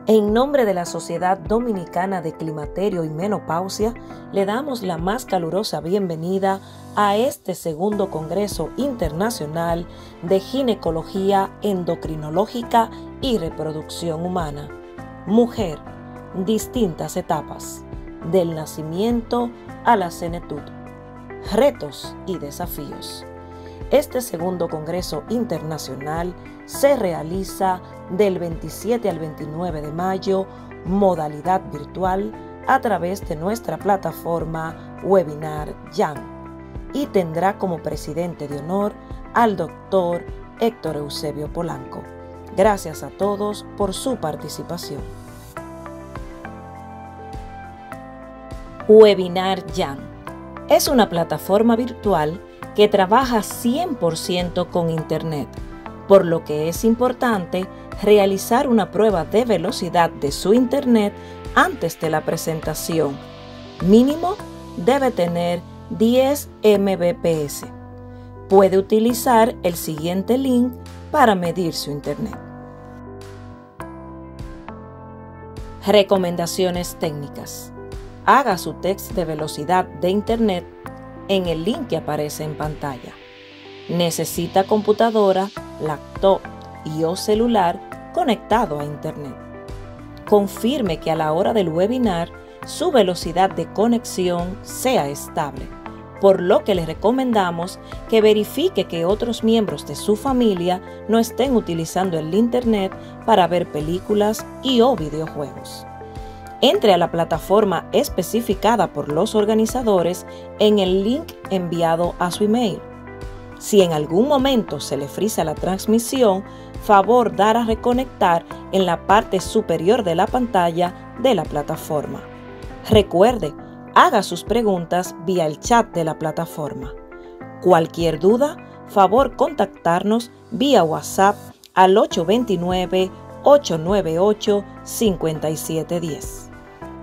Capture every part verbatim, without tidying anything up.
En nombre de la Sociedad Dominicana de Climaterio y Menopausia, le damos la más calurosa bienvenida a este segundo Congreso Internacional de Ginecología Endocrinológica y Reproducción Humana. Mujer, distintas etapas, del nacimiento a la senectud, retos y desafíos. Este segundo Congreso Internacional se realiza del veintisiete al veintinueve de mayo, modalidad virtual, a través de nuestra plataforma Webinar Jan, y tendrá como presidente de honor al doctor Héctor Eusebio Polanco. Gracias a todos por su participación. Webinar Jan es una plataforma virtual que trabaja cien por ciento con Internet, por lo que es importante realizar una prueba de velocidad de su Internet antes de la presentación. Mínimo debe tener diez megabits por segundo. Puede utilizar el siguiente link para medir su Internet. Recomendaciones técnicas. Haga su test de velocidad de Internet en el link que aparece en pantalla. Necesita computadora, laptop y o celular conectado a Internet. Confirme que a la hora del webinar su velocidad de conexión sea estable, por lo que le recomendamos que verifique que otros miembros de su familia no estén utilizando el Internet para ver películas y o videojuegos. Entre a la plataforma especificada por los organizadores en el link enviado a su email. Si en algún momento se le frisa la transmisión, favor dar a reconectar en la parte superior de la pantalla de la plataforma. Recuerde, haga sus preguntas vía el chat de la plataforma. Cualquier duda, favor contactarnos vía WhatsApp al ocho dos nueve, ocho nueve ocho, cinco siete uno cero.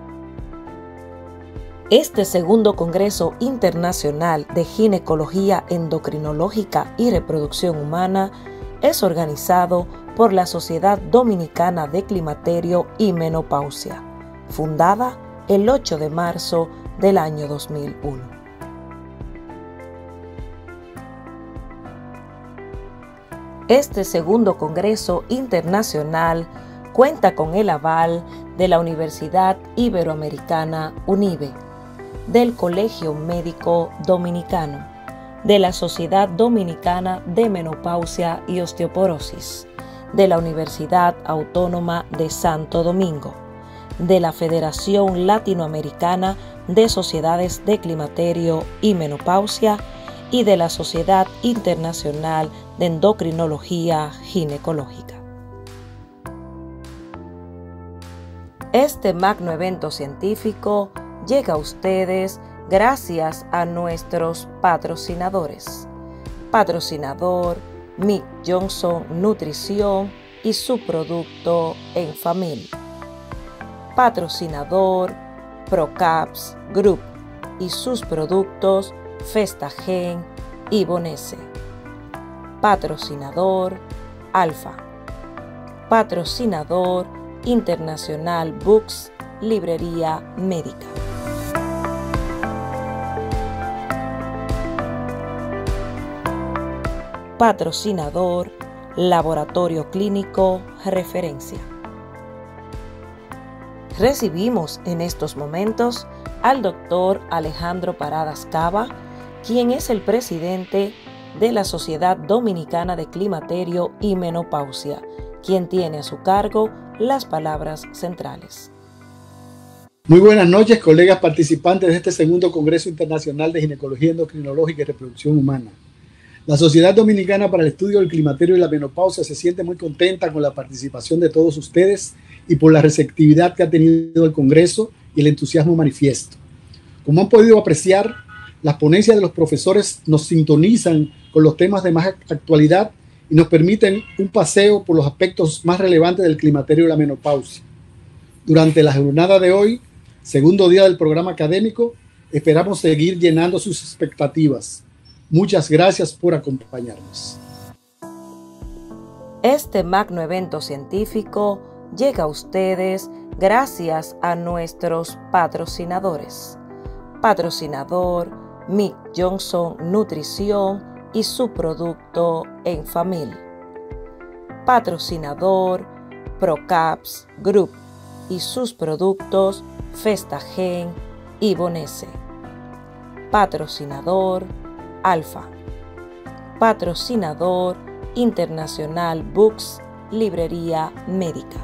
Este segundo Congreso Internacional de Ginecología Endocrinológica y Reproducción Humana es organizado por la Sociedad Dominicana de Climaterio y Menopausia, fundada el ocho de marzo del año dos mil uno. Este segundo Congreso Internacional cuenta con el aval de la Universidad Iberoamericana UNIBE, del Colegio Médico Dominicano, de la Sociedad Dominicana de Menopausia y Osteoporosis, de la Universidad Autónoma de Santo Domingo, de la Federación Latinoamericana de Sociedades de Climaterio y Menopausia y de la Sociedad Internacional de Endocrinología Ginecológica. Este magno evento científico llega a ustedes gracias a nuestros patrocinadores. Patrocinador Mick Johnson Nutrición y su producto Enfamil. Patrocinador Procaps Group y sus productos Festagen y Bonese. Patrocinador Alfa. Patrocinador Internacional Books, Librería Médica. Patrocinador Laboratorio Clínico Referencia. Recibimos en estos momentos al doctor Alejandro Paradas Cava, quien es el presidente de la Sociedad Dominicana de Climaterio y Menopausia, quien tiene a su cargo las palabras centrales. Muy buenas noches, colegas participantes de este segundo Congreso Internacional de Ginecología Endocrinológica y Reproducción Humana. La Sociedad Dominicana para el Estudio del Climaterio y la Menopausia se siente muy contenta con la participación de todos ustedes y por la receptividad que ha tenido el Congreso y el entusiasmo manifiesto. Como han podido apreciar, las ponencias de los profesores nos sintonizan con los temas de más actualidad y nos permiten un paseo por los aspectos más relevantes del climaterio y la menopausia. Durante la jornada de hoy, segundo día del programa académico, esperamos seguir llenando sus expectativas. Muchas gracias por acompañarnos. Este magno evento científico llega a ustedes gracias a nuestros patrocinadores. Patrocinador Mick Johnson Nutrición y su producto Enfamil. Patrocinador Procaps Group y sus productos Festagen y Bonese. Patrocinador Alfa. Patrocinador Internacional Books, Librería Médica.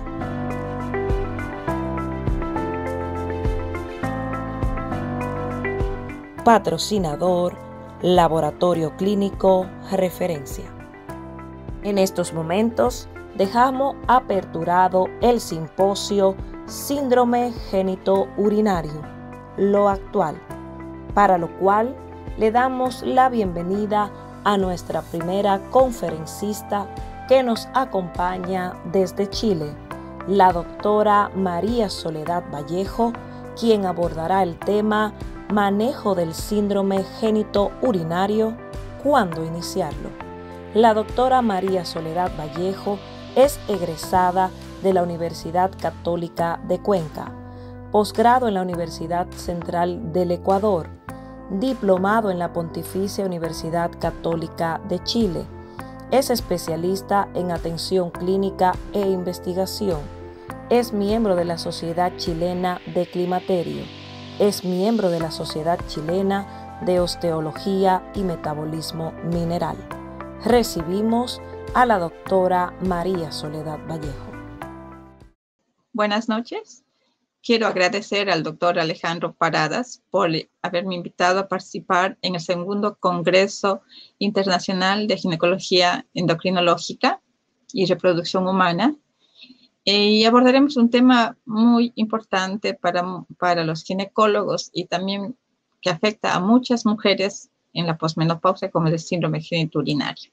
Patrocinador Laboratorio Clínico Referencia. En estos momentos dejamos aperturado el simposio Síndrome Génito Urinario, lo actual, para lo cual le damos la bienvenida a nuestra primera conferencista que nos acompaña desde Chile, la doctora María Soledad Vallejo, quien abordará el tema Manejo del síndrome génito urinario, ¿cuándo iniciarlo? La doctora María Soledad Vallejo es egresada de la Universidad Católica de Cuenca, posgrado en la Universidad Central del Ecuador, diplomado en la Pontificia Universidad Católica de Chile. Es especialista en atención clínica e investigación. Es miembro de la Sociedad Chilena de Climaterio. Es miembro de la Sociedad Chilena de Osteología y Metabolismo Mineral. Recibimos a la doctora María Soledad Vallejo. Buenas noches. Quiero agradecer al doctor Alejandro Paradas por haberme invitado a participar en el segundo Congreso Internacional de Ginecología Endocrinológica y Reproducción Humana. Y abordaremos un tema muy importante para, para los ginecólogos y también que afecta a muchas mujeres en la posmenopausia, como el síndrome genitourinario.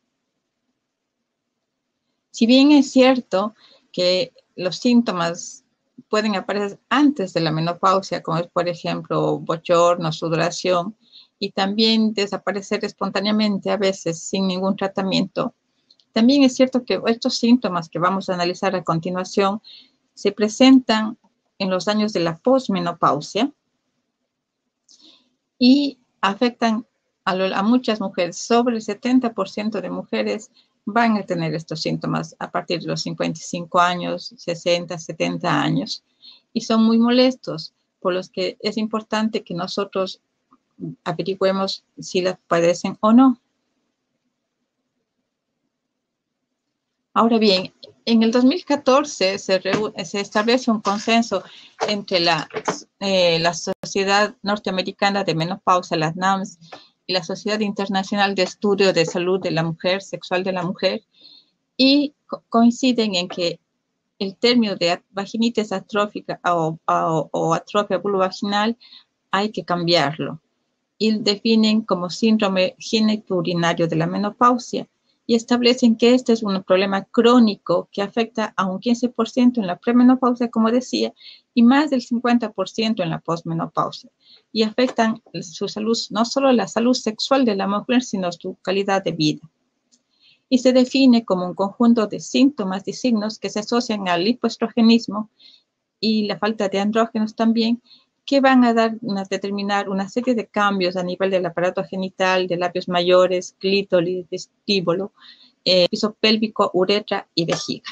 Si bien es cierto que los síntomas pueden aparecer antes de la menopausia, como es, por ejemplo, bochorno, sudoración, y también desaparecer espontáneamente a veces sin ningún tratamiento. También es cierto que estos síntomas que vamos a analizar a continuación se presentan en los años de la posmenopausia y afectan a, lo, a muchas mujeres. Sobre el setenta por ciento de mujeres van a tener estos síntomas a partir de los cincuenta y cinco años, sesenta, setenta años, y son muy molestos, por los que es importante que nosotros averigüemos si las padecen o no. Ahora bien, en el dos mil catorce se, se establece un consenso entre la, eh, la Sociedad Norteamericana de Menopausia, la N A M S, y la Sociedad Internacional de Estudio de Salud de la Mujer, Sexual de la Mujer, y co coinciden en que el término de vaginitis atrófica o, o, o atrofia vulvovaginal hay que cambiarlo, y definen como síndrome genitourinario de la menopausia, y establecen que este es un problema crónico que afecta a un quince por ciento en la premenopausia, como decía, y más del cincuenta por ciento en la posmenopausia, y afectan su salud, no solo la salud sexual de la mujer, sino su calidad de vida. Y se define como un conjunto de síntomas y signos que se asocian al hipoestrogenismo y la falta de andrógenos también, que van a dar, a determinar una serie de cambios a nivel del aparato genital, de labios mayores, clítoris, vestíbulo, eh, piso pélvico, uretra y vejiga.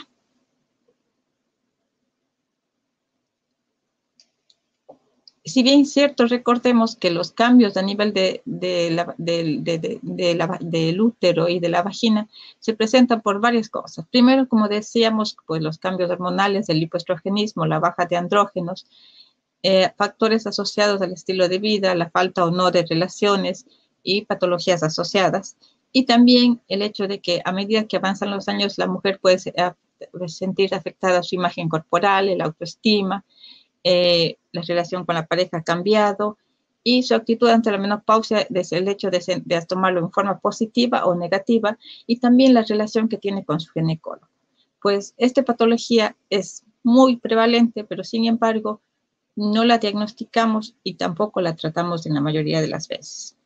Si bien es cierto, recordemos que los cambios a nivel de, de la, de, de, de, de la, del útero y de la vagina se presentan por varias cosas. Primero, como decíamos, pues los cambios hormonales, el hipoestrogenismo, la baja de andrógenos, Eh, factores asociados al estilo de vida, la falta o no de relaciones y patologías asociadas. Y también el hecho de que a medida que avanzan los años, la mujer puede sentir afectada su imagen corporal, el autoestima, eh, la relación con la pareja ha cambiado y su actitud ante la menopausia, desde el hecho de, de tomarlo en forma positiva o negativa, y también la relación que tiene con su ginecólogo. Pues esta patología es muy prevalente, pero sin embargo, no la diagnosticamos y tampoco la tratamos en la mayoría de las veces.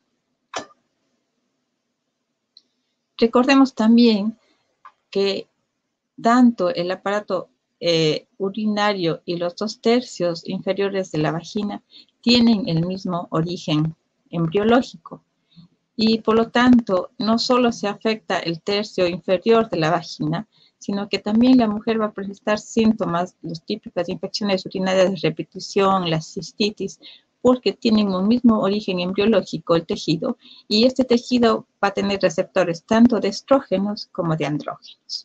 Recordemos también que tanto el aparato eh, urinario y los dos tercios inferiores de la vagina tienen el mismo origen embriológico. Y por lo tanto, no solo se afecta el tercio inferior de la vagina, sino que también la mujer va a presentar síntomas, las típicas infecciones urinarias de repetición, la cistitis, porque tienen un mismo origen embriológico, el tejido, y este tejido va a tener receptores tanto de estrógenos como de andrógenos.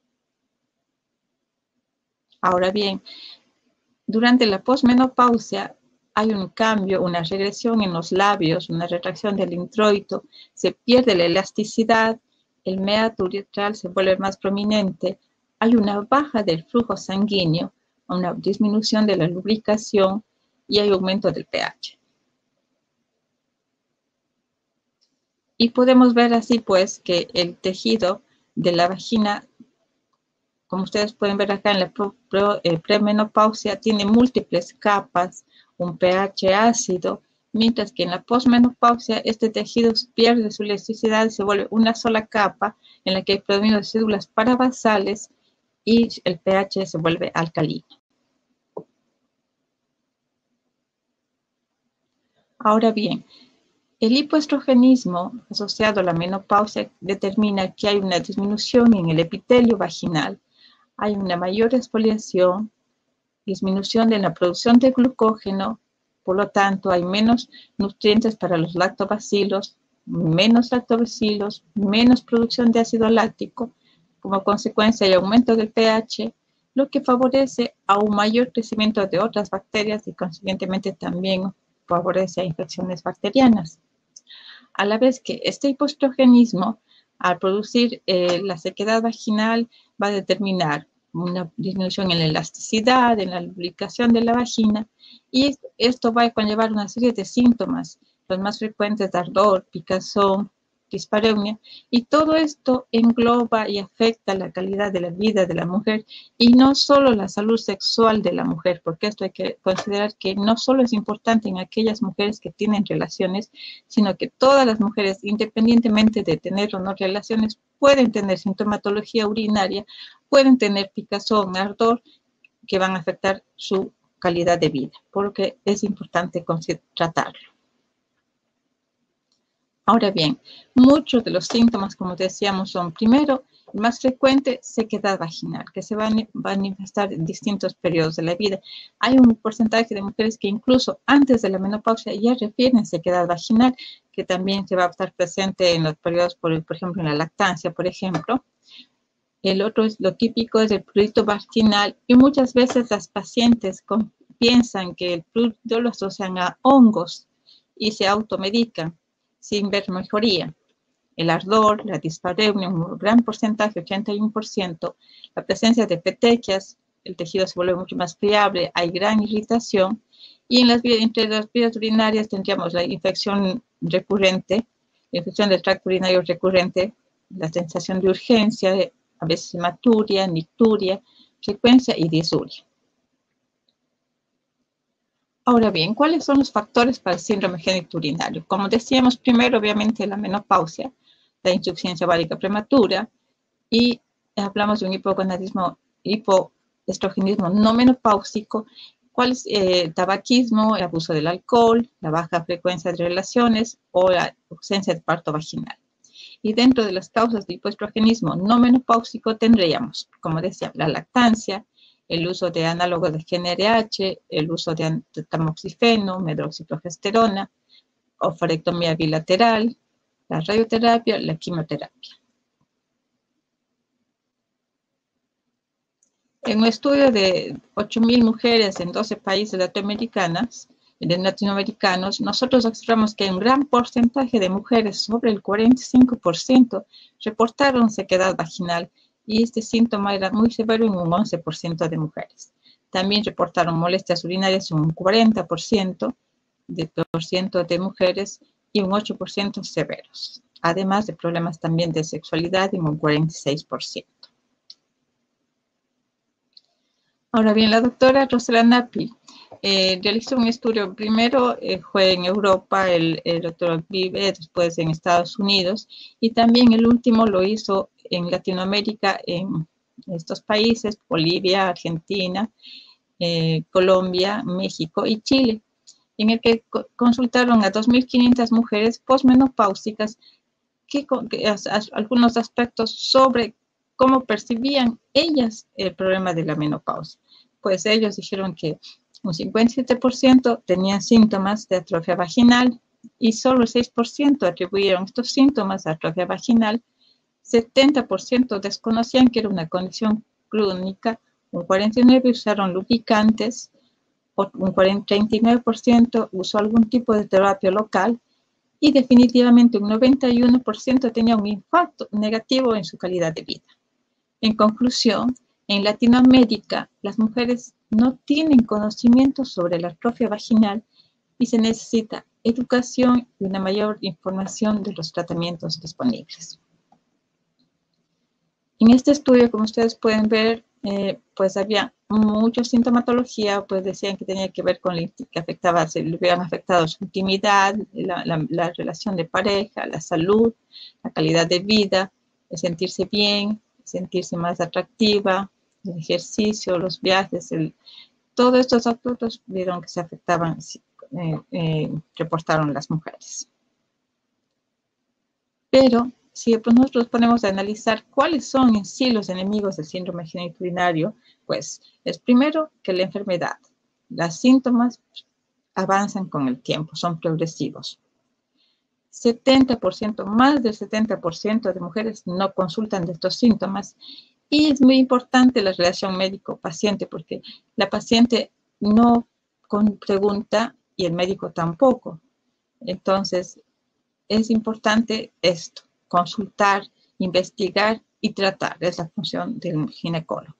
Ahora bien, durante la posmenopausia hay un cambio, una regresión en los labios, una retracción del introito, se pierde la elasticidad, el meato uretral se vuelve más prominente, hay una baja del flujo sanguíneo, una disminución de la lubricación y hay aumento del pH. Y podemos ver así pues que el tejido de la vagina, como ustedes pueden ver acá en la premenopausia, tiene múltiples capas, un pH ácido, mientras que en la posmenopausia este tejido pierde su elasticidad y se vuelve una sola capa en la que hay predominio de células parabasales y el pH se vuelve alcalino. Ahora bien, el hipoestrogenismo asociado a la menopausia determina que hay una disminución en el epitelio vaginal, hay una mayor exfoliación, disminución de la producción de glucógeno, por lo tanto hay menos nutrientes para los lactobacilos, menos lactobacilos, menos producción de ácido láctico, como consecuencia hay aumento del pH, lo que favorece a un mayor crecimiento de otras bacterias y consiguientemente también favorece a infecciones bacterianas. A la vez que este hipoestrogenismo, al producir eh, la sequedad vaginal, va a determinar una disminución en la elasticidad, en la lubricación de la vagina, y esto va a conllevar una serie de síntomas, los más frecuentes de ardor, picazón, dispareunia, y todo esto engloba y afecta la calidad de la vida de la mujer, y no solo la salud sexual de la mujer, porque esto hay que considerar que no solo es importante en aquellas mujeres que tienen relaciones, sino que todas las mujeres, independientemente de tener o no relaciones, pueden tener sintomatología urinaria, pueden tener picazón, ardor, que van a afectar su calidad de vida, porque es importante tratarlo. Ahora bien, muchos de los síntomas, como decíamos, son, primero, el más frecuente, sequedad vaginal, que se va a manifestar en distintos periodos de la vida. Hay un porcentaje de mujeres que incluso antes de la menopausia ya refieren sequedad vaginal, que también se va a estar presente en los periodos, por, por ejemplo, en la lactancia, por ejemplo. El otro es lo típico es el prurito vaginal y muchas veces las pacientes con, piensan que el prurito lo asocian a hongos y se automedican sin ver mejoría. El ardor, la dispareunia, un gran porcentaje, ochenta y uno por ciento, la presencia de petequias, el tejido se vuelve mucho más friable, hay gran irritación, y en las, entre las vías urinarias tendríamos la infección recurrente, la infección del tracto urinario recurrente, la sensación de urgencia, a veces hematuria, nicturia, frecuencia y disuria. Ahora bien, ¿cuáles son los factores para el síndrome genitourinario? Como decíamos, primero, obviamente, la menopausia, la insuficiencia ovárica prematura, y hablamos de un hipogonadismo, hipoestrogenismo no menopáusico, ¿cuál es eh, tabaquismo, el abuso del alcohol, la baja frecuencia de relaciones o la ausencia de parto vaginal? Y dentro de las causas de hipoestrogenismo no menopáusico tendríamos, como decía, la lactancia, el uso de análogos de G N R H, el uso de tamoxifeno, medroxiprogesterona, ovarectomía bilateral, la radioterapia, la quimioterapia. En un estudio de ocho mil mujeres en doce países latinoamericanos, de latinoamericanos, nosotros observamos que un gran porcentaje de mujeres, sobre el cuarenta y cinco por ciento, reportaron sequedad vaginal y este síntoma era muy severo en un once por ciento de mujeres. También reportaron molestias urinarias en un cuarenta por ciento de, por ciento de mujeres y un ocho por ciento severos, además de problemas también de sexualidad en un cuarenta y seis por ciento. Ahora bien, la doctora Rosela Nappi eh, realizó un estudio, primero eh, fue en Europa, el, el doctor Vive, después en Estados Unidos, y también el último lo hizo en Latinoamérica, en estos países, Bolivia, Argentina, eh, Colombia, México y Chile, en el que co consultaron a dos mil quinientas mujeres posmenopáusicas que, que as, as, algunos aspectos sobre cómo percibían ellas el problema de la menopausia. Pues ellos dijeron que un cincuenta y siete por ciento tenían síntomas de atrofia vaginal y solo el seis por ciento atribuyeron estos síntomas a atrofia vaginal, setenta por ciento desconocían que era una condición crónica, un cuarenta y nueve por ciento usaron lubricantes, un treinta y nueve por ciento usó algún tipo de terapia local y definitivamente un noventa y uno por ciento tenía un impacto negativo en su calidad de vida. En conclusión, en Latinoamérica las mujeres no tienen conocimiento sobre la atrofia vaginal y se necesita educación y una mayor información de los tratamientos disponibles. En este estudio, como ustedes pueden ver, eh, pues había mucha sintomatología, pues decían que tenía que ver con la, que afectaba, se le habían afectado su intimidad, la, la, la relación de pareja, la salud, la calidad de vida, el sentirse bien, sentirse más atractiva, el ejercicio, los viajes, el, todos estos aspectos vieron que se afectaban, eh, eh, reportaron las mujeres. Pero si pues nosotros ponemos a analizar cuáles son en sí los enemigos del síndrome genitourinario, pues es primero que la enfermedad. Los síntomas avanzan con el tiempo, son progresivos. setenta por ciento, más del setenta por ciento de mujeres no consultan de estos síntomas. Y es muy importante la relación médico-paciente porque la paciente no pregunta y el médico tampoco. Entonces, es importante esto, consultar, investigar y tratar. Es la función del ginecólogo.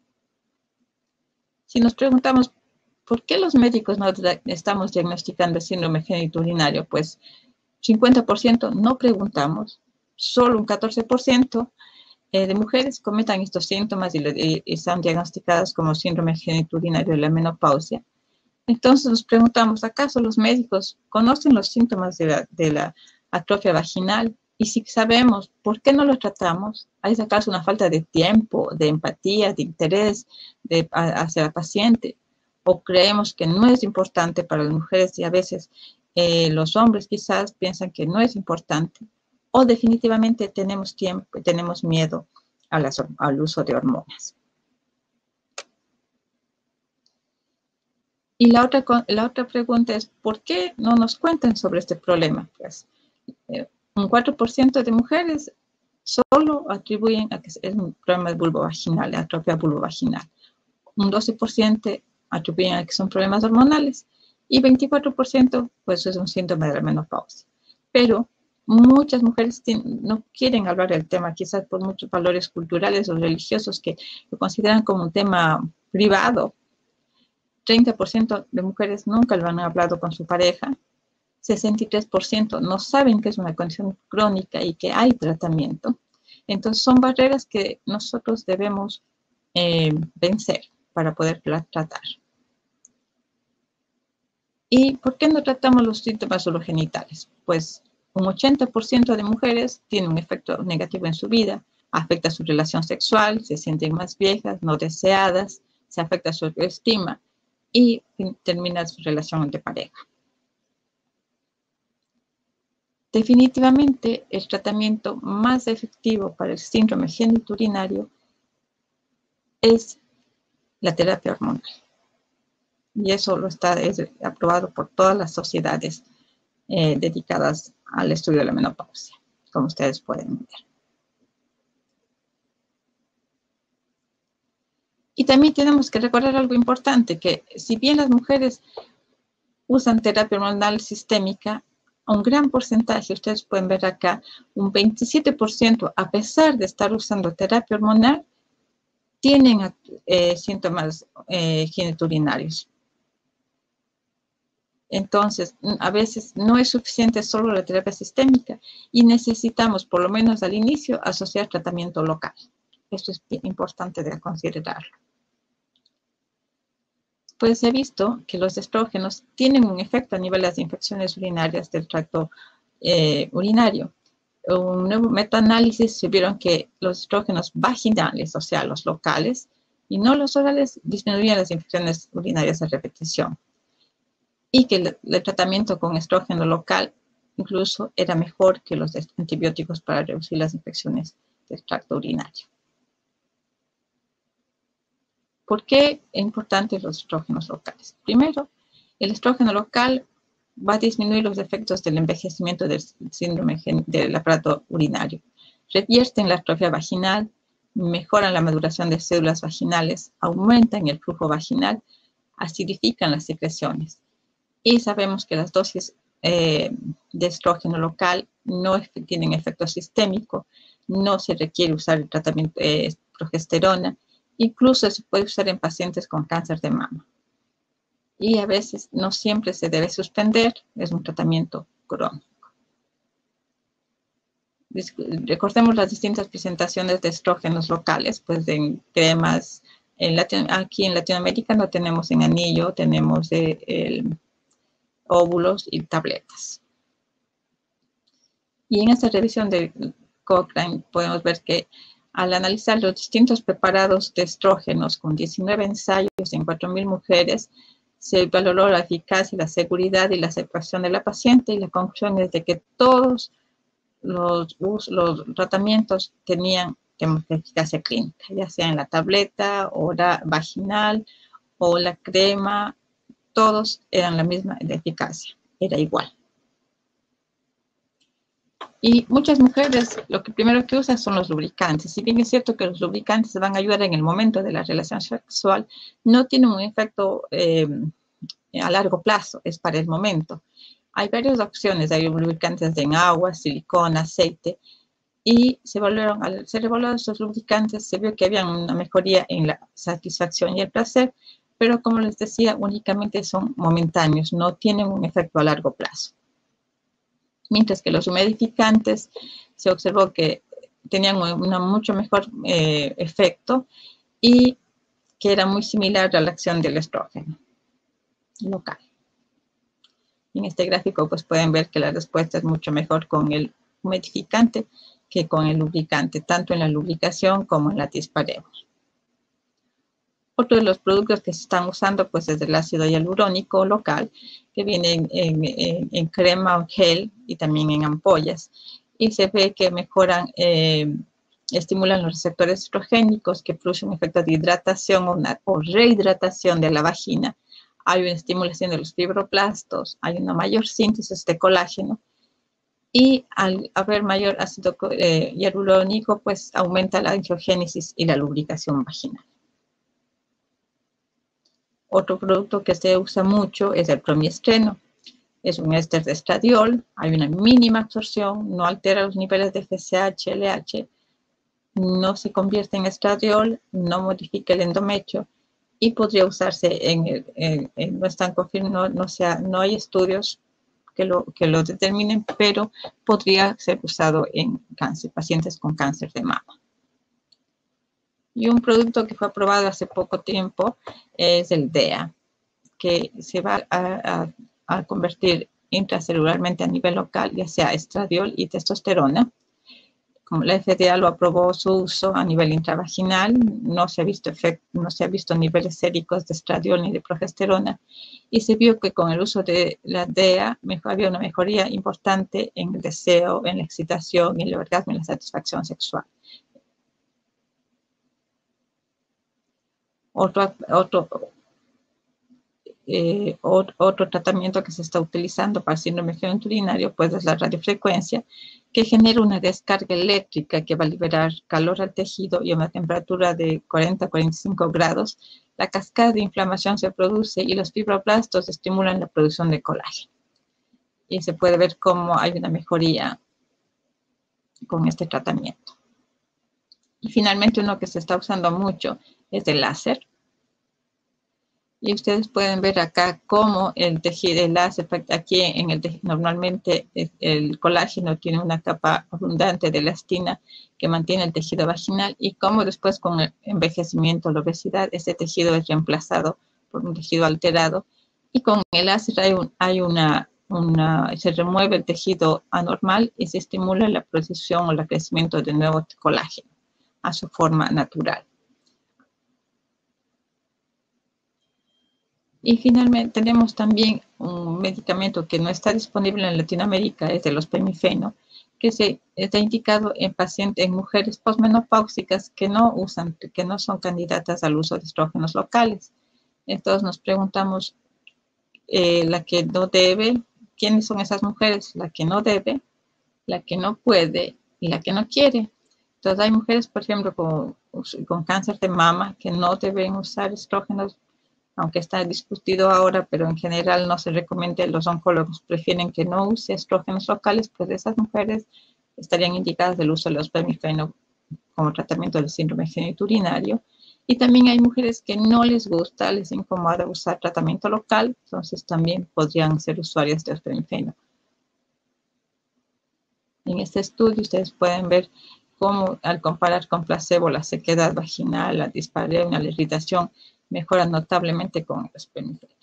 Si nos preguntamos, ¿por qué los médicos no estamos diagnosticando el síndrome genitourinario? Pues cincuenta por ciento no preguntamos, solo un catorce por ciento eh, de mujeres comentan estos síntomas y, y, y están diagnosticadas como síndrome genitourinario de la menopausia. Entonces nos preguntamos, ¿acaso los médicos conocen los síntomas de la, de la atrofia vaginal? Y si sabemos, ¿por qué no los tratamos? ¿Hay acaso una falta de tiempo, de empatía, de interés de, a, hacia la paciente? ¿O creemos que no es importante para las mujeres y a veces eh, los hombres quizás piensan que no es importante? ¿O definitivamente tenemos tiempo, tenemos miedo a las, al uso de hormonas? Y la otra, la otra pregunta es, ¿por qué no nos cuentan sobre este problema? Pues eh, un cuatro por ciento de mujeres solo atribuyen a que es un problema de vulvo vaginal, atrofia vulvovaginal. Un doce por ciento atribuyen a que son problemas hormonales y veinticuatro por ciento pues es un síntoma de la menopausia. Pero muchas mujeres no quieren hablar del tema, quizás por muchos valores culturales o religiosos que lo consideran como un tema privado. treinta por ciento de mujeres nunca lo han hablado con su pareja. sesenta y tres por ciento no saben que es una condición crónica y que hay tratamiento. Entonces son barreras que nosotros debemos eh, vencer para poder tratar. ¿Y por qué no tratamos los síntomas urogenitales? Pues un ochenta por ciento de mujeres tienen un efecto negativo en su vida, afecta su relación sexual, se sienten más viejas, no deseadas, se afecta su autoestima y termina su relación de pareja. Definitivamente, el tratamiento más efectivo para el síndrome genitourinario es la terapia hormonal. Y eso lo está es aprobado por todas las sociedades eh, dedicadas al estudio de la menopausia, como ustedes pueden ver. Y también tenemos que recordar algo importante, que si bien las mujeres usan terapia hormonal sistémica, un gran porcentaje, ustedes pueden ver acá, un veintisiete por ciento, a pesar de estar usando terapia hormonal, tienen eh, síntomas eh, genitourinarios. Entonces, a veces no es suficiente solo la terapia sistémica y necesitamos, por lo menos al inicio, asociar tratamiento local. Esto es importante de considerarlo. Pues se ha visto que los estrógenos tienen un efecto a nivel de las infecciones urinarias del tracto eh, urinario. un nuevo metaanálisis se vieron que los estrógenos vaginales, o sea, los locales, y no los orales, disminuían las infecciones urinarias a repetición. Y que el, el tratamiento con estrógeno local incluso era mejor que los antibióticos para reducir las infecciones del tracto urinario. ¿Por qué es importante los estrógenos locales? Primero, el estrógeno local va a disminuir los efectos del envejecimiento del síndrome del aparato urinario. Revierten la atrofia vaginal, mejoran la maduración de células vaginales, aumentan el flujo vaginal, acidifican las secreciones. Y sabemos que las dosis eh, de estrógeno local no tienen efecto sistémico, no se requiere usar el tratamiento de eh, progesterona, incluso se puede usar en pacientes con cáncer de mama. Y a veces no siempre se debe suspender, es un tratamiento crónico. Recordemos las distintas presentaciones de estrógenos locales, pues en cremas, en Latino, aquí en Latinoamérica no tenemos en anillo, tenemos de, el, óvulos y tabletas. Y en esta revisión de Cochrane podemos ver que al analizar los distintos preparados de estrógenos con diecinueve ensayos en cuatro mil mujeres, se valoró la eficacia, la seguridad y la aceptación de la paciente, y la conclusión es de que todos los, los tratamientos tenían eficacia clínica, ya sea en la tableta, o la vaginal, o la crema, todos eran la misma de eficacia, era igual. Y muchas mujeres lo que primero que usan son los lubricantes. Si bien es cierto que los lubricantes van a ayudar en el momento de la relación sexual, no tienen un efecto eh, a largo plazo, es para el momento. Hay varias opciones, hay lubricantes en agua, silicona, aceite, y se evaluaron, al ser evaluados estos lubricantes, se vio que había una mejoría en la satisfacción y el placer, pero como les decía, únicamente son momentáneos, no tienen un efecto a largo plazo. Mientras que los humidificantes se observó que tenían un mucho mejor eh, efecto y que era muy similar a la acción del estrógeno local. En este gráfico pues pueden ver que la respuesta es mucho mejor con el humidificante que con el lubricante, tanto en la lubricación como en la dispareo. Otro de los productos que se están usando pues es el ácido hialurónico local, que viene en, en, en, en crema o gel y también en ampollas. Y se ve que mejoran, eh, estimulan los receptores estrogénicos, que producen un efecto de hidratación o, una, o rehidratación de la vagina. Hay una estimulación de los fibroblastos, hay una mayor síntesis de colágeno. Y al haber mayor ácido eh, hialurónico, pues aumenta la angiogénesis y la lubricación vaginal. Otro producto que se usa mucho es el promiestreno. Es un éster de estradiol, hay una mínima absorción, no altera los niveles de F S H, L H, no se convierte en estradiol, no modifica el endometrio y podría usarse en, el, en, en no están confirmados, no, no, sea, no hay estudios que lo, que lo determinen, pero podría ser usado en cáncer, pacientes con cáncer de mama. Y un producto que fue aprobado hace poco tiempo es el D E A, que se va a, a, a convertir intracelularmente a nivel local, ya sea estradiol y testosterona. Como la F D A lo aprobó su uso a nivel intravaginal, no se ha visto efecto, no se ha visto niveles séricos de estradiol ni de progesterona, y se vio que con el uso de la D E A había una mejoría importante en el deseo, en la excitación, en el orgasmo y la satisfacción sexual. Otro, otro, eh, otro tratamiento que se está utilizando para el síndrome urinario pues es la radiofrecuencia, que genera una descarga eléctrica que va a liberar calor al tejido y a una temperatura de cuarenta a cuarenta y cinco grados. La cascada de inflamación se produce y los fibroblastos estimulan la producción de colágeno. Y se puede ver cómo hay una mejoría con este tratamiento. Y finalmente uno que se está usando mucho es el láser. Y ustedes pueden ver acá cómo el tejido, el láser, aquí en el tejido, normalmente el colágeno tiene una capa abundante de elastina que mantiene el tejido vaginal, y cómo después con el envejecimiento, la obesidad, ese tejido es reemplazado por un tejido alterado. Y con el láser hay, un, hay una, una, se remueve el tejido anormal y se estimula la producción o el crecimiento de nuevo colágeno a su forma natural. Y finalmente tenemos también un medicamento que no está disponible en Latinoamérica, es el ospemifeno, que se está indicado en pacientes, en mujeres posmenopáusicas que no usan, que no son candidatas al uso de estrógenos locales. Entonces nos preguntamos, eh, la que no debe, ¿quiénes son esas mujeres? La que no debe, la que no puede y la que no quiere. Entonces hay mujeres, por ejemplo, con, con cáncer de mama que no deben usar estrógenos, aunque está discutido ahora, pero en general no se recomienda, los oncólogos prefieren que no use estrógenos locales, pues esas mujeres estarían indicadas del uso del ospemifeno como tratamiento del síndrome genitourinario. Y también hay mujeres que no les gusta, les incomoda usar tratamiento local, entonces también podrían ser usuarias de ospemifeno. En este estudio ustedes pueden ver cómo al comparar con placebo la sequedad vaginal, la dispareunia, la irritación mejora notablemente con el ospemifeno.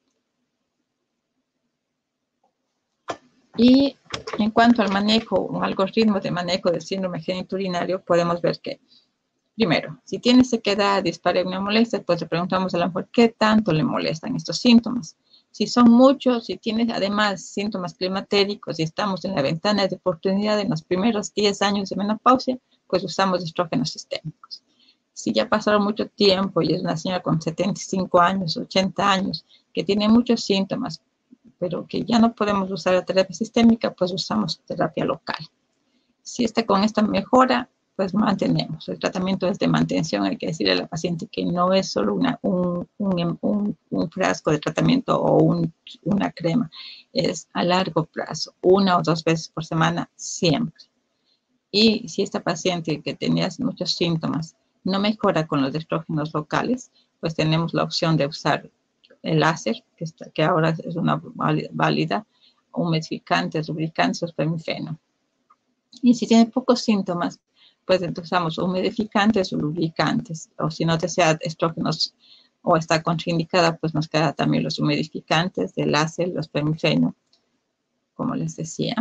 Y en cuanto al manejo, un algoritmo de manejo del síndrome genitourinario, podemos ver que, primero, si tiene sequedad, dispareunia, molestia, pues le preguntamos a la mujer qué tanto le molestan estos síntomas. Si son muchos, si tiene además síntomas climatéricos y estamos en la ventana de oportunidad en los primeros diez años de menopausia, pues usamos estrógenos sistémicos. Si ya pasaron mucho tiempo y es una señora con setenta y cinco años, ochenta años, que tiene muchos síntomas, pero que ya no podemos usar la terapia sistémica, pues usamos terapia local. Si está con esta mejora, pues mantenemos. El tratamiento es de mantención, hay que decirle a la paciente que no es solo una, un, un, un, un frasco de tratamiento o un, una crema, es a largo plazo, una o dos veces por semana, siempre. Y si esta paciente que tenía muchos síntomas no mejora con los estrógenos locales, pues tenemos la opción de usar el láser, que, está, que ahora es una válida, humidificantes, lubricantes, ospemifeno. Y si tiene pocos síntomas, pues entonces usamos humidificantes o lubricantes, o si no desea estrógenos o está contraindicada, pues nos queda también los humidificantes, el láser, el ospemifeno, como les decía.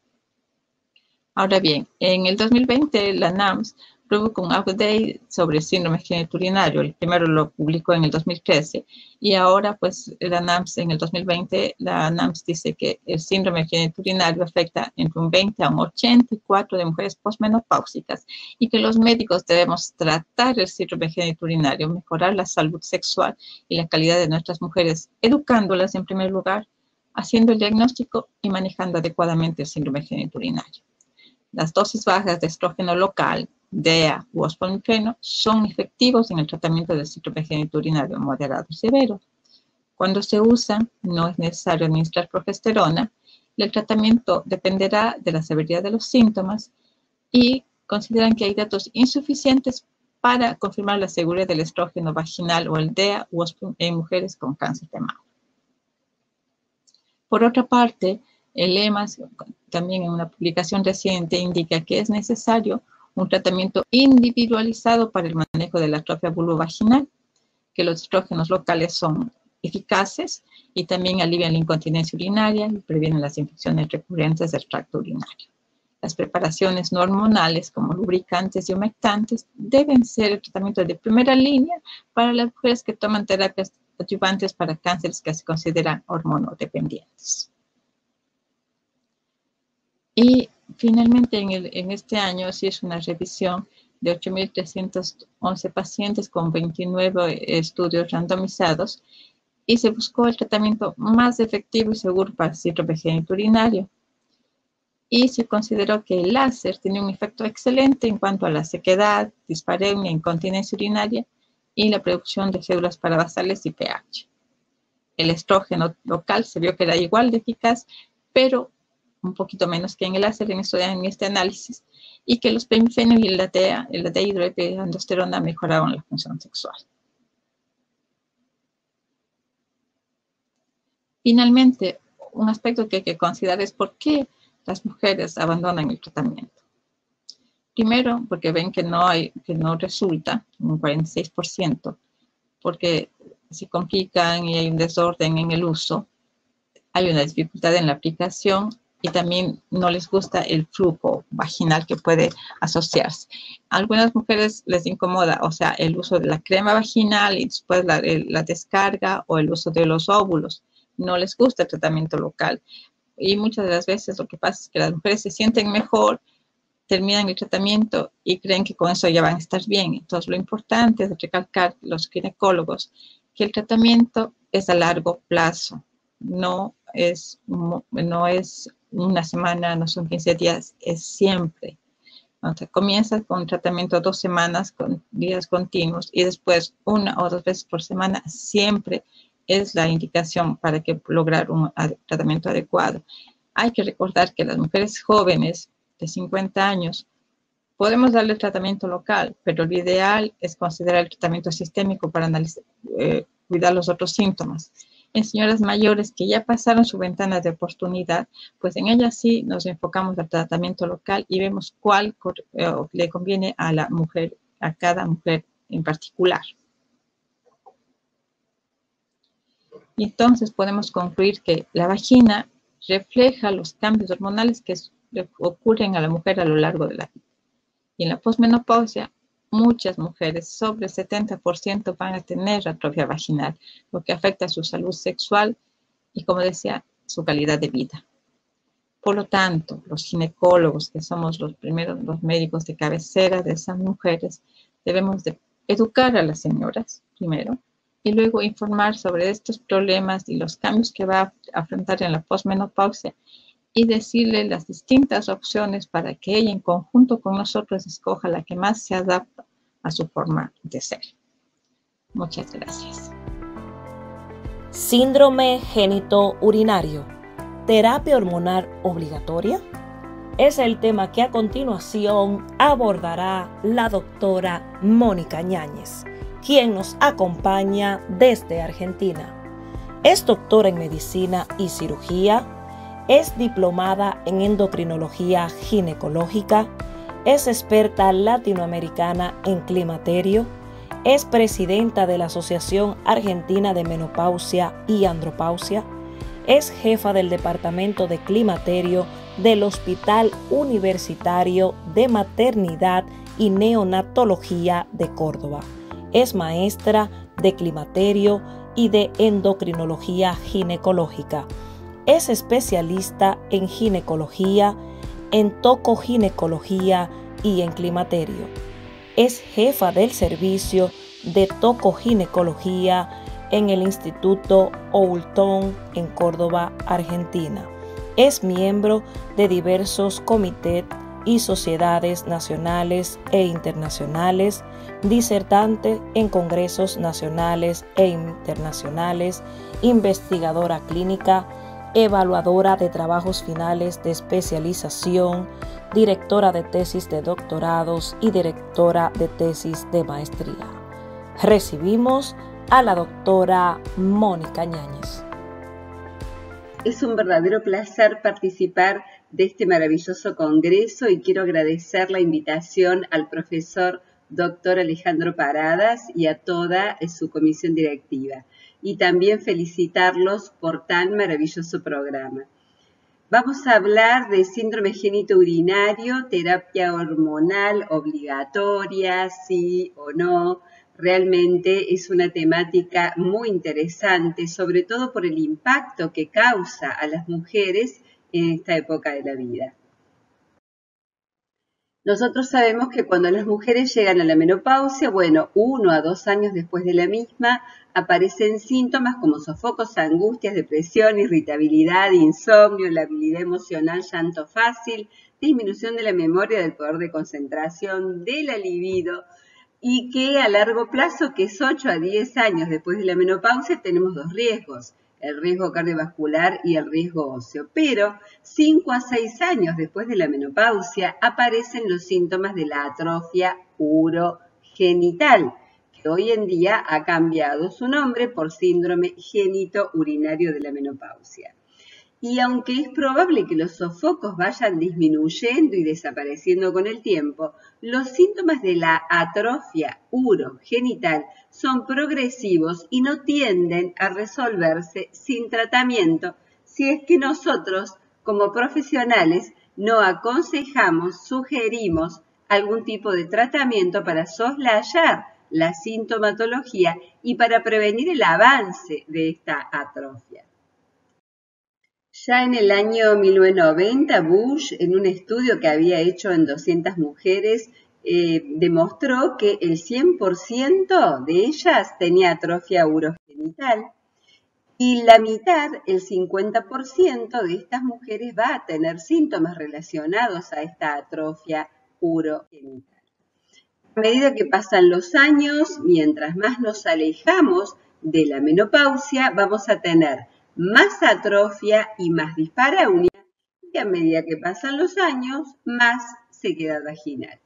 Ahora bien, en el dos mil veinte la NAMS publicó un update sobre el síndrome genitourinario. El primero lo publicó en el dos mil trece y ahora pues la NAMS en el dos mil veinte, la NAMS dice que el síndrome genitourinario afecta entre un veinte a un ochenta y cuatro de mujeres posmenopáusicas y que los médicos debemos tratar el síndrome genitourinario, mejorar la salud sexual y la calidad de nuestras mujeres, educándolas en primer lugar, haciendo el diagnóstico y manejando adecuadamente el síndrome genitourinario. Las dosis bajas de estrógeno local, D E A u ospemifeno son efectivos en el tratamiento del síndrome genitourinario moderado y severo. Cuando se usan, no es necesario administrar progesterona y el tratamiento dependerá de la severidad de los síntomas y consideran que hay datos insuficientes para confirmar la seguridad del estrógeno vaginal o el D E A u ospemifeno en mujeres con cáncer de mama. Por otra parte, el E M A S, también en una publicación reciente, indica que es necesario un tratamiento individualizado para el manejo de la atrofia vulvovaginal, que los estrógenos locales son eficaces y también alivian la incontinencia urinaria y previenen las infecciones recurrentes del tracto urinario. Las preparaciones no hormonales como lubricantes y humectantes deben ser el tratamiento de primera línea para las mujeres que toman terapias adyuvantes para cánceres que se consideran hormonodependientes. Y finalmente, en, el, en este año se hizo una revisión de ocho mil trescientos once pacientes con veintinueve estudios randomizados y se buscó el tratamiento más efectivo y seguro para el síndrome genitourinario. Y se consideró que el láser tiene un efecto excelente en cuanto a la sequedad, dispareunia, incontinencia urinaria y la producción de células parabasales y pH. El estrógeno local se vio que era igual de eficaz, pero un poquito menos que en el láser en, esto, en este análisis, y que los ospemifeno y la D E A, la dihidroepiandrosterona mejoraron la función sexual. Finalmente, un aspecto que hay que considerar es por qué las mujeres abandonan el tratamiento. Primero, porque ven que no, hay, que no resulta, un cuarenta y seis por ciento, porque se complican y hay un desorden en el uso. hay una dificultad en la aplicación y también no les gusta el flujo vaginal que puede asociarse. A algunas mujeres les incomoda, o sea, el uso de la crema vaginal y después la, la descarga o el uso de los óvulos. No les gusta el tratamiento local. Y muchas de las veces lo que pasa es que las mujeres se sienten mejor, terminan el tratamiento y creen que con eso ya van a estar bien. Entonces, lo importante es recalcar los ginecólogos que el tratamiento es a largo plazo. No es, no es una semana, no son quince días, es siempre. O sea, comienza con un tratamiento dos semanas, con días continuos, y después una o dos veces por semana, siempre es la indicación para que lograr un tratamiento adecuado. Hay que recordar que las mujeres jóvenes de cincuenta años podemos darle el tratamiento local, pero lo ideal es considerar el tratamiento sistémico para analizar, eh, cuidar los otros síntomas. En señoras mayores que ya pasaron su ventana de oportunidad, pues en ellas sí nos enfocamos al tratamiento local y vemos cuál eh, le conviene a la mujer, a cada mujer en particular. Y entonces podemos concluir que la vagina refleja los cambios hormonales que ocurren a la mujer a lo largo de la vida. Y en la posmenopausia, muchas mujeres, sobre el setenta por ciento, van a tener atrofia vaginal, lo que afecta a su salud sexual y, como decía, su calidad de vida. Por lo tanto, los ginecólogos, que somos los primeros, los médicos de cabecera de esas mujeres, debemos de educar a las señoras primero y luego informar sobre estos problemas y los cambios que va a afrontar en la posmenopausia y decirle las distintas opciones para que ella en conjunto con nosotros escoja la que más se adapta a su forma de ser. Muchas gracias. Síndrome genitourinario. ¿Terapia hormonal obligatoria? Es el tema que a continuación abordará la doctora Mónica Ñáñez, quien nos acompaña desde Argentina. Es doctora en medicina y cirugía, es diplomada en endocrinología ginecológica, es experta latinoamericana en climaterio, es presidenta de la Asociación Argentina de Menopausia y Andropausia, es jefa del Departamento de Climaterio del Hospital Universitario de Maternidad y Neonatología de Córdoba. Es maestra de climaterio y de endocrinología ginecológica. Es especialista en ginecología, en tocoginecología y en climaterio. Es jefa del servicio de tocoginecología en el Instituto Oulton en Córdoba, Argentina. Es miembro de diversos comités y sociedades nacionales e internacionales, disertante en congresos nacionales e internacionales, investigadora clínica, evaluadora de trabajos finales de especialización, directora de tesis de doctorados y directora de tesis de maestría. Recibimos a la doctora Mónica Ñáñez. Es un verdadero placer participar de este maravilloso congreso y quiero agradecer la invitación al profesor doctor Alejandro Paradas y a toda su comisión directiva. Y también felicitarlos por tan maravilloso programa. Vamos a hablar de síndrome genitourinario, terapia hormonal obligatoria, sí o no. Realmente es una temática muy interesante, sobre todo por el impacto que causa a las mujeres en esta época de la vida. Nosotros sabemos que cuando las mujeres llegan a la menopausia, bueno, uno a dos años después de la misma, aparecen síntomas como sofocos, angustias, depresión, irritabilidad, insomnio, labilidad emocional, llanto fácil, disminución de la memoria, del poder de concentración, de la libido, y que a largo plazo, que es ocho a diez años después de la menopausia, tenemos dos riesgos, el riesgo cardiovascular y el riesgo óseo. Pero cinco a seis años después de la menopausia aparecen los síntomas de la atrofia urogenital, que hoy en día ha cambiado su nombre por síndrome genitourinario de la menopausia. Y aunque es probable que los sofocos vayan disminuyendo y desapareciendo con el tiempo, los síntomas de la atrofia urogenital son progresivos y no tienden a resolverse sin tratamiento, si es que nosotros, como profesionales, no aconsejamos, sugerimos algún tipo de tratamiento para soslayar la sintomatología y para prevenir el avance de esta atrofia. Ya en el año mil novecientos noventa, Bush, en un estudio que había hecho en doscientas mujeres, eh, demostró que el cien por ciento de ellas tenía atrofia urogenital y la mitad, el cincuenta por ciento de estas mujeres va a tener síntomas relacionados a esta atrofia urogenital. A medida que pasan los años, mientras más nos alejamos de la menopausia, vamos a tener más atrofia y más dispareunia, y a medida que pasan los años, más sequedad vaginal.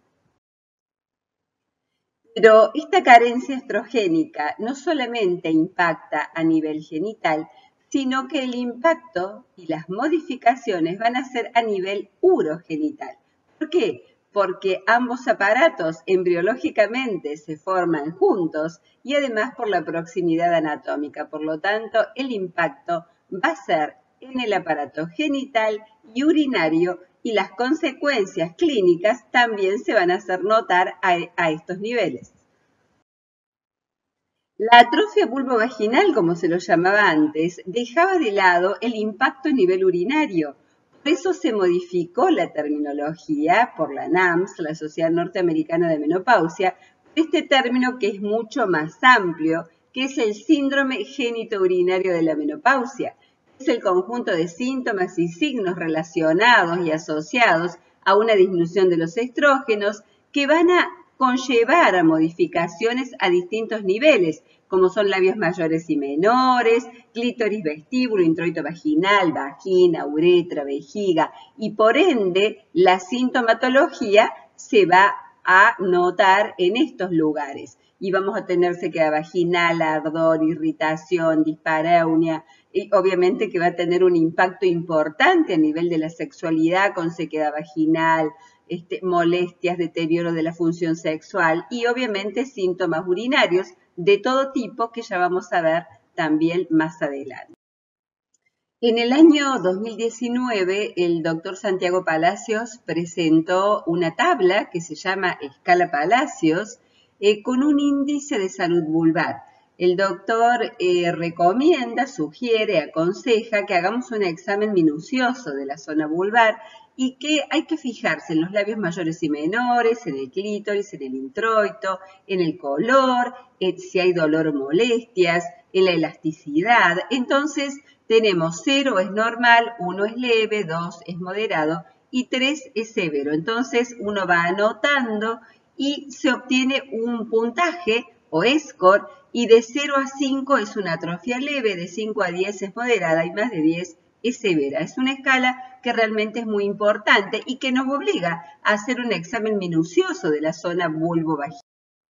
Pero esta carencia estrogénica no solamente impacta a nivel genital, sino que el impacto y las modificaciones van a ser a nivel urogenital. ¿Por qué? Porque ambos aparatos embriológicamente se forman juntos y además por la proximidad anatómica. Por lo tanto, el impacto va a ser en el aparato genital y urinario y las consecuencias clínicas también se van a hacer notar a, a estos niveles. La atrofia vulvovaginal, como se lo llamaba antes, dejaba de lado el impacto a nivel urinario. Por eso se modificó la terminología por la N A M S, la Sociedad Norteamericana de Menopausia, este término que es mucho más amplio, que es el síndrome genitourinario de la menopausia. Es el conjunto de síntomas y signos relacionados y asociados a una disminución de los estrógenos que van a conllevar a modificaciones a distintos niveles, como son labios mayores y menores, clítoris, vestíbulo, introito vaginal, vagina, uretra, vejiga, y por ende la sintomatología se va a notar en estos lugares. Y vamos a tener sequedad vaginal, ardor, irritación, dispareunia, y obviamente que va a tener un impacto importante a nivel de la sexualidad con sequedad vaginal, este, molestias, deterioro de la función sexual y obviamente síntomas urinarios de todo tipo que ya vamos a ver también más adelante. En el año dos mil diecinueve, el doctor Santiago Palacios presentó una tabla que se llama Escala Palacios eh, con un índice de salud vulvar. El doctor eh, recomienda, sugiere, aconseja que hagamos un examen minucioso de la zona vulvar y que hay que fijarse en los labios mayores y menores, en el clítoris, en el introito, en el color, en si hay dolor o molestias, en la elasticidad. Entonces tenemos cero es normal, uno es leve, dos es moderado y tres es severo. Entonces uno va anotando y se obtiene un puntaje o score y de cero a cinco es una atrofia leve, de cinco a diez es moderada y más de diez es severa. Es una escala que realmente es muy importante y que nos obliga a hacer un examen minucioso de la zona vulvovaginal.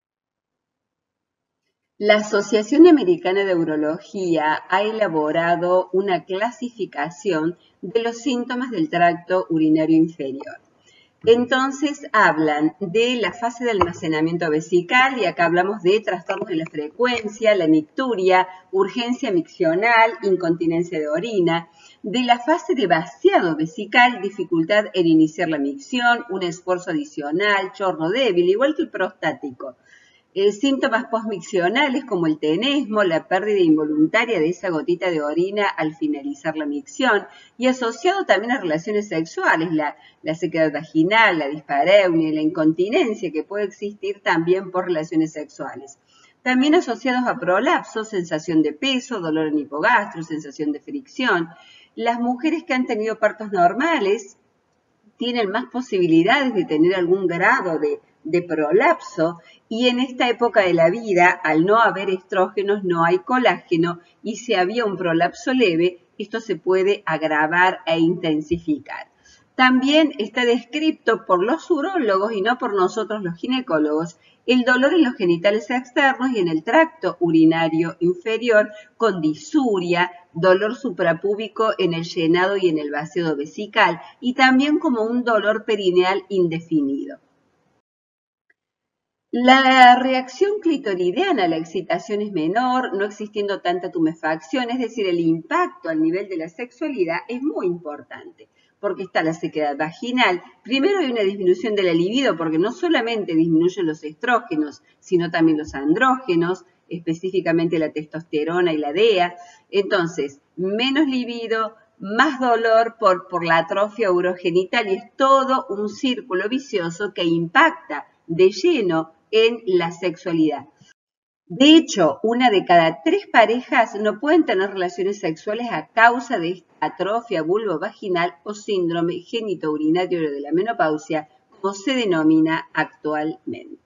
La Asociación Americana de Urología ha elaborado una clasificación de los síntomas del tracto urinario inferior. Entonces hablan de la fase de almacenamiento vesical y acá hablamos de trastornos de la frecuencia, la nicturia, urgencia miccional, incontinencia de orina, de la fase de vaciado vesical, dificultad en iniciar la micción, un esfuerzo adicional, chorro débil, igual que el prostático. Eh, síntomas postmiccionales como el tenesmo, la pérdida involuntaria de esa gotita de orina al finalizar la micción y asociado también a relaciones sexuales, la, la sequedad vaginal, la dispareunia y la incontinencia que puede existir también por relaciones sexuales. También asociados a prolapso, sensación de peso, dolor en hipogastro, sensación de fricción. Las mujeres que han tenido partos normales tienen más posibilidades de tener algún grado de de prolapso y en esta época de la vida, al no haber estrógenos, no hay colágeno y si había un prolapso leve, esto se puede agravar e intensificar. También está descrito por los urólogos y no por nosotros los ginecólogos el dolor en los genitales externos y en el tracto urinario inferior con disuria, dolor suprapúbico en el llenado y en el vaciado vesical y también como un dolor perineal indefinido. La reacción clitoridiana a la excitación es menor, no existiendo tanta tumefacción, es decir, el impacto al nivel de la sexualidad es muy importante, porque está la sequedad vaginal. Primero hay una disminución de la libido, porque no solamente disminuyen los estrógenos, sino también los andrógenos, específicamente la testosterona y la D E A. Entonces, menos libido, más dolor por, por la atrofia urogenital, y es todo un círculo vicioso que impacta de lleno en la sexualidad. De hecho, una de cada tres parejas no pueden tener relaciones sexuales a causa de esta atrofia vulvovaginal o síndrome genitourinario de la menopausia, como se denomina actualmente.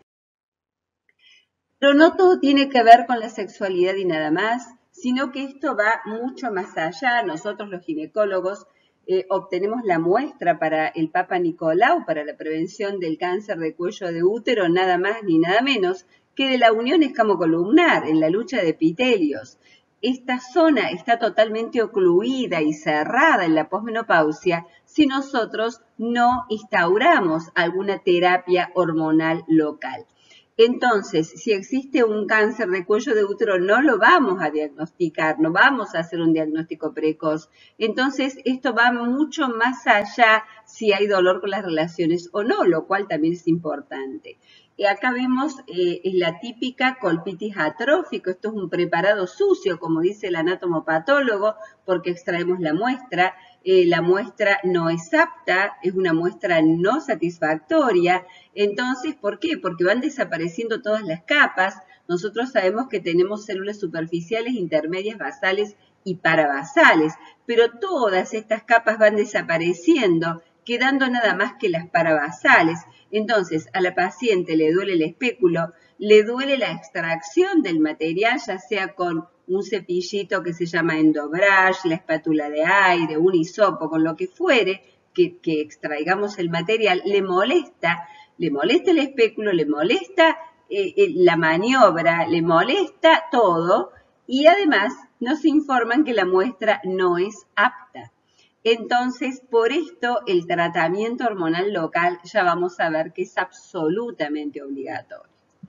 Pero no todo tiene que ver con la sexualidad y nada más, sino que esto va mucho más allá. Nosotros los ginecólogos eh, obtenemos la muestra para el Papa Nicolau, para la prevención del cáncer de cuello de útero, nada más ni nada menos que de la unión escamocolumnar en la lucha de epitelios. Esta zona está totalmente ocluida y cerrada en la posmenopausia si nosotros no instauramos alguna terapia hormonal local. Entonces, si existe un cáncer de cuello de útero, no lo vamos a diagnosticar, no vamos a hacer un diagnóstico precoz. Entonces, esto va mucho más allá si hay dolor con las relaciones o no, lo cual también es importante. Y acá vemos eh, la típica colpitis atrófico. Esto es un preparado sucio, como dice el anatomopatólogo, porque extraemos la muestra. Eh, la muestra no es apta, es una muestra no satisfactoria. Entonces, ¿por qué? Porque van desapareciendo todas las capas. Nosotros sabemos que tenemos células superficiales, intermedias, basales y parabasales, pero todas estas capas van desapareciendo, quedando nada más que las parabasales. Entonces, a la paciente le duele el espéculo, le duele la extracción del material, ya sea con un cepillito que se llama endobrush, la espátula de aire, un hisopo, con lo que fuere, que, que extraigamos el material, le molesta, le molesta el espéculo, le molesta eh, eh, la maniobra, le molesta todo, y además nos informan que la muestra no es apta. Entonces, por esto, el tratamiento hormonal local ya vamos a ver que es absolutamente obligatorio.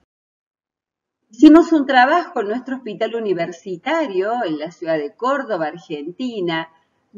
Hicimos un trabajo en nuestro hospital universitario en la ciudad de Córdoba, Argentina,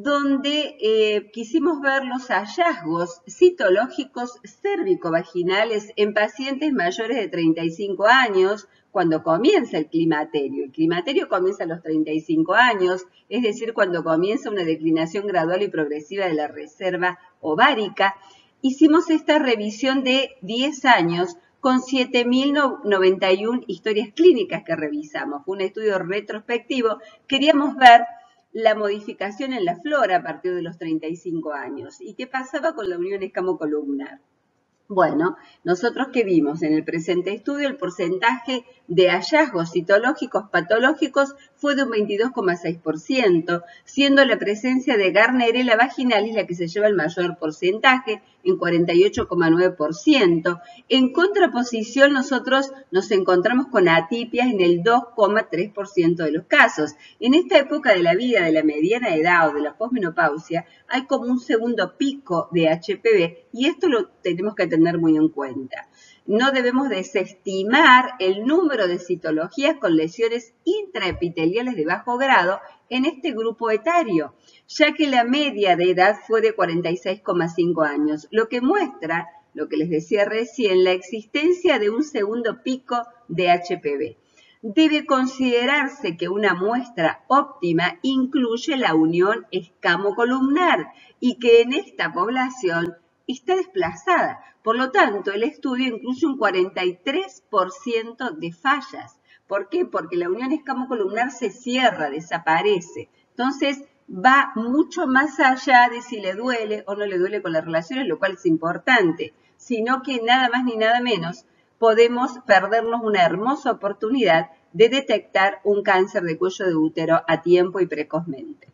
donde eh, quisimos ver los hallazgos citológicos cérvico-vaginales en pacientes mayores de treinta y cinco años cuando comienza el climaterio. El climaterio comienza a los treinta y cinco años, es decir, cuando comienza una declinación gradual y progresiva de la reserva ovárica. Hicimos esta revisión de diez años con siete mil noventa y una historias clínicas que revisamos. Fue un estudio retrospectivo. Queríamos ver la modificación en la flora a partir de los treinta y cinco años. ¿Y qué pasaba con la unión escamocolumnar? Bueno, nosotros que vimos en el presente estudio, el porcentaje de hallazgos citológicos patológicos fue de un veintidós coma seis por ciento, siendo la presencia de Gardnerella vaginalis la que se lleva el mayor porcentaje, en cuarenta y ocho coma nueve por ciento. En contraposición, nosotros nos encontramos con atipias en el dos coma tres por ciento de los casos. En esta época de la vida, de la mediana edad o de la posmenopausia, hay como un segundo pico de H P V y esto lo tenemos que tener muy en cuenta. No debemos desestimar el número de citologías con lesiones intraepiteliales de bajo grado en este grupo etario, ya que la media de edad fue de cuarenta y seis coma cinco años, lo que muestra, lo que les decía recién, la existencia de un segundo pico de H P V. Debe considerarse que una muestra óptima incluye la unión escamocolumnar y que en esta población está desplazada. Por lo tanto, el estudio incluye un cuarenta y tres por ciento de fallas. ¿Por qué? Porque la unión escamocolumnar se cierra, desaparece. Entonces, va mucho más allá de si le duele o no le duele con las relaciones, lo cual es importante, sino que nada más ni nada menos podemos perdernos una hermosa oportunidad de detectar un cáncer de cuello de útero a tiempo y precozmente.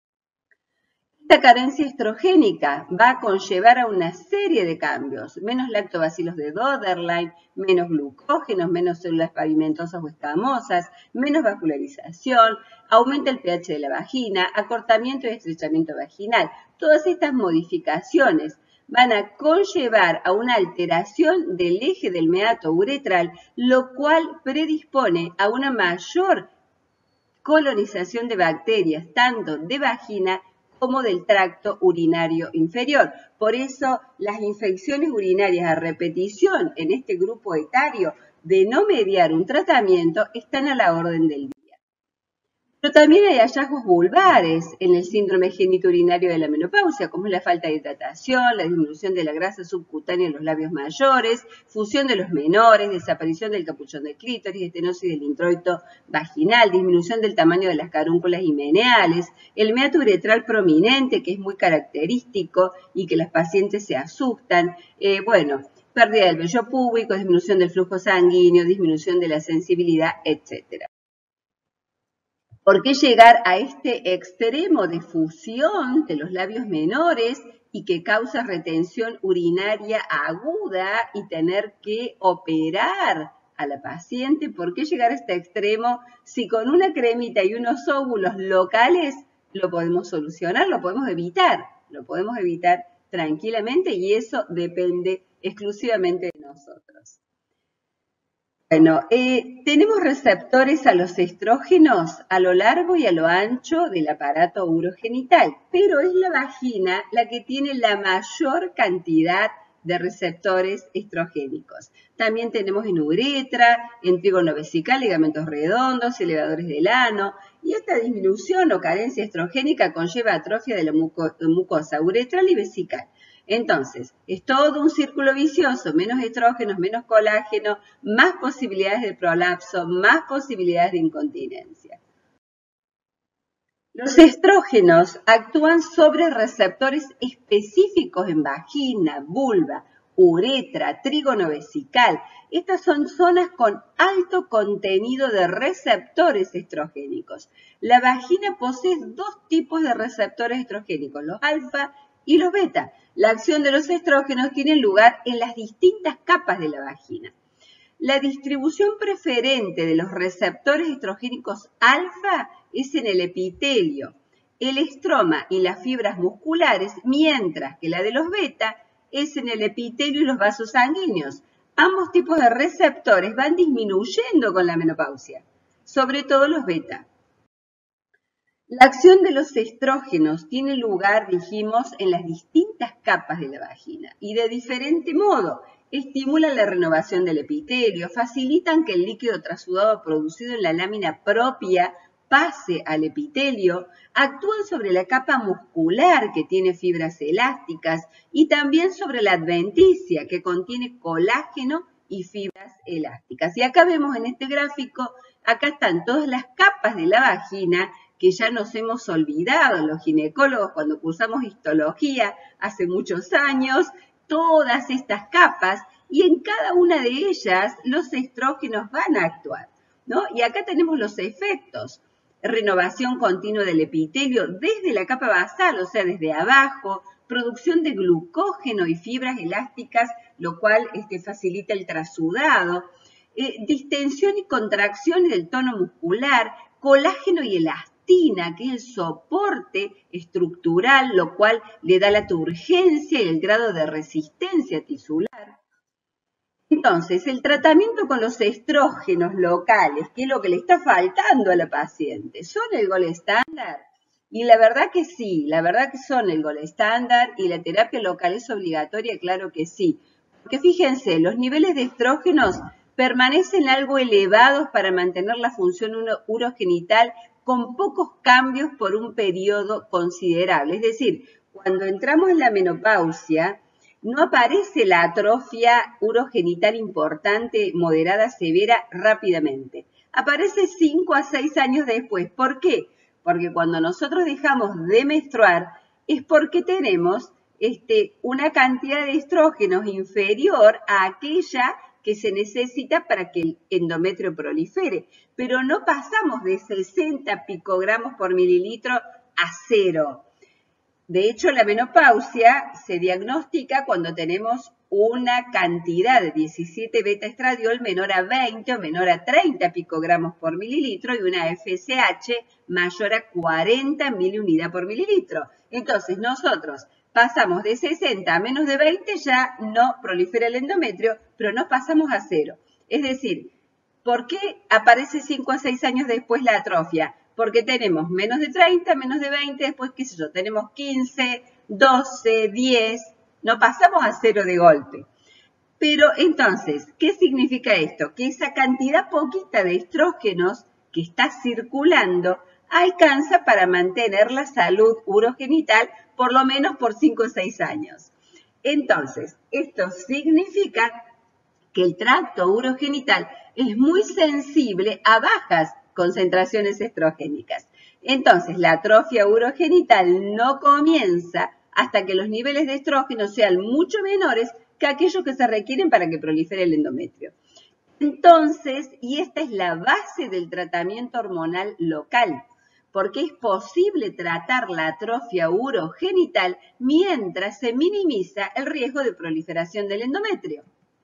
Esta carencia estrogénica va a conllevar a una serie de cambios, menos lactobacilos de Döderlein, menos glucógenos, menos células pavimentosas o escamosas, menos vascularización, aumenta el pH de la vagina, acortamiento y estrechamiento vaginal. Todas estas modificaciones van a conllevar a una alteración del eje del meato uretral, lo cual predispone a una mayor colonización de bacterias, tanto de vagina como del tracto urinario inferior. Por eso, las infecciones urinarias a repetición en este grupo etario, de no mediar un tratamiento, están a la orden del día. Pero también hay hallazgos vulvares en el síndrome genitourinario de la menopausia, como es la falta de hidratación, la disminución de la grasa subcutánea en los labios mayores, fusión de los menores, desaparición del capuchón del clítoris, estenosis del introito vaginal, disminución del tamaño de las carúnculas himeneales, el meato uretral prominente, que es muy característico y que las pacientes se asustan, eh, bueno, pérdida del vello púbico, disminución del flujo sanguíneo, disminución de la sensibilidad, etcétera. ¿Por qué llegar a este extremo de fusión de los labios menores y que causa retención urinaria aguda y tener que operar a la paciente? ¿Por qué llegar a este extremo si con una cremita y unos óvulos locales lo podemos solucionar, lo podemos evitar? Lo podemos evitar tranquilamente y eso depende exclusivamente de nosotros. Bueno, eh, tenemos receptores a los estrógenos a lo largo y a lo ancho del aparato urogenital, pero es la vagina la que tiene la mayor cantidad de receptores estrogénicos. También tenemos en uretra, en trígono vesical, ligamentos redondos, elevadores del ano, y esta disminución o carencia estrogénica conlleva atrofia de la muco- mucosa uretral y vesical. Entonces, es todo un círculo vicioso, menos estrógenos, menos colágeno, más posibilidades de prolapso, más posibilidades de incontinencia. Los estrógenos actúan sobre receptores específicos en vagina, vulva, uretra, trígono vesical. Estas son zonas con alto contenido de receptores estrogénicos. La vagina posee dos tipos de receptores estrogénicos, los alfa y los beta. La acción de los estrógenos tiene lugar en las distintas capas de la vagina. La distribución preferente de los receptores estrogénicos alfa es en el epitelio, el estroma y las fibras musculares, mientras que la de los beta es en el epitelio y los vasos sanguíneos. Ambos tipos de receptores van disminuyendo con la menopausia, sobre todo los beta. La acción de los estrógenos tiene lugar, dijimos, en las distintas capas de la vagina y de diferente modo. Estimulan la renovación del epitelio, facilitan que el líquido trasudado producido en la lámina propia pase al epitelio, actúan sobre la capa muscular que tiene fibras elásticas y también sobre la adventicia que contiene colágeno y fibras elásticas. Y acá vemos en este gráfico, acá están todas las capas de la vagina que ya nos hemos olvidado los ginecólogos cuando cursamos histología hace muchos años, todas estas capas, y en cada una de ellas los estrógenos van a actuar, ¿no? Y acá tenemos los efectos. Renovación continua del epitelio desde la capa basal, o sea, desde abajo, producción de glucógeno y fibras elásticas, lo cual este, facilita el trasudado, eh, distensión y contracción del tono muscular, colágeno y elastina, que es el soporte estructural, lo cual le da la turgencia y el grado de resistencia tisular. Entonces, el tratamiento con los estrógenos locales, que es lo que le está faltando a la paciente, ¿son el gol estándar? Y la verdad que sí, la verdad que son el gol estándar y la terapia local es obligatoria, claro que sí. Porque fíjense, los niveles de estrógenos permanecen algo elevados para mantener la función urogenital con pocos cambios por un periodo considerable. Es decir, cuando entramos en la menopausia, no aparece la atrofia urogenital importante, moderada, severa, rápidamente. Aparece cinco a seis años después. ¿Por qué? Porque cuando nosotros dejamos de menstruar es porque tenemos este, una cantidad de estrógenos inferior a aquella que se necesita para que el endometrio prolifere. Pero no pasamos de sesenta picogramos por mililitro a cero. De hecho, la menopausia se diagnostica cuando tenemos una cantidad de diecisiete beta-estradiol menor a veinte o menor a treinta picogramos por mililitro y una F S H mayor a cuarenta miliunidad por mililitro. Entonces, nosotros pasamos de sesenta a menos de veinte, ya no prolifera el endometrio, pero no pasamos a cero. Es decir, ¿por qué aparece cinco a seis años después la atrofia? Porque tenemos menos de treinta, menos de veinte, después, qué sé yo, tenemos quince, doce, diez, no pasamos a cero de golpe. Pero entonces, ¿qué significa esto? Que esa cantidad poquita de estrógenos que está circulando alcanza para mantener la salud urogenital por lo menos por cinco o seis años. Entonces, esto significa que el tracto urogenital es muy sensible a bajas concentraciones estrogénicas. Entonces, la atrofia urogenital no comienza hasta que los niveles de estrógeno sean mucho menores que aquellos que se requieren para que prolifere el endometrio. Entonces, y esta es la base del tratamiento hormonal local, porque es posible tratar la atrofia urogenital mientras se minimiza el riesgo de proliferación del endometrio.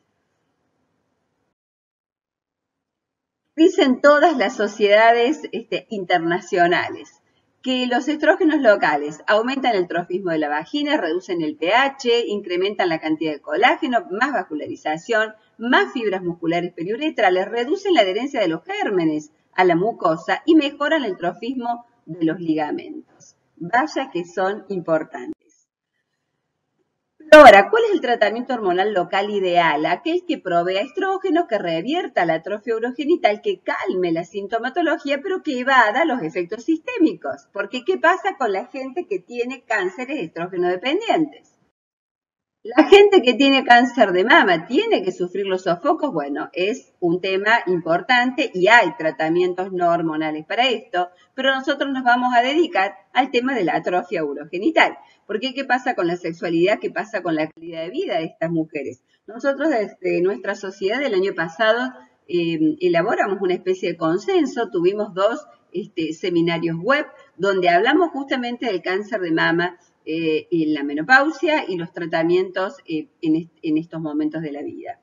Dicen todas las sociedades este, internacionales que los estrógenos locales aumentan el trofismo de la vagina, reducen el pH, incrementan la cantidad de colágeno, más vascularización, más fibras musculares periuretrales, reducen la adherencia de los gérmenes a la mucosa y mejoran el trofismo de los ligamentos. Vaya que son importantes. Ahora, ¿cuál es el tratamiento hormonal local ideal? Aquel que provea estrógenos, que revierta la atrofia urogenital, que calme la sintomatología, pero que evada los efectos sistémicos. Porque, ¿qué pasa con la gente que tiene cánceres estrógeno dependientes? La gente que tiene cáncer de mama tiene que sufrir los sofocos. Bueno, es un tema importante y hay tratamientos no hormonales para esto, pero nosotros nos vamos a dedicar al tema de la atrofia urogenital. Porque ¿qué pasa con la sexualidad? ¿Qué pasa con la calidad de vida de estas mujeres? Nosotros desde nuestra sociedad el año pasado eh, elaboramos una especie de consenso, tuvimos dos este, seminarios web donde hablamos justamente del cáncer de mama, Eh, en la menopausia y los tratamientos eh, en, est en estos momentos de la vida.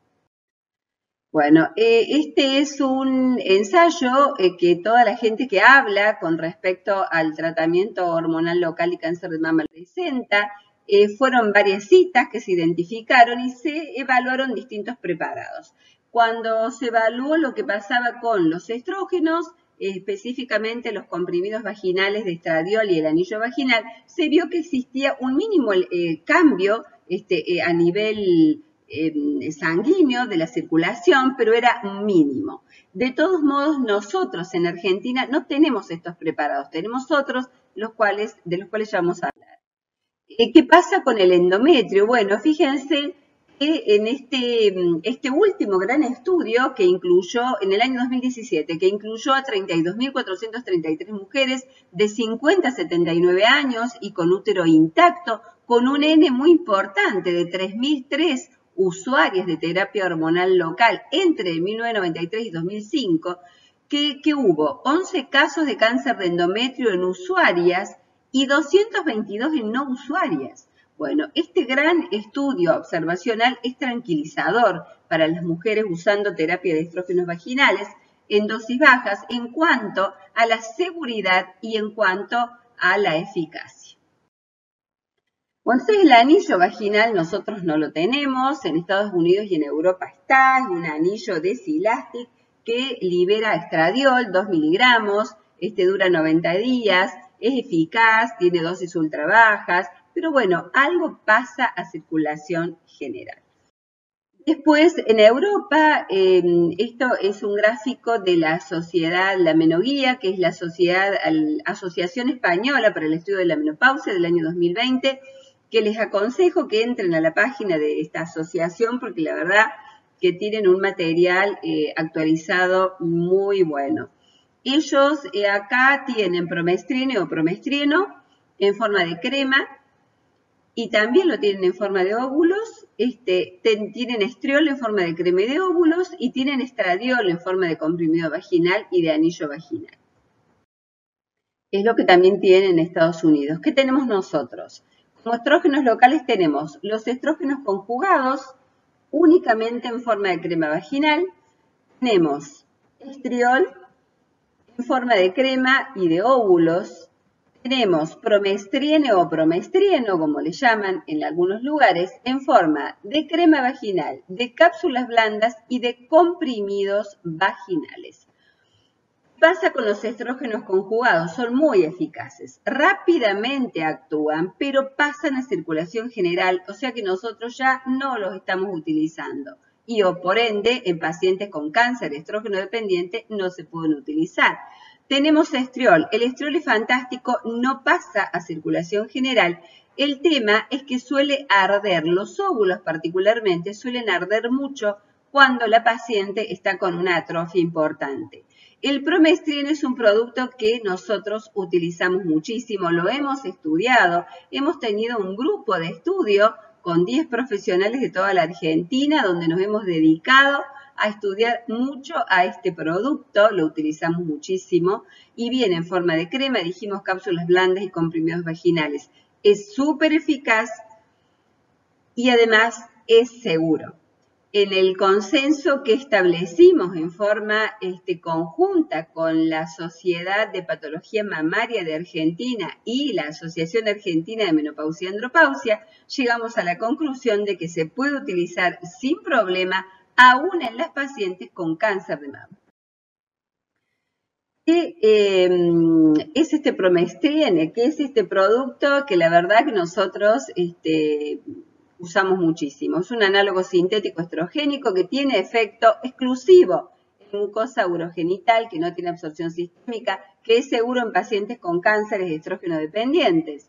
Bueno, eh, este es un ensayo eh, que toda la gente que habla con respecto al tratamiento hormonal local y cáncer de mama presenta. Eh, fueron varias citas que se identificaron y se evaluaron distintos preparados. Cuando se evaluó lo que pasaba con los estrógenos, específicamente los comprimidos vaginales de estradiol y el anillo vaginal, se vio que existía un mínimo eh, cambio este, eh, a nivel eh, sanguíneo de la circulación, pero era mínimo. De todos modos, nosotros en Argentina no tenemos estos preparados, tenemos otros los cuales, de los cuales ya vamos a hablar. Eh, ¿Qué pasa con el endometrio? Bueno, fíjense que en este, este último gran estudio que incluyó, en el año dos mil diecisiete, que incluyó a treinta y dos mil cuatrocientas treinta y tres mujeres de cincuenta a setenta y nueve años y con útero intacto, con un N muy importante de tres mil tres usuarias de terapia hormonal local entre mil novecientos noventa y tres y dos mil cinco, que, que hubo once casos de cáncer de endometrio en usuarias y doscientos veintidós en no usuarias. Bueno, este gran estudio observacional es tranquilizador para las mujeres usando terapia de estrógenos vaginales en dosis bajas en cuanto a la seguridad y en cuanto a la eficacia. Bueno, entonces el anillo vaginal nosotros no lo tenemos, en Estados Unidos y en Europa está, es un anillo de Silastic que libera estradiol, dos miligramos, este dura noventa días, es eficaz, tiene dosis ultra bajas, pero bueno, algo pasa a circulación general. Después, en Europa, eh, esto es un gráfico de la sociedad, la Menoguía, que es la sociedad, Asociación Española para el Estudio de la Menopausia del año dos mil veinte, que les aconsejo que entren a la página de esta asociación, porque la verdad que tienen un material eh, actualizado muy bueno. Ellos eh, acá tienen promestrino o promestrino en forma de crema, y también lo tienen en forma de óvulos, este, ten, tienen estriol en forma de crema de óvulos y tienen estradiol en forma de comprimido vaginal y de anillo vaginal. Es lo que también tienen en Estados Unidos. ¿Qué tenemos nosotros? Como estrógenos locales tenemos los estrógenos conjugados únicamente en forma de crema vaginal, tenemos estriol en forma de crema y de óvulos, tenemos promestriene o promestrieno, como le llaman en algunos lugares, en forma de crema vaginal, de cápsulas blandas y de comprimidos vaginales. ¿Qué pasa con los estrógenos conjugados? Son muy eficaces, rápidamente actúan, pero pasan a circulación general, o sea que nosotros ya no los estamos utilizando. Y o por ende, en pacientes con cáncer estrógeno dependiente no se pueden utilizar. Tenemos estriol. El estriol es fantástico, no pasa a circulación general. El tema es que suele arder, los óvulos particularmente suelen arder mucho cuando la paciente está con una atrofia importante. El promestrino es un producto que nosotros utilizamos muchísimo, lo hemos estudiado, hemos tenido un grupo de estudio con diez profesionales de toda la Argentina donde nos hemos dedicado a estudiar mucho a este producto, lo utilizamos muchísimo y viene en forma de crema, dijimos cápsulas blandas y comprimidos vaginales. Es súper eficaz y además es seguro. En el consenso que establecimos en forma este, conjunta con la Sociedad de Patología Mamaria de Argentina y la Asociación Argentina de Menopausia y Andropausia, llegamos a la conclusión de que se puede utilizar sin problema aún en las pacientes con cáncer de mama. ¿Qué eh, es este promestriene? ¿Qué es este producto que la verdad que nosotros este, usamos muchísimo? Es un análogo sintético estrogénico que tiene efecto exclusivo en mucosa urogenital, que no tiene absorción sistémica, que es seguro en pacientes con cánceres estrógeno dependientes.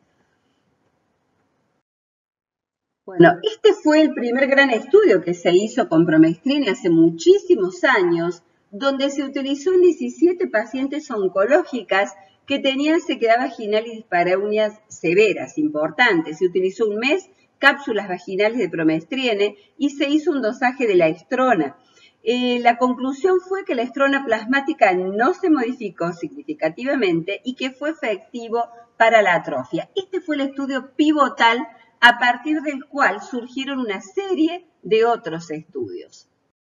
Bueno, este fue el primer gran estudio que se hizo con promestrine hace muchísimos años, donde se utilizó en diecisiete pacientes oncológicas que tenían sequedad vaginal y dispareunias severas, importantes. Se utilizó un mes cápsulas vaginales de promestrine y se hizo un dosaje de la estrona. Eh, la conclusión fue que la estrona plasmática no se modificó significativamente y que fue efectivo para la atrofia. Este fue el estudio pivotal a partir del cual surgieron una serie de otros estudios.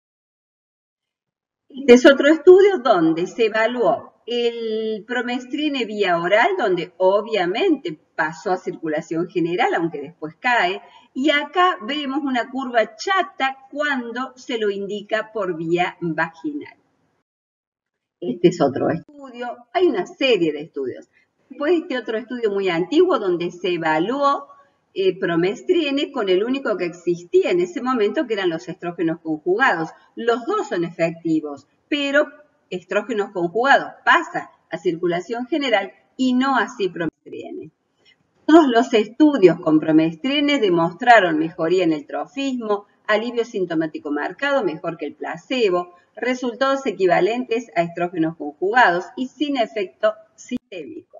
Este es otro estudio donde se evaluó el promestrine vía oral, donde obviamente pasó a circulación general, aunque después cae, y acá vemos una curva chata cuando se lo indica por vía vaginal. Este es otro estudio, hay una serie de estudios. Después este otro estudio muy antiguo donde se evaluó eh, promestrine con el único que existía en ese momento, que eran los estrógenos conjugados. Los dos son efectivos, pero estrógenos conjugados pasa a circulación general y no así promestrine. Todos los estudios con promestrine demostraron mejoría en el trofismo, alivio sintomático marcado, mejor que el placebo, resultados equivalentes a estrógenos conjugados y sin efecto sistémico.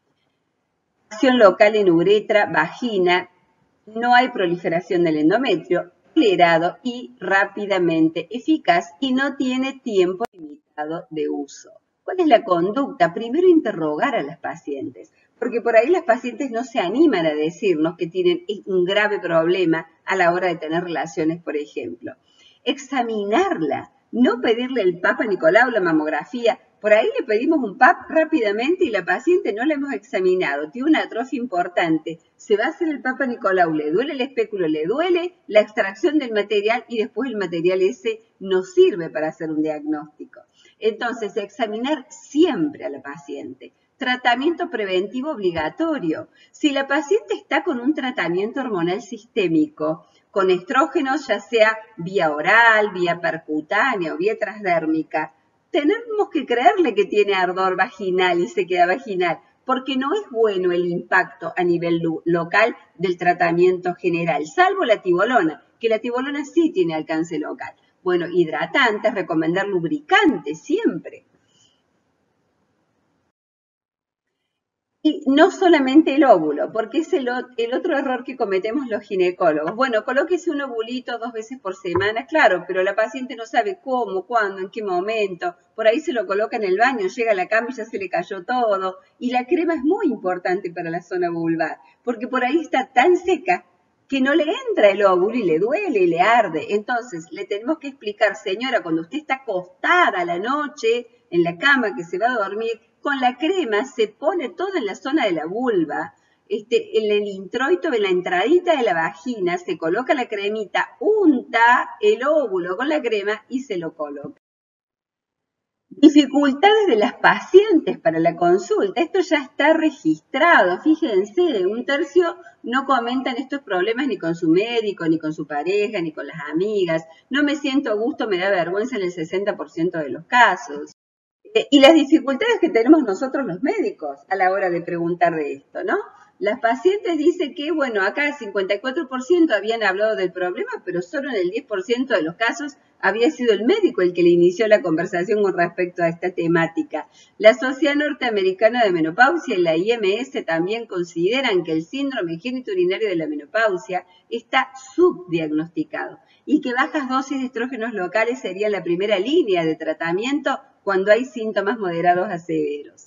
Acción local en uretra, vagina, no hay proliferación del endometrio, acelerado y rápidamente eficaz y no tiene tiempo limitado de uso. ¿Cuál es la conducta? Primero interrogar a las pacientes, porque por ahí las pacientes no se animan a decirnos que tienen un grave problema a la hora de tener relaciones, por ejemplo. Examinarla, no pedirle el Papa Nicolau, la mamografía. Por ahí le pedimos un P A P rápidamente y la paciente no la hemos examinado, tiene una atrofia importante, se va a hacer el Papa Nicolau, le duele el espéculo, le duele la extracción del material y después el material ese no sirve para hacer un diagnóstico. Entonces, examinar siempre a la paciente. Tratamiento preventivo obligatorio. Si la paciente está con un tratamiento hormonal sistémico, con estrógenos, ya sea vía oral, vía percutánea o vía transdérmica, tenemos que creerle que tiene ardor vaginal y sequedad vaginal, porque no es bueno el impacto a nivel local del tratamiento general, salvo la tibolona, que la tibolona sí tiene alcance local. Bueno, hidratantes, recomendar lubricantes siempre. Y no solamente el óvulo, porque es el, el otro error que cometemos los ginecólogos. Bueno, colóquese un ovulito dos veces por semana, claro, pero la paciente no sabe cómo, cuándo, en qué momento. Por ahí se lo coloca en el baño, llega a la cama y ya se le cayó todo. Y la crema es muy importante para la zona vulvar, porque por ahí está tan seca que no le entra el óvulo y le duele y le arde. Entonces, le tenemos que explicar, señora, cuando usted está acostada a la noche en la cama que se va a dormir, con la crema se pone todo en la zona de la vulva, este, en el introito, en la entradita de la vagina, se coloca la cremita, unta el óvulo con la crema y se lo coloca. Dificultades de las pacientes para la consulta. Esto ya está registrado. Fíjense, un tercio no comentan estos problemas ni con su médico, ni con su pareja, ni con las amigas. No me siento a gusto, me da vergüenza en el sesenta por ciento de los casos. Eh, y las dificultades que tenemos nosotros los médicos a la hora de preguntar de esto, ¿no? Las pacientes dicen que, bueno, acá el cincuenta y cuatro por ciento habían hablado del problema, pero solo en el diez por ciento de los casos había sido el médico el que le inició la conversación con respecto a esta temática. La Sociedad Norteamericana de Menopausia y la I M S también consideran que el síndrome genitourinario de la menopausia está subdiagnosticado y que bajas dosis de estrógenos locales serían la primera línea de tratamiento cuando hay síntomas moderados a severos.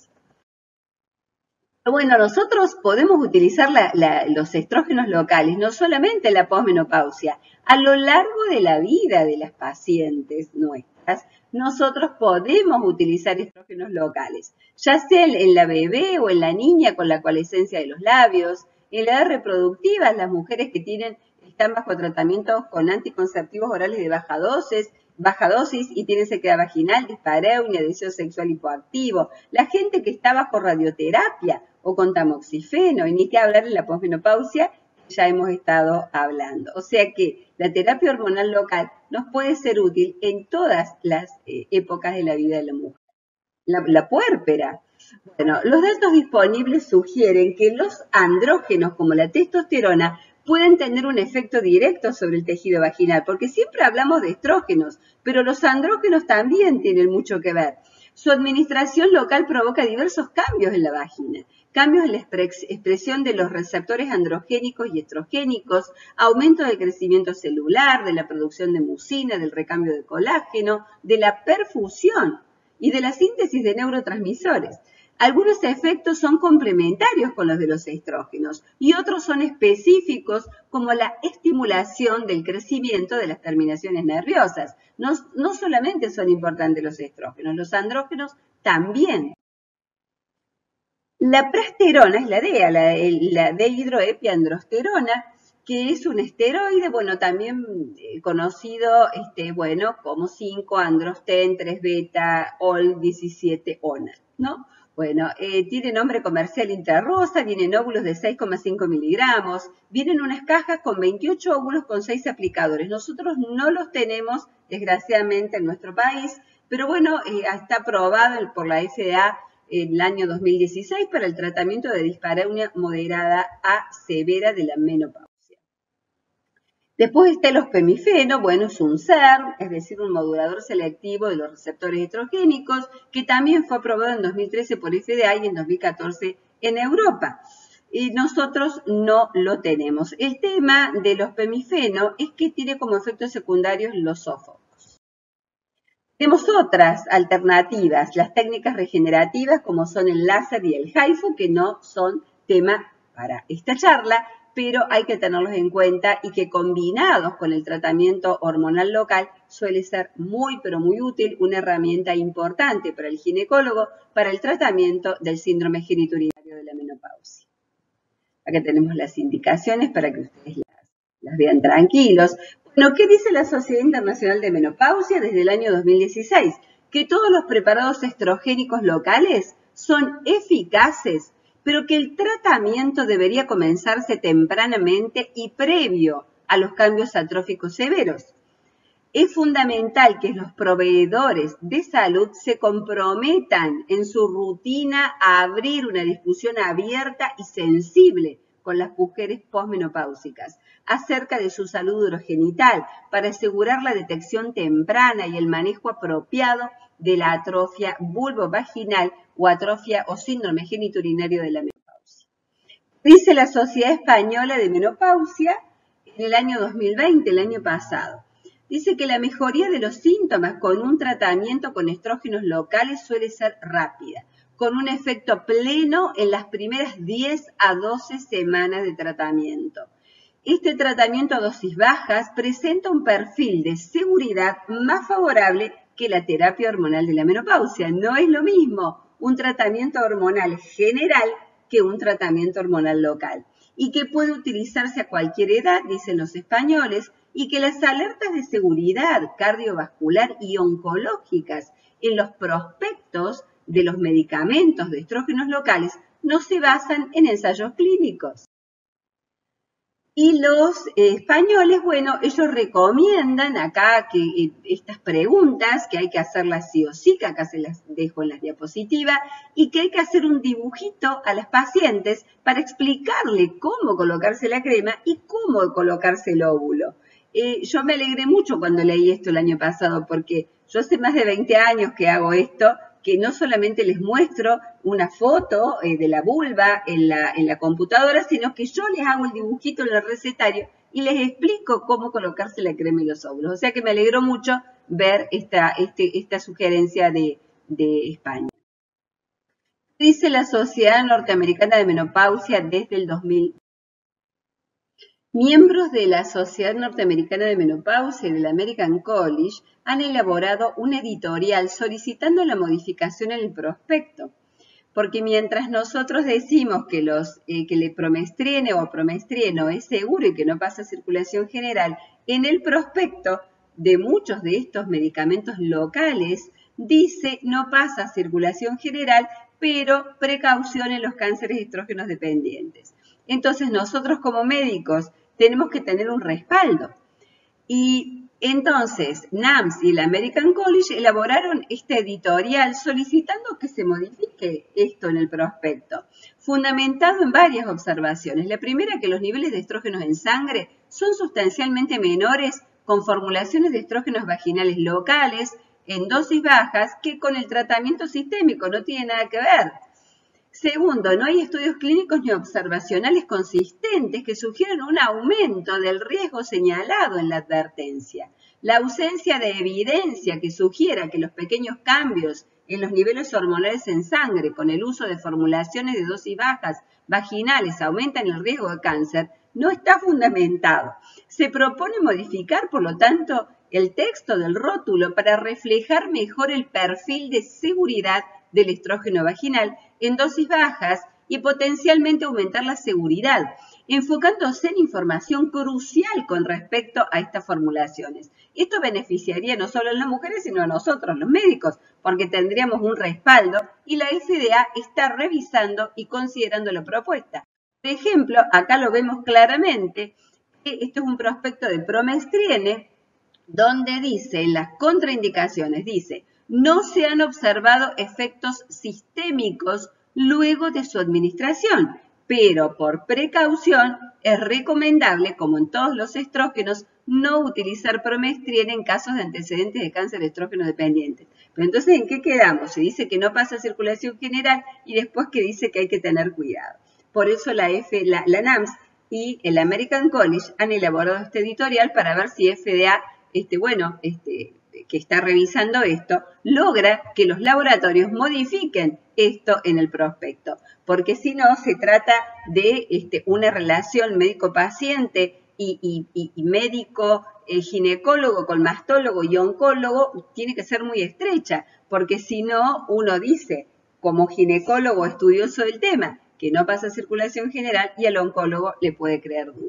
Bueno, nosotros podemos utilizar la, la, los estrógenos locales, no solamente en la posmenopausia, a lo largo de la vida de las pacientes nuestras, nosotros podemos utilizar estrógenos locales, ya sea en la bebé o en la niña con la coalescencia de los labios, en la edad reproductiva, las mujeres que tienen, están bajo tratamientos con anticonceptivos orales de baja dosis, baja dosis y tienen sequedad vaginal, dispareunia, deseo sexual hipoactivo, la gente que está bajo radioterapia o con tamoxifeno, y ni que hablar en la posmenopausia, ya hemos estado hablando. O sea que la terapia hormonal local nos puede ser útil en todas las eh, épocas de la vida de la mujer. La, la puérpera. Bueno, los datos disponibles sugieren que los andrógenos como la testosterona pueden tener un efecto directo sobre el tejido vaginal, porque siempre hablamos de estrógenos, pero los andrógenos también tienen mucho que ver. Su administración local provoca diversos cambios en la vagina, cambios en la expresión de los receptores androgénicos y estrogénicos, aumento del crecimiento celular, de la producción de mucina, del recambio de colágeno, de la perfusión y de la síntesis de neurotransmisores. Algunos efectos son complementarios con los de los estrógenos y otros son específicos, como la estimulación del crecimiento de las terminaciones nerviosas. No, no solamente son importantes los estrógenos, los andrógenos también. La prasterona es la D E A, la, la dehidroepiandrosterona, que es un esteroide, bueno, también eh, conocido, este, bueno, como cinco androsten, tres beta, O L diecisiete, O N A, ¿no? Bueno, eh, tiene nombre comercial Interrosa, vienen óvulos de seis coma cinco miligramos, vienen unas cajas con veintiocho óvulos con seis aplicadores. Nosotros no los tenemos, desgraciadamente, en nuestro país, pero bueno, eh, está aprobado por la F D A en el año dos mil dieciséis para el tratamiento de dispareunia moderada a severa de la menopausia. Después está el ospemifeno, bueno, es un S E R, es decir, un modulador selectivo de los receptores estrogénicos, que también fue aprobado en dos mil trece por F D A y en dos mil catorce en Europa. Y nosotros no lo tenemos. El tema del ospemifeno es que tiene como efectos secundarios los sofocos. Tenemos otras alternativas, las técnicas regenerativas como son el láser y el HIFU, que no son tema para esta charla, pero hay que tenerlos en cuenta y que combinados con el tratamiento hormonal local suele ser muy, pero muy útil, una herramienta importante para el ginecólogo para el tratamiento del síndrome genitourinario de la menopausia. Acá tenemos las indicaciones para que ustedes las, las vean tranquilos. Bueno, ¿qué dice la Sociedad Internacional de Menopausia desde el año dos mil dieciséis? Que todos los preparados estrogénicos locales son eficaces, pero que el tratamiento debería comenzarse tempranamente y previo a los cambios atróficos severos. Es fundamental que los proveedores de salud se comprometan en su rutina a abrir una discusión abierta y sensible con las mujeres posmenopáusicas acerca de su salud urogenital para asegurar la detección temprana y el manejo apropiado de la atrofia vulvovaginal o atrofia o síndrome genitourinario de la menopausia. Dice la Sociedad Española de Menopausia en el año dos mil veinte, el año pasado. Dice que la mejoría de los síntomas con un tratamiento con estrógenos locales suele ser rápida, con un efecto pleno en las primeras diez a doce semanas de tratamiento. Este tratamiento a dosis bajas presenta un perfil de seguridad más favorable que la terapia hormonal de la menopausia. No es lo mismo un tratamiento hormonal general que un tratamiento hormonal local, y que puede utilizarse a cualquier edad, dicen los españoles, y que las alertas de seguridad cardiovascular y oncológicas en los prospectos de los medicamentos de estrógenos locales no se basan en ensayos clínicos. Y los eh, españoles, bueno, ellos recomiendan acá que eh, estas preguntas, que hay que hacerlas sí o sí, que acá se las dejo en la diapositiva, y que hay que hacer un dibujito a las pacientes para explicarle cómo colocarse la crema y cómo colocarse el óvulo. Eh, yo me alegré mucho cuando leí esto el año pasado, porque yo hace más de veinte años que hago esto, que no solamente les muestro una foto eh, de la vulva en la, en la computadora, sino que yo les hago el dibujito en el recetario y les explico cómo colocarse la crema y los óvulos. O sea que me alegró mucho ver esta, este, esta sugerencia de, de España. Dice la Sociedad Norteamericana de Menopausia desde el dos mil. Miembros de la Sociedad Norteamericana de Menopausia y del American College han elaborado un editorial solicitando la modificación en el prospecto, porque mientras nosotros decimos que, los, eh, que el promestrene o promestrieno es seguro y que no pasa a circulación general, en el prospecto de muchos de estos medicamentos locales dice no pasa a circulación general, pero precaución en los cánceres estrógenos dependientes. Entonces nosotros como médicos tenemos que tener un respaldo. Y entonces NAMS y el American College elaboraron este editorial solicitando que se modifique esto en el prospecto, fundamentado en varias observaciones. La primera, que los niveles de estrógenos en sangre son sustancialmente menores con formulaciones de estrógenos vaginales locales en dosis bajas que con el tratamiento sistémico, no tiene nada que ver. Segundo, no hay estudios clínicos ni observacionales consistentes que sugieran un aumento del riesgo señalado en la advertencia. La ausencia de evidencia que sugiera que los pequeños cambios en los niveles hormonales en sangre con el uso de formulaciones de dosis bajas vaginales aumentan el riesgo de cáncer no está fundamentado. Se propone modificar, por lo tanto, el texto del rótulo para reflejar mejor el perfil de seguridad del estrógeno vaginal en dosis bajas y potencialmente aumentar la seguridad, enfocándose en información crucial con respecto a estas formulaciones. Esto beneficiaría no solo a las mujeres, sino a nosotros, los médicos, porque tendríamos un respaldo y la F D A está revisando y considerando la propuesta. Por ejemplo, acá lo vemos claramente, que esto es un prospecto de promestriene, donde dice, en las contraindicaciones, dice, no se han observado efectos sistémicos luego de su administración, pero por precaución es recomendable, como en todos los estrógenos, no utilizar promestriene en casos de antecedentes de cáncer estrógeno dependiente. Pero entonces, ¿en qué quedamos? Se dice que no pasa a circulación general y después que dice que hay que tener cuidado. Por eso la, F, la, la NAMS y el American College han elaborado este editorial para ver si F D A, este, bueno, este, que está revisando esto, logra que los laboratorios modifiquen esto en el prospecto, porque si no se trata de este, una relación médico-paciente y, y, y, y médico-ginecólogo con mastólogo y oncólogo, tiene que ser muy estrecha, porque si no, uno dice, como ginecólogo estudioso del tema, que no pasa circulación general y al oncólogo le puede crear dudas.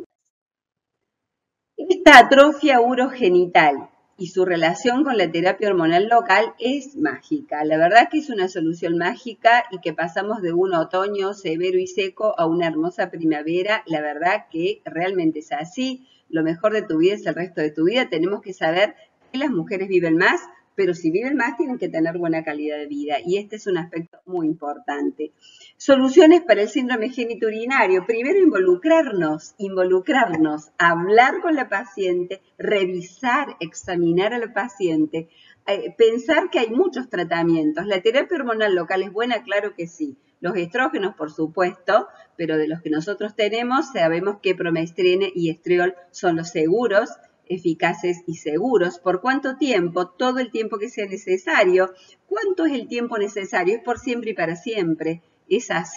Esta atrofia urogenital y su relación con la terapia hormonal local es mágica. La verdad que es una solución mágica y que pasamos de un otoño severo y seco a una hermosa primavera. La verdad que realmente es así. Lo mejor de tu vida es el resto de tu vida. Tenemos que saber que las mujeres viven más, pero si viven más tienen que tener buena calidad de vida y este es un aspecto muy importante. Soluciones para el síndrome genitourinario. Primero, involucrarnos, involucrarnos, hablar con la paciente, revisar, examinar a la paciente, eh, pensar que hay muchos tratamientos. La terapia hormonal local es buena, claro que sí. Los estrógenos, por supuesto, pero de los que nosotros tenemos, sabemos que promestrene y estriol son los seguros, eficaces y seguros. ¿Por cuánto tiempo? Todo el tiempo que sea necesario. ¿Cuánto es el tiempo necesario? Es por siempre y para siempre. Es así,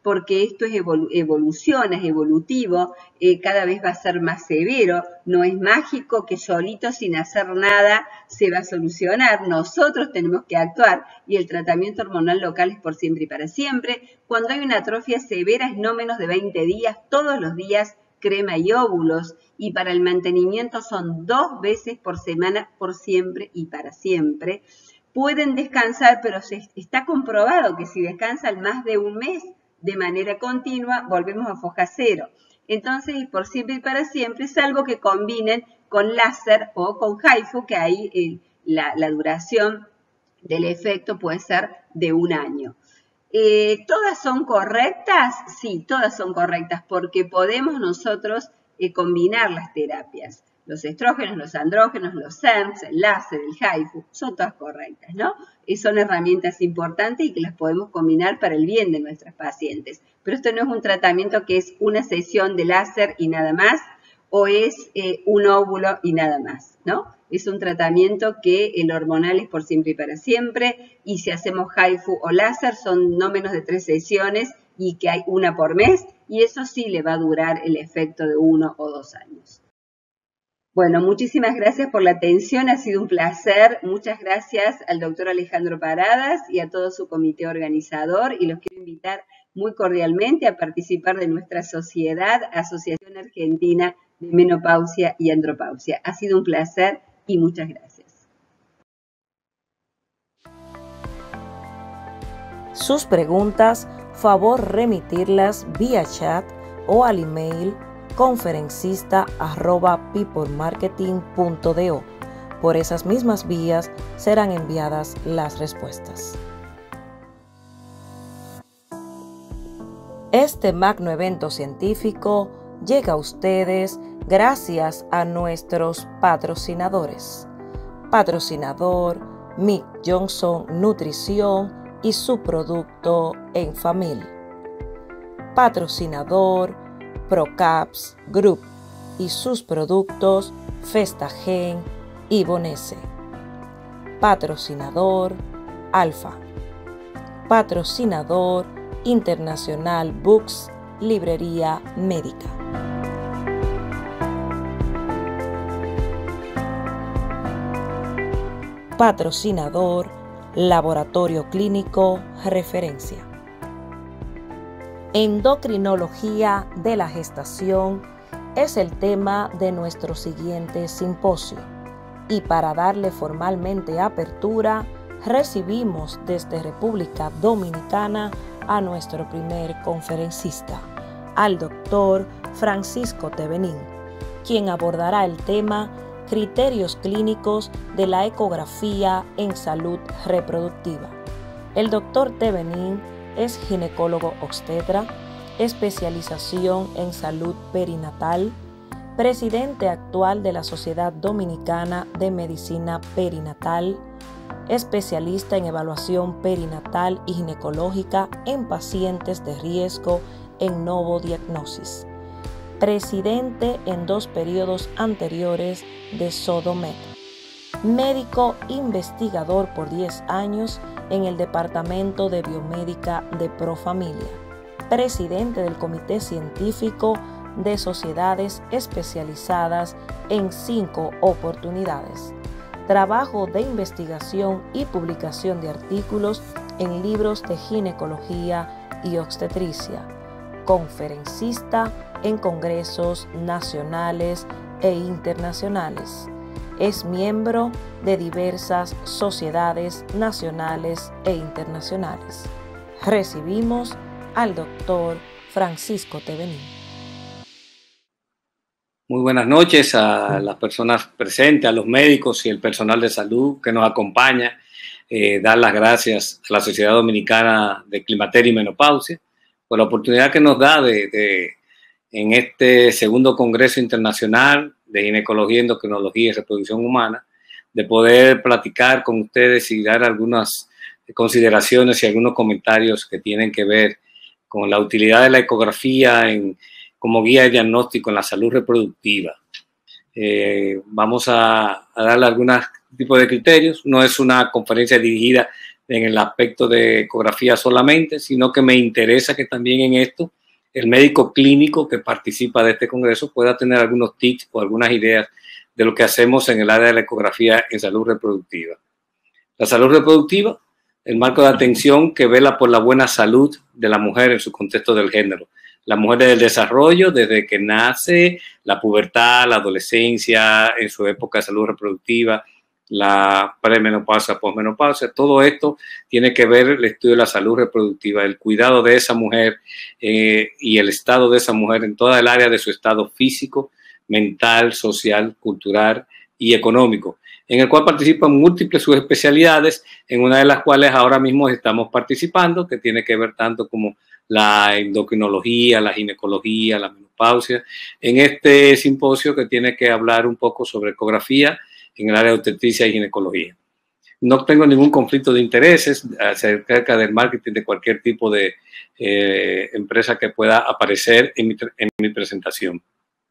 porque esto es evolu evoluciona, es evolutivo, eh, cada vez va a ser más severo, no es mágico que solito sin hacer nada se va a solucionar, nosotros tenemos que actuar y el tratamiento hormonal local es por siempre y para siempre. Cuando hay una atrofia severa es no menos de veinte días, todos los días crema y óvulos, y para el mantenimiento son dos veces por semana por siempre y para siempre. Pueden descansar, pero se está comprobado que si descansan más de un mes de manera continua, volvemos a foja cero. Entonces, por siempre y para siempre, salvo que combinen con láser o con HIFU, que ahí eh, la, la duración del efecto puede ser de un año. Eh, ¿Todas son correctas? Sí, todas son correctas, porque podemos nosotros eh, combinar las terapias. Los estrógenos, los andrógenos, los E R Ms, el láser, el HIFU, son todas correctas, ¿no? Y son herramientas importantes y que las podemos combinar para el bien de nuestras pacientes. Pero esto no es un tratamiento que es una sesión de láser y nada más, o es eh, un óvulo y nada más, ¿no? Es un tratamiento que el hormonal es por siempre y para siempre, y si hacemos HIFU o láser son no menos de tres sesiones y que hay una por mes, y eso sí le va a durar el efecto de uno o dos años. Bueno, muchísimas gracias por la atención, ha sido un placer. Muchas gracias al doctor Alejandro Paradas y a todo su comité organizador, y los quiero invitar muy cordialmente a participar de nuestra sociedad, Asociación Argentina de Menopausia y Andropausia. Ha sido un placer y muchas gracias. Sus preguntas, favor remitirlas vía chat o al email conferencista arroba peoplemarketing punto do. Por esas mismas vías serán enviadas las respuestas. Este magno evento científico llega a ustedes gracias a nuestros patrocinadores. Patrocinador Mick Johnson Nutrición y su producto Enfamil. Patrocinador Procaps Group y sus productos Festagen y Bonese. Patrocinador Alfa. Patrocinador Internacional Books, Librería Médica. Patrocinador Laboratorio Clínico Referencia. Endocrinología de la gestación es el tema de nuestro siguiente simposio, y para darle formalmente apertura recibimos desde República Dominicana a nuestro primer conferencista, al doctor Francisco Tevenin, quien abordará el tema Criterios clínicos de la ecografía en salud reproductiva. El doctor Tevenin es ginecólogo obstetra, especialización en salud perinatal, presidente actual de la Sociedad Dominicana de Medicina Perinatal, especialista en evaluación perinatal y ginecológica en pacientes de riesgo en novodiagnosis, presidente en dos periodos anteriores de Sodomed, médico investigador por diez años en el Departamento de Biomédica de Profamilia, presidente del Comité Científico de Sociedades Especializadas en cinco oportunidades, trabajo de investigación y publicación de artículos en libros de ginecología y obstetricia, conferencista en congresos nacionales e internacionales. Es miembro de diversas sociedades nacionales e internacionales. Recibimos al doctor Francisco Tevenin. Muy buenas noches a las personas presentes, a los médicos y el personal de salud que nos acompaña. Eh, dar las gracias a la Sociedad Dominicana de Climaterio y Menopausia por la oportunidad que nos da de, de en este segundo Congreso Internacional de Ginecología, Endocrinología y Reproducción Humana, de poder platicar con ustedes y dar algunas consideraciones y algunos comentarios que tienen que ver con la utilidad de la ecografía en, como guía de diagnóstico en la salud reproductiva. Eh, vamos a, a darle algún tipo de criterios. No es una conferencia dirigida en el aspecto de ecografía solamente, sino que me interesa que también en esto el médico clínico que participa de este congreso pueda tener algunos tips o algunas ideas de lo que hacemos en el área de la ecografía en salud reproductiva. La salud reproductiva, el marco de atención que vela por la buena salud de la mujer en su contexto del género. La mujer del desarrollo, desde que nace, la pubertad, la adolescencia, en su época de salud reproductiva, la premenopausia, posmenopausia, todo esto tiene que ver el estudio de la salud reproductiva, el cuidado de esa mujer eh, y el estado de esa mujer en toda el área de su estado físico, mental, social, cultural y económico, en el cual participan múltiples subespecialidades, en una de las cuales ahora mismo estamos participando, que tiene que ver tanto como la endocrinología, la ginecología, la menopausia, en este simposio que tiene que hablar un poco sobre ecografía en el área de obstetricia y ginecología. No tengo ningún conflicto de intereses acerca del marketing de cualquier tipo de eh, empresa que pueda aparecer en mi, en mi presentación.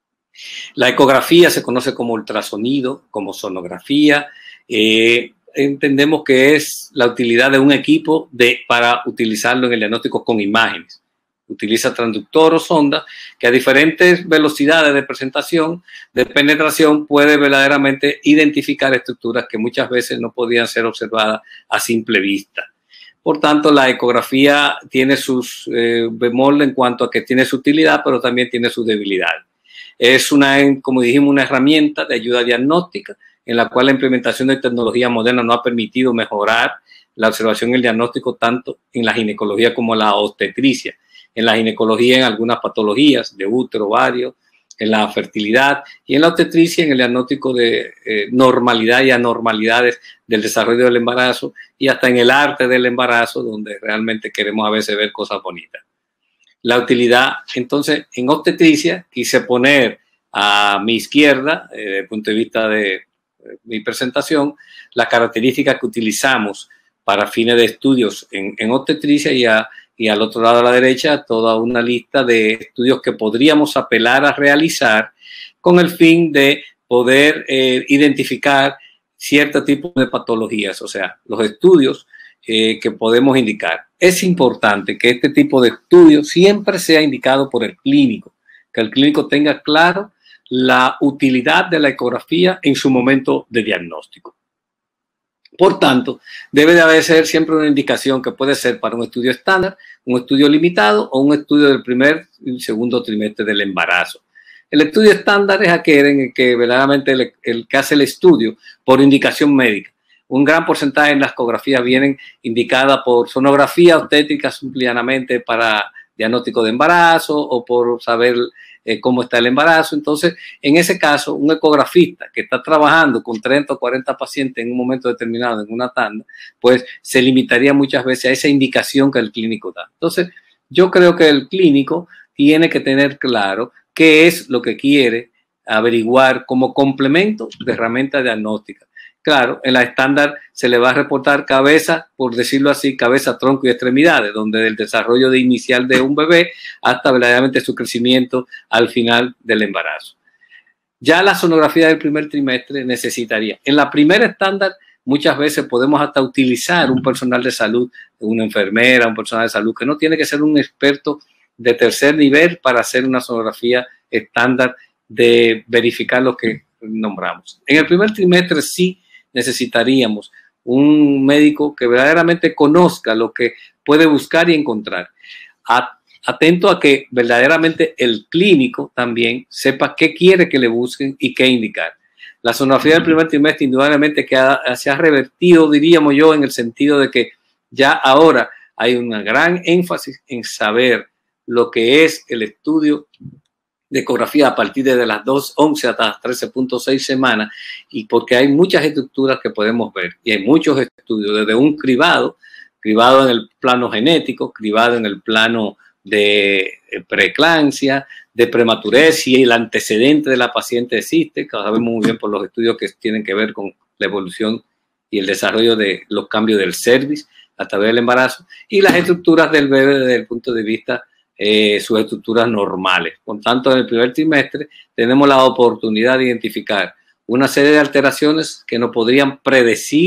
La ecografía se conoce como ultrasonido, como sonografía. Eh, entendemos que es la utilidad de un equipo de, para utilizarlo en el diagnóstico con imágenes. Utiliza transductor o sonda que a diferentes velocidades de presentación, de penetración, puede verdaderamente identificar estructuras que muchas veces no podían ser observadas a simple vista. Por tanto, la ecografía tiene sus eh, bemol en cuanto a que tiene su utilidad, pero también tiene su debilidad. Es una, como dijimos, una herramienta de ayuda diagnóstica en la cual la implementación de tecnología moderna nos ha permitido mejorar la observación y el diagnóstico tanto en la ginecología como en la obstetricia. En la ginecología en algunas patologías de útero, ovario, en la fertilidad y en la obstetricia en el diagnóstico de eh, normalidad y anormalidades del desarrollo del embarazo y hasta en el arte del embarazo, donde realmente queremos a veces ver cosas bonitas. La utilidad, entonces, en obstetricia quise poner a mi izquierda, eh, desde el punto de vista de eh, mi presentación, las características que utilizamos para fines de estudios en, en obstetricia y a y al otro lado a la derecha toda una lista de estudios que podríamos apelar a realizar con el fin de poder eh, identificar cierto tipo de patologías, o sea, los estudios eh, que podemos indicar. Es importante que este tipo de estudio siempre sea indicado por el clínico, que el clínico tenga claro la utilidad de la ecografía en su momento de diagnóstico. Por tanto, debe de haber ser siempre una indicación que puede ser para un estudio estándar, un estudio limitado o un estudio del primer y segundo trimestre del embarazo. El estudio estándar es aquel en el que verdaderamente el, el que hace el estudio por indicación médica. Un gran porcentaje en las ecografías vienen indicadas por sonografía obstétrica simplemente para diagnóstico de embarazo o por saber eh, cómo está el embarazo. Entonces, en ese caso, un ecografista que está trabajando con treinta o cuarenta pacientes en un momento determinado en una tanda, pues se limitaría muchas veces a esa indicación que el clínico da. Entonces, yo creo que el clínico tiene que tener claro qué es lo que quiere averiguar como complemento de herramientas diagnósticas. Claro, en la estándar se le va a reportar cabeza, por decirlo así, cabeza, tronco y extremidades, donde del desarrollo de inicial de un bebé hasta verdaderamente su crecimiento al final del embarazo. Ya la sonografía del primer trimestre necesitaría. En la primera estándar muchas veces podemos hasta utilizar un personal de salud, una enfermera, un personal de salud, que no tiene que ser un experto de tercer nivel para hacer una sonografía estándar de verificar lo que nombramos. En el primer trimestre sí necesitaríamos un médico que verdaderamente conozca lo que puede buscar y encontrar. Atento a que verdaderamente el clínico también sepa qué quiere que le busquen y qué indicar. La sonografía del primer trimestre indudablemente que ha, se ha revertido, diríamos yo, en el sentido de que ya ahora hay una gran énfasis en saber lo que es el estudio de ecografía a partir de las dos once hasta las trece punto seis semanas, y porque hay muchas estructuras que podemos ver y hay muchos estudios, desde un cribado, cribado en el plano genético, cribado en el plano de preeclampsia, de prematurez, y el antecedente de la paciente existe, que sabemos muy bien por los estudios que tienen que ver con la evolución y el desarrollo de los cambios del cervix a través del embarazo, y las estructuras del bebé desde el punto de vista Eh, sus estructuras normales. Por tanto, en el primer trimestre tenemos la oportunidad de identificar una serie de alteraciones que nos podrían predecir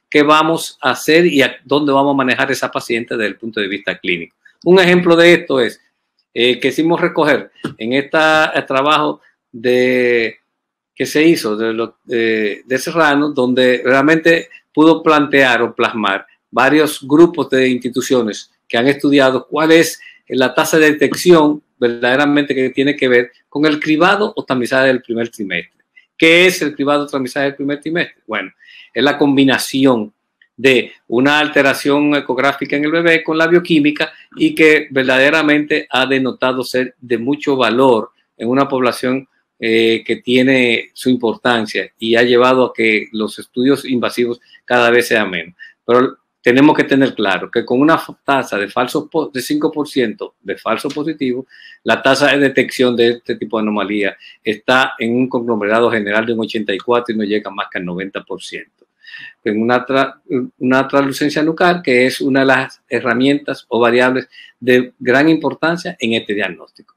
qué vamos a hacer y a dónde vamos a manejar esa paciente desde el punto de vista clínico. Un ejemplo de esto es eh, que hicimos recoger en este trabajo de, que se hizo de, lo, de, de Serrano, donde realmente pudo plantear o plasmar varios grupos de instituciones que han estudiado cuál es la tasa de detección verdaderamente que tiene que ver con el cribado o tamizaje del primer trimestre. ¿Qué es el cribado o tamizaje del primer trimestre? Bueno, es la combinación de una alteración ecográfica en el bebé con la bioquímica y que verdaderamente ha denotado ser de mucho valor en una población eh, que tiene su importancia y ha llevado a que los estudios invasivos cada vez sean menos. Pero tenemos que tener claro que con una tasa de falsos de cinco por ciento de falso positivo, la tasa de detección de este tipo de anomalía está en un conglomerado general de un ochenta y cuatro por ciento y no llega más que al noventa por ciento. En una, tra una translucencia nucar, que es una de las herramientas o variables de gran importancia en este diagnóstico.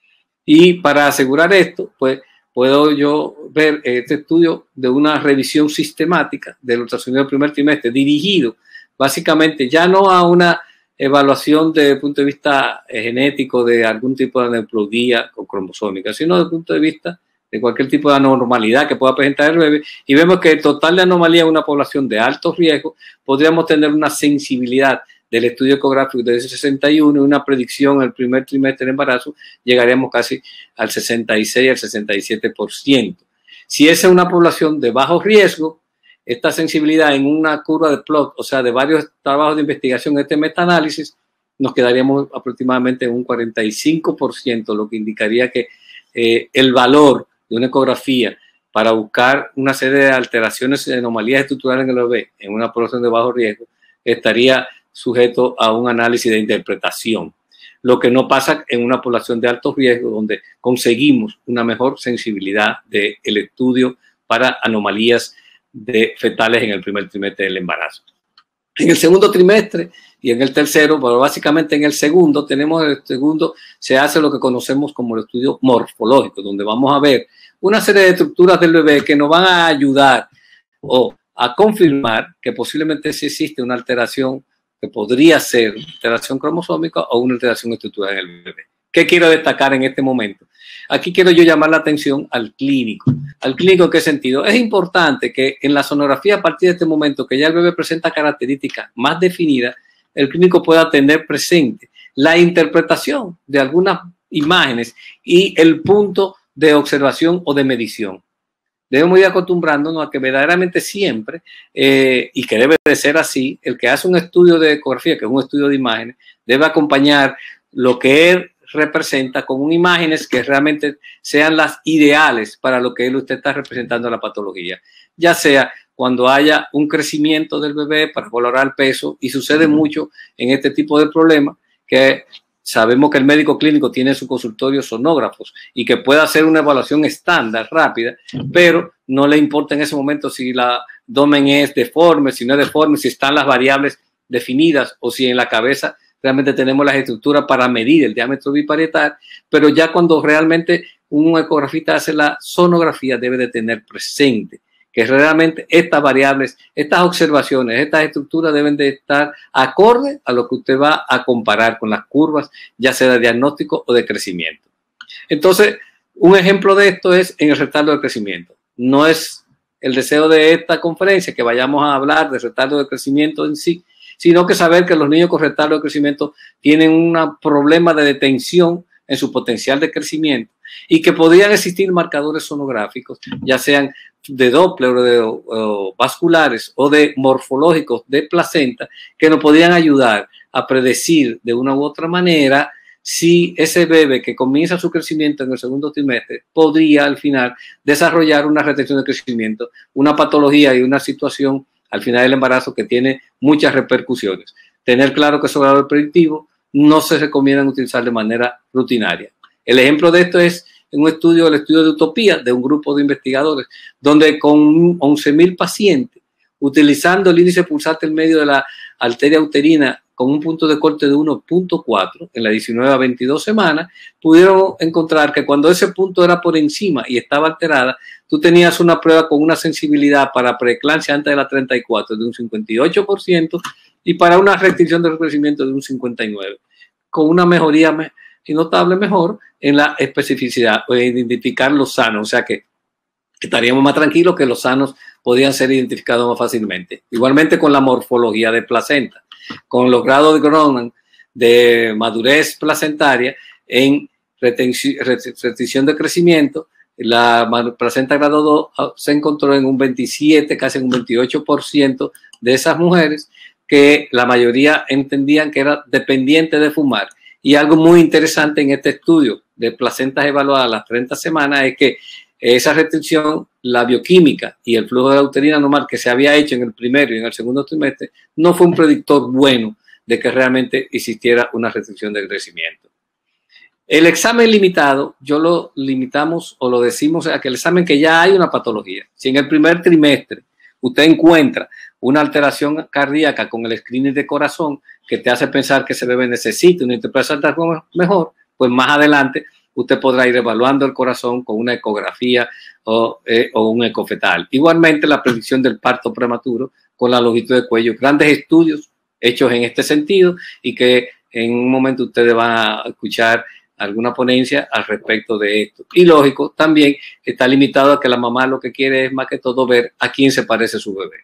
Y para asegurar esto, pues puedo yo ver este estudio de una revisión sistemática del ultrasonido del primer trimestre dirigido básicamente ya no a una evaluación desde el punto de vista genético de algún tipo de aneuploidía o cromosómica, sino desde el punto de vista de cualquier tipo de anormalidad que pueda presentar el bebé, y vemos que el total de anomalía en una población de alto riesgo podríamos tener una sensibilidad del estudio ecográfico de sesenta y uno y una predicción en el primer trimestre de embarazo, llegaríamos casi al sesenta y seis al sesenta y siete por ciento. Si esa es una población de bajo riesgo, esta sensibilidad en una curva de plot, o sea, de varios trabajos de investigación, este metaanálisis, nos quedaríamos aproximadamente en un cuarenta y cinco por ciento, lo que indicaría que eh, el valor de una ecografía para buscar una serie de alteraciones y anomalías estructurales en el bebé en una población de bajo riesgo estaría sujeto a un análisis de interpretación, lo que no pasa en una población de alto riesgo donde conseguimos una mejor sensibilidad del estudio para anomalías de fetales en el primer trimestre del embarazo. En el segundo trimestre y en el tercero, pero básicamente en el segundo, tenemos el segundo, se hace lo que conocemos como el estudio morfológico, donde vamos a ver una serie de estructuras del bebé que nos van a ayudar o a confirmar que posiblemente sí existe una alteración que podría ser una alteración cromosómica o una alteración estructural en el bebé. ¿Qué quiero destacar en este momento? Aquí quiero yo llamar la atención al clínico. ¿Al clínico en qué sentido? Es importante que en la sonografía, a partir de este momento, que ya el bebé presenta características más definidas, el clínico pueda tener presente la interpretación de algunas imágenes y el punto de observación o de medición. Debemos ir acostumbrándonos a que verdaderamente siempre, eh, y que debe de ser así, el que hace un estudio de ecografía, que es un estudio de imágenes, debe acompañar lo que él representa con imágenes que realmente sean las ideales para lo que él usted está representando la patología, ya sea cuando haya un crecimiento del bebé para valorar el peso, y sucede mucho en este tipo de problemas que sabemos que el médico clínico tiene en su consultorio sonógrafos y que puede hacer una evaluación estándar rápida, pero no le importa en ese momento si la abdomen es deforme, si no es deforme, si están las variables definidas o si en la cabeza realmente tenemos las estructuras para medir el diámetro biparietal, pero ya cuando realmente un ecografista hace la sonografía debe de tener presente que realmente estas variables, estas observaciones, estas estructuras deben de estar acorde a lo que usted va a comparar con las curvas, ya sea de diagnóstico o de crecimiento. Entonces, un ejemplo de esto es en el retardo de crecimiento. No es el deseo de esta conferencia que vayamos a hablar de retardo de crecimiento en sí, sino que saber que los niños con retardo de crecimiento tienen un problema de detención en su potencial de crecimiento y que podrían existir marcadores sonográficos, ya sean de Doppler o de o vasculares o de morfológicos de placenta, que nos podrían ayudar a predecir de una u otra manera si ese bebé que comienza su crecimiento en el segundo trimestre podría al final desarrollar una retención de crecimiento, una patología y una situación al final del embarazo que tiene muchas repercusiones. Tener claro que esos valores predictivos no se recomiendan utilizar de manera rutinaria. El ejemplo de esto es en un estudio, el estudio de Utopía, de un grupo de investigadores, donde con once mil pacientes utilizando el índice pulsante en medio de la arteria uterina con un punto de corte de uno punto cuatro en las diecinueve a veintidós semanas, pudieron encontrar que cuando ese punto era por encima y estaba alterada, tú tenías una prueba con una sensibilidad para preeclampsia antes de la treinta y cuatro de un cincuenta y ocho por ciento y para una restricción del crecimiento de un cincuenta y nueve por ciento, con una mejoría me y notable mejor en la especificidad o en identificar los sanos, o sea que estaríamos más tranquilos que los sanos podían ser identificados más fácilmente. Igualmente con la morfología de placenta, con los grados de Gronan de madurez placentaria en restricción de crecimiento, la placenta grado dos se encontró en un veintisiete, casi en un veintiocho por ciento de esas mujeres que la mayoría entendían que era dependiente de fumar. Y algo muy interesante en este estudio de placentas evaluadas a las treinta semanas es que esa restricción, la bioquímica y el flujo de la uterina normal que se había hecho en el primero y en el segundo trimestre no fue un predictor bueno de que realmente existiera una restricción del crecimiento. El examen limitado, yo lo limitamos o lo decimos a que el examen que ya hay una patología. Si en el primer trimestre usted encuentra una alteración cardíaca con el screening de corazón que te hace pensar que ese bebé necesita una interpretación mejor, pues más adelante usted podrá ir evaluando el corazón con una ecografía o, eh, o un ecofetal. Igualmente la predicción del parto prematuro con la longitud de cuello. Grandes estudios hechos en este sentido y que en un momento ustedes van a escuchar alguna ponencia al respecto de esto. Y lógico, también está limitado a que la mamá lo que quiere es más que todo ver a quién se parece su bebé.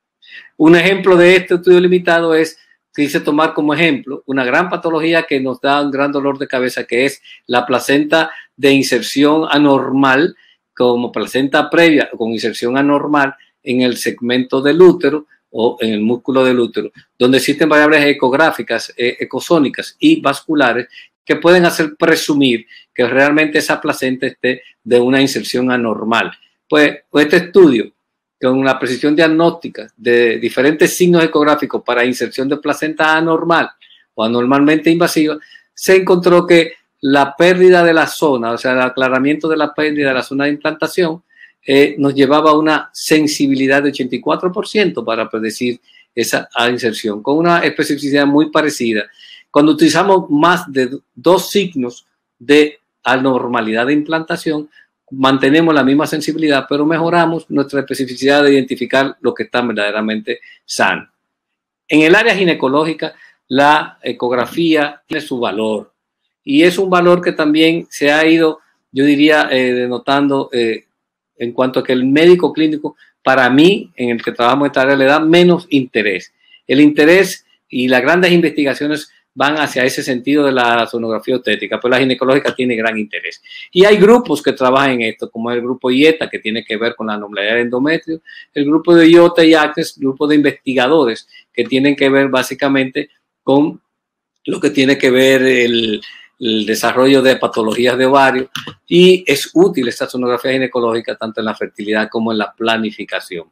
Un ejemplo de este estudio limitado es, quise tomar como ejemplo una gran patología que nos da un gran dolor de cabeza, que es la placenta de inserción anormal, como placenta previa con inserción anormal en el segmento del útero o en el músculo del útero, donde existen variables ecográficas, eh, ecosónicas y vasculares que pueden hacer presumir que realmente esa placenta esté de una inserción anormal. Pues este estudio, con la precisión diagnóstica de diferentes signos ecográficos para inserción de placenta anormal o anormalmente invasiva, se encontró que la pérdida de la zona, o sea, el aclaramiento de la pérdida de la zona de implantación, eh, nos llevaba a una sensibilidad de ochenta y cuatro por ciento para predecir esa inserción, con una especificidad muy parecida. Cuando utilizamos más de dos signos de anormalidad de implantación, mantenemos la misma sensibilidad, pero mejoramos nuestra especificidad de identificar lo que está verdaderamente sano. En el área ginecológica, la ecografía tiene su valor y es un valor que también se ha ido, yo diría, eh, denotando eh, en cuanto a que el médico clínico, para mí, en el que trabajamos en esta área, le da menos interés. El interés y las grandes investigaciones van hacia ese sentido de la sonografía obstétrica, pues la ginecológica tiene gran interés. Y hay grupos que trabajan en esto, como el grupo IETA, que tiene que ver con la anormalidad del endometrio, el grupo de IOTA y ACNES, grupo de investigadores que tienen que ver básicamente con lo que tiene que ver el, el desarrollo de patologías de ovario, y es útil esta sonografía ginecológica tanto en la fertilidad como en la planificación.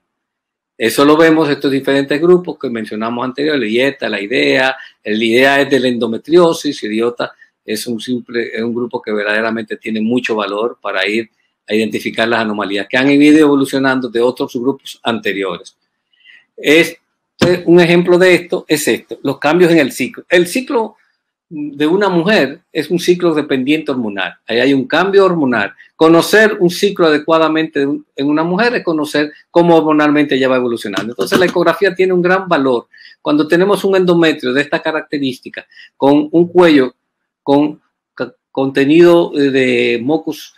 Eso lo vemos en estos diferentes grupos que mencionamos anteriormente, el IETA, la IDEA, el IDEA es de la endometriosis, el IOTA es un, simple, es un grupo que verdaderamente tiene mucho valor para ir a identificar las anomalías que han ido evolucionando de otros grupos anteriores. Este, un ejemplo de esto es esto, los cambios en el ciclo. El ciclo de una mujer es un ciclo dependiente hormonal. Ahí hay un cambio hormonal. Conocer un ciclo adecuadamente en una mujer es conocer cómo hormonalmente ella va evolucionando. Entonces la ecografía tiene un gran valor. Cuando tenemos un endometrio de esta característica, con un cuello con contenido de mucus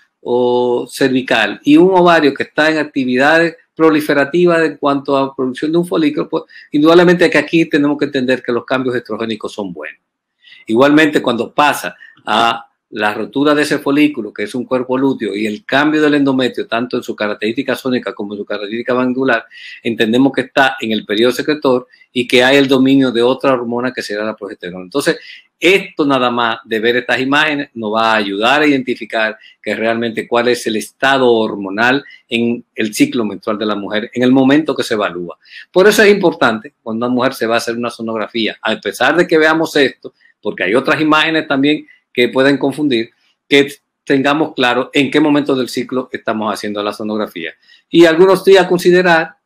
o cervical y un ovario que está en actividades proliferativas en cuanto a producción de un folículo, pues indudablemente que aquí tenemos que entender que los cambios estrogénicos son buenos. Igualmente, cuando pasa a la rotura de ese folículo, que es un cuerpo lúteo, y el cambio del endometrio, tanto en su característica sónica como en su característica glandular, entendemos que está en el periodo secretor y que hay el dominio de otra hormona que será la progesterona. Entonces, esto nada más de ver estas imágenes nos va a ayudar a identificar que realmente cuál es el estado hormonal en el ciclo menstrual de la mujer en el momento que se evalúa. Por eso es importante cuando una mujer se va a hacer una sonografía, a pesar de que veamos esto, porque hay otras imágenes también que pueden confundir, que tengamos claro en qué momento del ciclo estamos haciendo la sonografía. Y algunos días a considerar,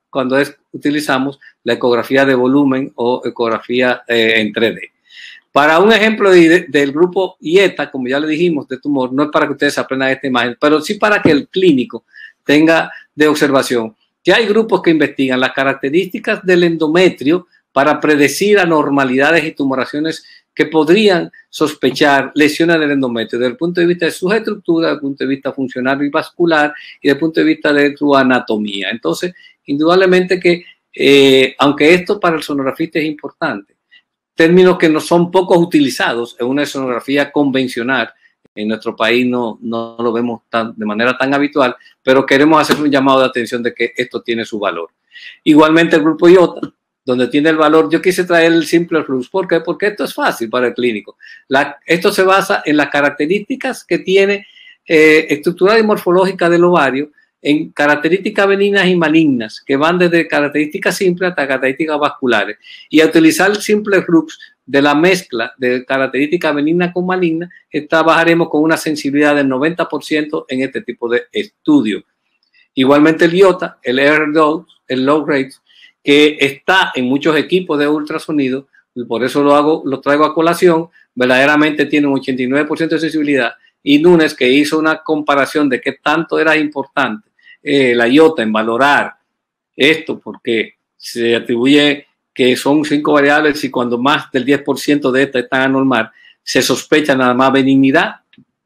cuando es, utilizamos la ecografía de volumen o ecografía eh, en tres D. Para un ejemplo de, de, del grupo I E T A, como ya le dijimos, de tumor, no es para que ustedes aprendan esta imagen, pero sí para que el clínico tenga de observación que hay grupos que investigan las características del endometrio para predecir anormalidades y tumoraciones que podrían sospechar lesiones del endometrio desde el punto de vista de su estructura, desde el punto de vista funcional y vascular y desde el punto de vista de su anatomía. Entonces, indudablemente que, eh, aunque esto para el sonografista es importante, términos que no son pocos utilizados en una sonografía convencional, en nuestro país no, no lo vemos tan, de manera tan habitual, pero queremos hacer un llamado de atención de que esto tiene su valor. Igualmente el grupo I O T A, donde tiene el valor, yo quise traer el simple flux. ¿Por qué? Porque esto es fácil para el clínico. La, esto se basa en las características que tiene eh, estructural y morfológica del ovario, en características benignas y malignas, que van desde características simples hasta características vasculares. Y a utilizar el simple flux de la mezcla de características benignas con malignas, trabajaremos con una sensibilidad del noventa por ciento en este tipo de estudio. Igualmente el I O T A, el R dos, el low rate, que está en muchos equipos de ultrasonido, y por eso lo hago, lo traigo a colación, verdaderamente tiene un ochenta y nueve por ciento de sensibilidad. Y Nunes, que hizo una comparación de qué tanto era importante eh, la I O T A en valorar esto, porque se atribuye que son cinco variables y cuando más del diez por ciento de estas están anormal, se sospecha nada más benignidad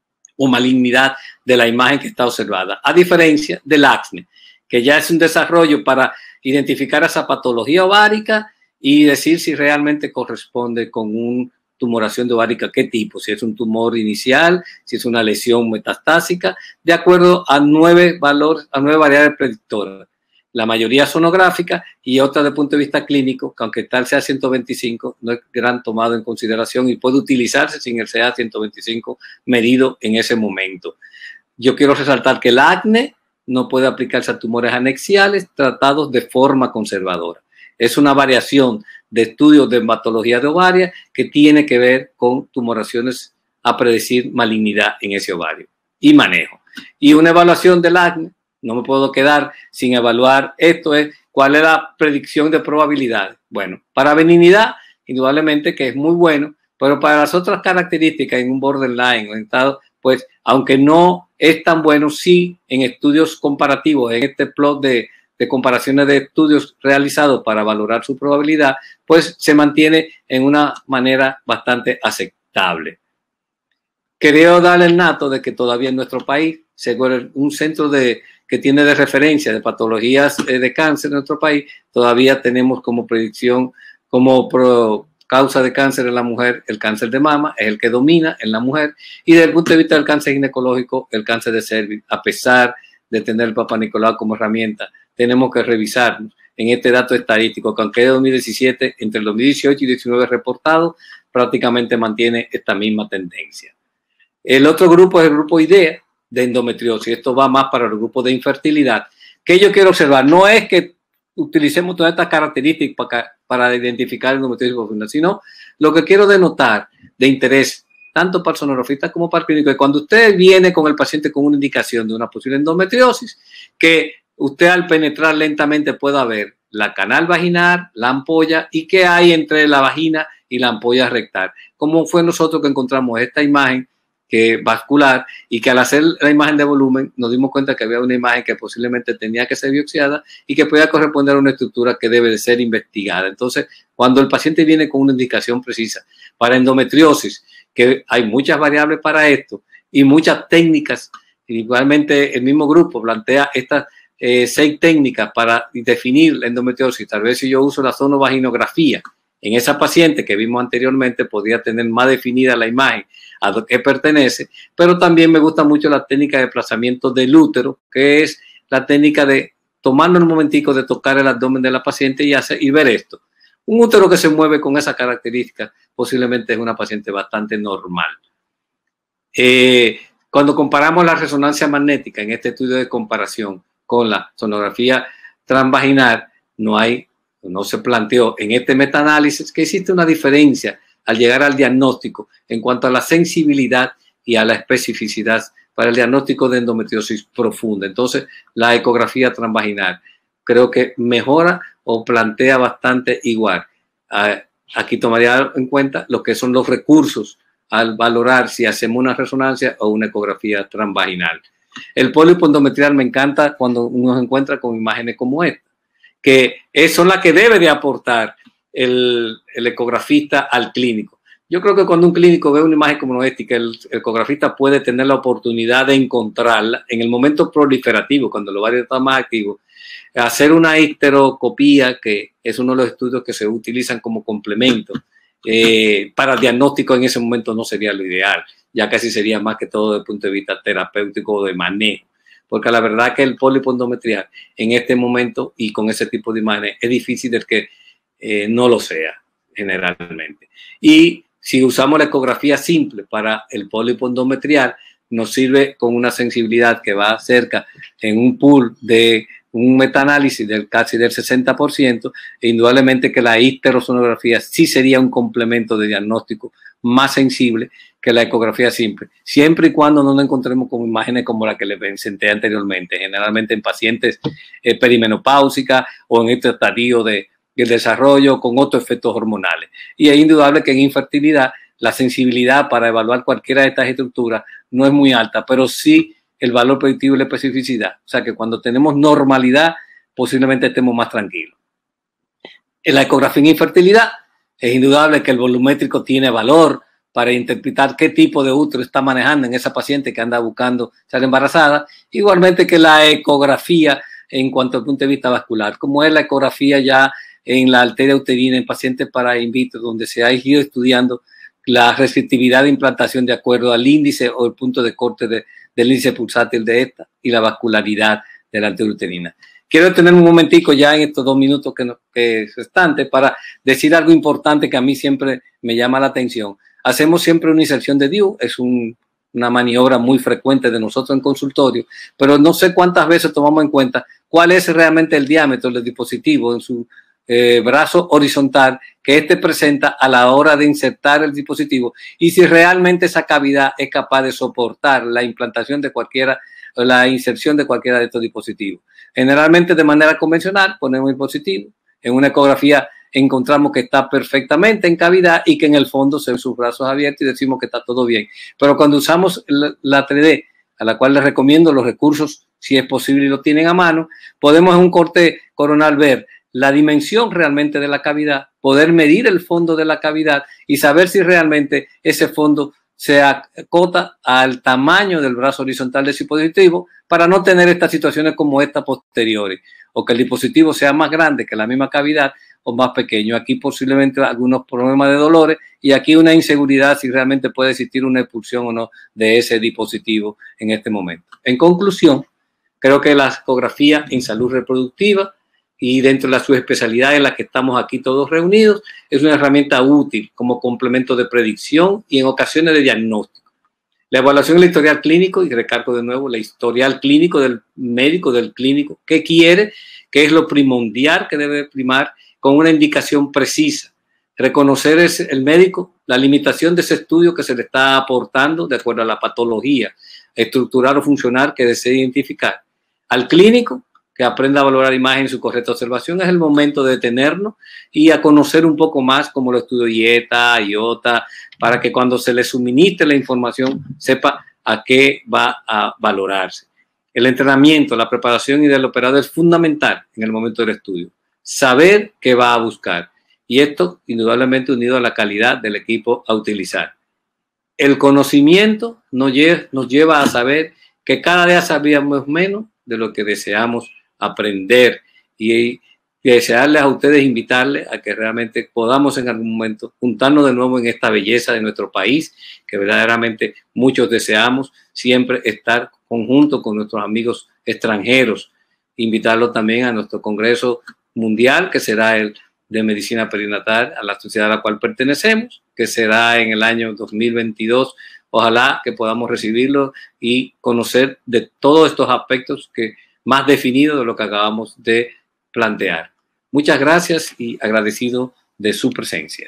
o malignidad de la imagen que está observada, a diferencia del acné, que ya es un desarrollo para identificar esa patología ovárica y decir si realmente corresponde con una tumoración de ovárica, qué tipo, si es un tumor inicial, si es una lesión metastásica, de acuerdo a nueve valores, a nueve variables predictoras. La mayoría sonográfica y otra desde el punto de vista clínico, que aunque tal sea ciento veinticinco, no es gran tomado en consideración y puede utilizarse sin el C A ciento veinticinco medido en ese momento. Yo quiero resaltar que el acné no puede aplicarse a tumores anexiales tratados de forma conservadora. Es una variación de estudios de hematología de ovaria que tiene que ver con tumoraciones a predecir malignidad en ese ovario y manejo. Y una evaluación del acné, no me puedo quedar sin evaluar esto, es cuál es la predicción de probabilidad. Bueno, para benignidad, indudablemente que es muy bueno, pero para las otras características en un borderline o en estado, pues aunque no es tan bueno, sí en estudios comparativos, en este plot de, de comparaciones de estudios realizados para valorar su probabilidad, pues se mantiene en una manera bastante aceptable. Quería darle el dato de que todavía en nuestro país, según un centro de, que tiene de referencia de patologías de cáncer en nuestro país, todavía tenemos como predicción, como pro, causa de cáncer en la mujer, el cáncer de mama, es el que domina en la mujer, y desde el punto de vista del cáncer ginecológico, el cáncer de cervix, a pesar de tener el Papa Nicolau como herramienta, tenemos que revisarnos en este dato estadístico, que aunque de dos mil diecisiete, entre el dos mil dieciocho y diecinueve reportado, prácticamente mantiene esta misma tendencia. El otro grupo es el grupo IDEA de endometriosis. Esto va más para el grupo de infertilidad. ¿Qué yo quiero observar? No es que utilicemos todas estas características para, para identificar endometriosis profunda, sino lo que quiero denotar de interés tanto para el sonografista como para el clínico es cuando usted viene con el paciente con una indicación de una posible endometriosis, que usted al penetrar lentamente pueda ver la canal vaginal, la ampolla y qué hay entre la vagina y la ampolla rectal. Como fue nosotros que encontramos esta imagen que vascular y que al hacer la imagen de volumen nos dimos cuenta que había una imagen que posiblemente tenía que ser biopsiada y que podía corresponder a una estructura que debe de ser investigada. Entonces, cuando el paciente viene con una indicación precisa para endometriosis, que hay muchas variables para esto y muchas técnicas, igualmente el mismo grupo plantea estas eh, seis técnicas para definir la endometriosis. Tal vez si yo uso la sonovaginografía en esa paciente que vimos anteriormente, podría tener más definida la imagen a lo que pertenece, pero también me gusta mucho la técnica de desplazamiento del útero, que es la técnica de tomarnos un momentico de tocar el abdomen de la paciente y, hacer, y ver esto. Un útero que se mueve con esa característica posiblemente es una paciente bastante normal. Eh, cuando comparamos la resonancia magnética en este estudio de comparación con la sonografía transvaginal, no hay, no se planteó en este metaanálisis que existe una diferencia al llegar al diagnóstico en cuanto a la sensibilidad y a la especificidad para el diagnóstico de endometriosis profunda. Entonces, la ecografía transvaginal creo que mejora o plantea bastante igual. Aquí tomaría en cuenta lo que son los recursos al valorar si hacemos una resonancia o una ecografía transvaginal. El pólipo endometrial me encanta cuando uno se encuentra con imágenes como esta, que son las que debe de aportar el, el ecografista al clínico. Yo creo que cuando un clínico ve una imagen como esta y que el ecografista puede tener la oportunidad de encontrarla en el momento proliferativo, cuando el ovario está más activo, hacer una histeroscopía, que es uno de los estudios que se utilizan como complemento eh, para el diagnóstico, en ese momento no sería lo ideal, ya casi sería más que todo desde el punto de vista terapéutico o de manejo, porque la verdad que el pólipo endometrial en este momento y con ese tipo de imágenes es difícil de que eh, no lo sea generalmente. Y si usamos la ecografía simple para el pólipo endometrial, nos sirve con una sensibilidad que va cerca en un pool de un metaanálisis del casi del sesenta por ciento, e indudablemente que la histerosonografía sí sería un complemento de diagnóstico más sensible que la ecografía simple, siempre y cuando no nos encontremos con imágenes como la que les presenté anteriormente, generalmente en pacientes eh, perimenopáusicas o en este estadio de, de desarrollo con otros efectos hormonales. Y es indudable que en infertilidad la sensibilidad para evaluar cualquiera de estas estructuras no es muy alta, pero sí el valor predictivo y la especificidad. O sea que cuando tenemos normalidad, posiblemente estemos más tranquilos. En la ecografía en infertilidad, es indudable que el volumétrico tiene valor para interpretar qué tipo de útero está manejando en esa paciente que anda buscando ser embarazada, igualmente que la ecografía en cuanto al punto de vista vascular, como es la ecografía ya en la arteria uterina en pacientes para in vitro, donde se ha ido estudiando la restrictividad de implantación de acuerdo al índice o el punto de corte de, del índice pulsátil de esta y la vascularidad de la arteria uterina. Quiero tener un momentico ya en estos dos minutos que, no, que es restante para decir algo importante que a mí siempre me llama la atención. Hacemos siempre una inserción de D I U, es un, una maniobra muy frecuente de nosotros en consultorio, pero no sé cuántas veces tomamos en cuenta cuál es realmente el diámetro del dispositivo en su eh, brazo horizontal que éste presenta a la hora de insertar el dispositivo y si realmente esa cavidad es capaz de soportar la implantación de cualquiera, la inserción de cualquiera de estos dispositivos. Generalmente de manera convencional ponemos el dispositivo, en una ecografía encontramos que está perfectamente en cavidad y que en el fondo se ven sus brazos abiertos y decimos que está todo bien. Pero cuando usamos la tres D, a la cual les recomiendo los recursos, si es posible y lo tienen a mano, podemos en un corte coronal ver la dimensión realmente de la cavidad, poder medir el fondo de la cavidad y saber si realmente ese fondo se acota al tamaño del brazo horizontal del dispositivo para no tener estas situaciones como esta posteriores, o que el dispositivo sea más grande que la misma cavidad o más pequeño. Aquí posiblemente algunos problemas de dolores y aquí una inseguridad si realmente puede existir una expulsión o no de ese dispositivo en este momento. En conclusión, creo que la ecografía en salud reproductiva y dentro de la subespecialidad en la que estamos aquí todos reunidos, es una herramienta útil como complemento de predicción y en ocasiones de diagnóstico. La evaluación del historial clínico, y recargo de nuevo, la historial clínico del médico, del clínico, qué quiere, qué es lo primordial que debe primar con una indicación precisa. Reconocer ese, el médico la limitación de ese estudio que se le está aportando de acuerdo a la patología estructural o funcional que desea identificar. Al clínico, que aprenda a valorar imagen y su correcta observación, es el momento de detenernos y a conocer un poco más como lo estudio IETA, IOTA, para que cuando se le suministre la información sepa a qué va a valorarse. El entrenamiento, la preparación y del operador es fundamental en el momento del estudio. Saber qué va a buscar y esto indudablemente unido a la calidad del equipo a utilizar. El conocimiento nos lleva, nos lleva a saber que cada día sabíamos menos de lo que deseamos aprender y, y desearles a ustedes, invitarles a que realmente podamos en algún momento juntarnos de nuevo en esta belleza de nuestro país, que verdaderamente muchos deseamos siempre estar conjunto con nuestros amigos extranjeros, invitarlos también a nuestro Congreso Mundial, que será el de Medicina Perinatal, a la sociedad a la cual pertenecemos, que será en el año dos mil veintidós. Ojalá que podamos recibirlo y conocer de todos estos aspectos que más definidos de lo que acabamos de plantear. Muchas gracias y agradecido de su presencia.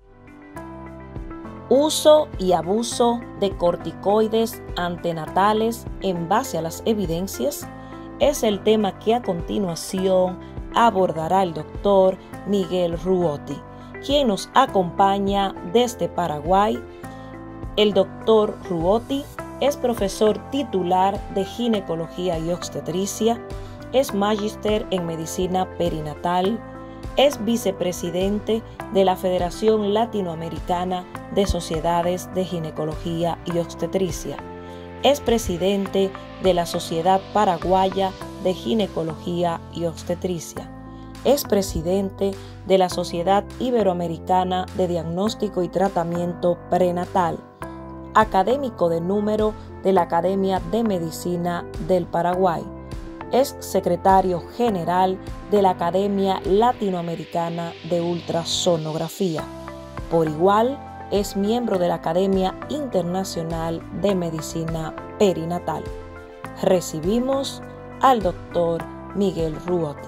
Uso y abuso de corticoides antenatales en base a las evidencias es el tema que a continuación abordará el doctor Miguel Ruotti, quien nos acompaña desde Paraguay. El doctor Ruotti es profesor titular de ginecología y obstetricia, es magíster en medicina perinatal, es vicepresidente de la Federación Latinoamericana de Sociedades de Ginecología y Obstetricia, es presidente de la Sociedad Paraguaya de Ginecología y Obstetricia, es presidente de la Sociedad Iberoamericana de Diagnóstico y Tratamiento Prenatal, académico de número de la Academia de Medicina del Paraguay, es secretario general de la Academia Latinoamericana de Ultrasonografía. Por igual, es miembro de la Academia Internacional de Medicina Perinatal. Recibimos al doctor Miguel Ruotti.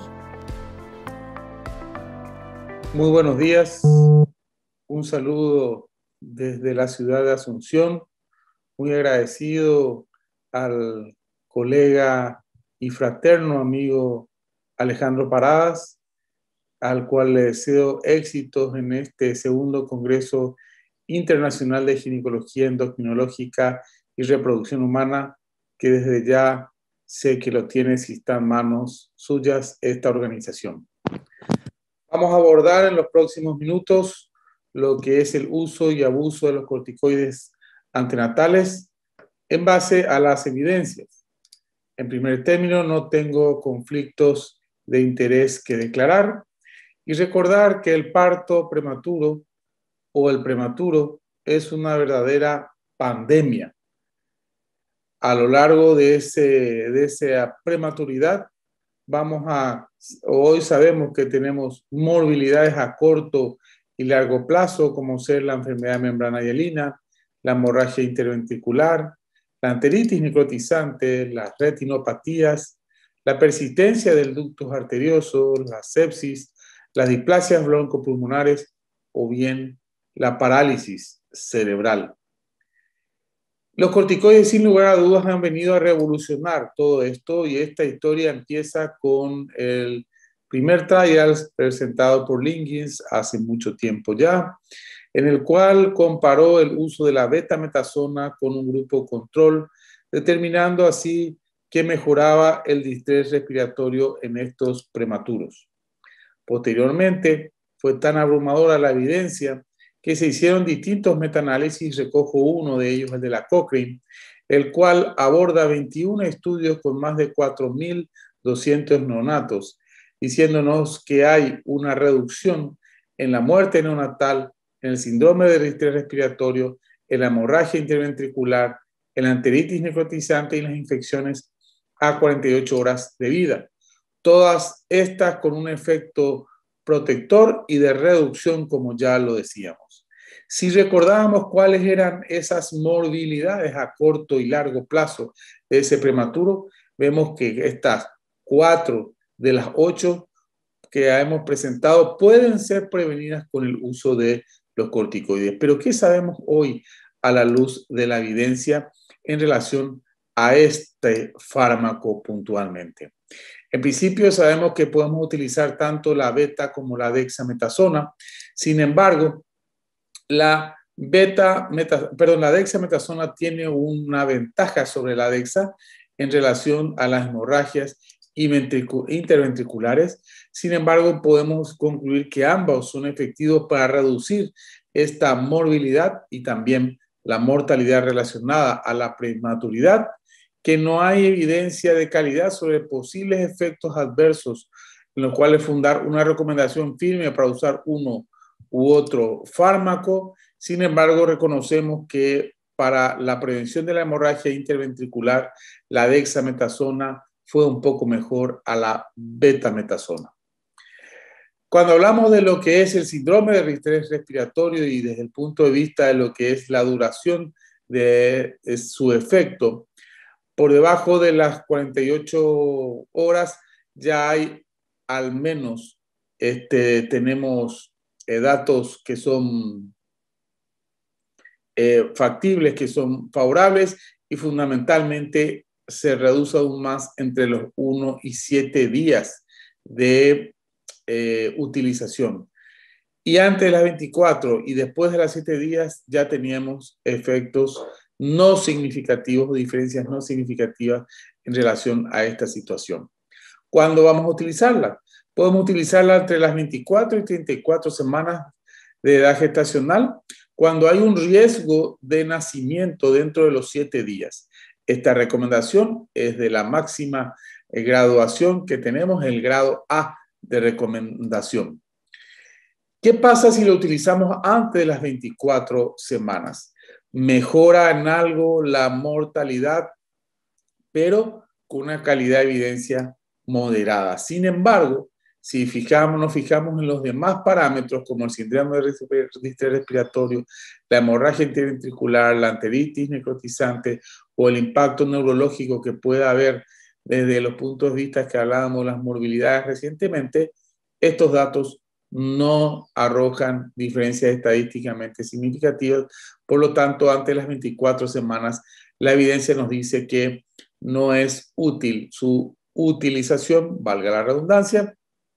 Muy buenos días. Un saludo desde la ciudad de Asunción. Muy agradecido al colega y fraterno amigo Alejandro Paradas, al cual le deseo éxitos en este segundo Congreso Internacional de Ginecología Endocrinológica y Reproducción Humana, que desde ya sé que lo tiene si está en manos suyas esta organización. Vamos a abordar en los próximos minutos lo que es el uso y abuso de los corticoides antenatales en base a las evidencias. En primer término, no tengo conflictos de interés que declarar y recordar que el parto prematuro o el prematuro es una verdadera pandemia. A lo largo de, ese, de esa prematuridad, vamos a, hoy sabemos que tenemos morbilidades a corto y largo plazo, como ser la enfermedad de membrana hialina, la hemorragia interventricular, la enteritis necrotizante, las retinopatías, la persistencia del ductus arterioso, la sepsis, las displasias broncopulmonares o bien la parálisis cerebral. Los corticoides, sin lugar a dudas, han venido a revolucionar todo esto y esta historia empieza con el primer trial presentado por Liggins hace mucho tiempo ya, en el cual comparó el uso de la betametasona con un grupo control, determinando así que mejoraba el distrés respiratorio en estos prematuros. Posteriormente, fue tan abrumadora la evidencia que se hicieron distintos metaanálisis, recojo uno de ellos, el de la Cochrane, el cual aborda veintiún estudios con más de cuatro mil doscientos neonatos, diciéndonos que hay una reducción en la muerte neonatal, en el síndrome de distrés respiratorio, en la hemorragia interventricular, en la enteritis necrotizante y en las infecciones a cuarenta y ocho horas de vida. Todas estas con un efecto protector y de reducción, como ya lo decíamos. Si recordábamos cuáles eran esas morbilidades a corto y largo plazo de ese prematuro, vemos que estas cuatro de las ocho que hemos presentado pueden ser prevenidas con el uso de los corticoides. Pero ¿qué sabemos hoy a la luz de la evidencia en relación a este fármaco puntualmente? En principio sabemos que podemos utilizar tanto la beta como la dexametasona. Sin embargo, la, beta, meta, perdón, la dexametasona tiene una ventaja sobre la dexa en relación a las hemorragias interventriculares. Sin embargo, podemos concluir que ambos son efectivos para reducir esta morbilidad y también la mortalidad relacionada a la prematuridad, que no hay evidencia de calidad sobre posibles efectos adversos en los cuales fundar una recomendación firme para usar uno u otro fármaco. Sin embargo, reconocemos que para la prevención de la hemorragia interventricular, la dexametasona fue un poco mejor a la betametasona. Cuando hablamos de lo que es el síndrome de distrés respiratorio y desde el punto de vista de lo que es la duración de, de su efecto, por debajo de las cuarenta y ocho horas ya hay al menos, este, tenemos eh, datos que son eh, factibles, que son favorables y fundamentalmente se reduce aún más entre los uno y siete días de eh, utilización. Y antes de las veinticuatro y después de las siete días ya teníamos efectos no significativos o diferencias no significativas en relación a esta situación. ¿Cuándo vamos a utilizarla? Podemos utilizarla entre las veinticuatro y treinta y cuatro semanas de edad gestacional, cuando hay un riesgo de nacimiento dentro de los siete días. Esta recomendación es de la máxima graduación que tenemos, el grado A de recomendación. ¿Qué pasa si lo utilizamos antes de las veinticuatro semanas? Mejora en algo la mortalidad, pero con una calidad de evidencia moderada. Sin embargo, si fijamos, nos fijamos en los demás parámetros, como el síndrome de distrés respiratorio, la hemorragia interventricular, la enteritis necrotizante o el impacto neurológico que pueda haber desde los puntos de vista que hablábamos de las morbilidades recientemente, estos datos no arrojan diferencias estadísticamente significativas. Por lo tanto, antes de las veinticuatro semanas, la evidencia nos dice que no es útil su utilización, valga la redundancia,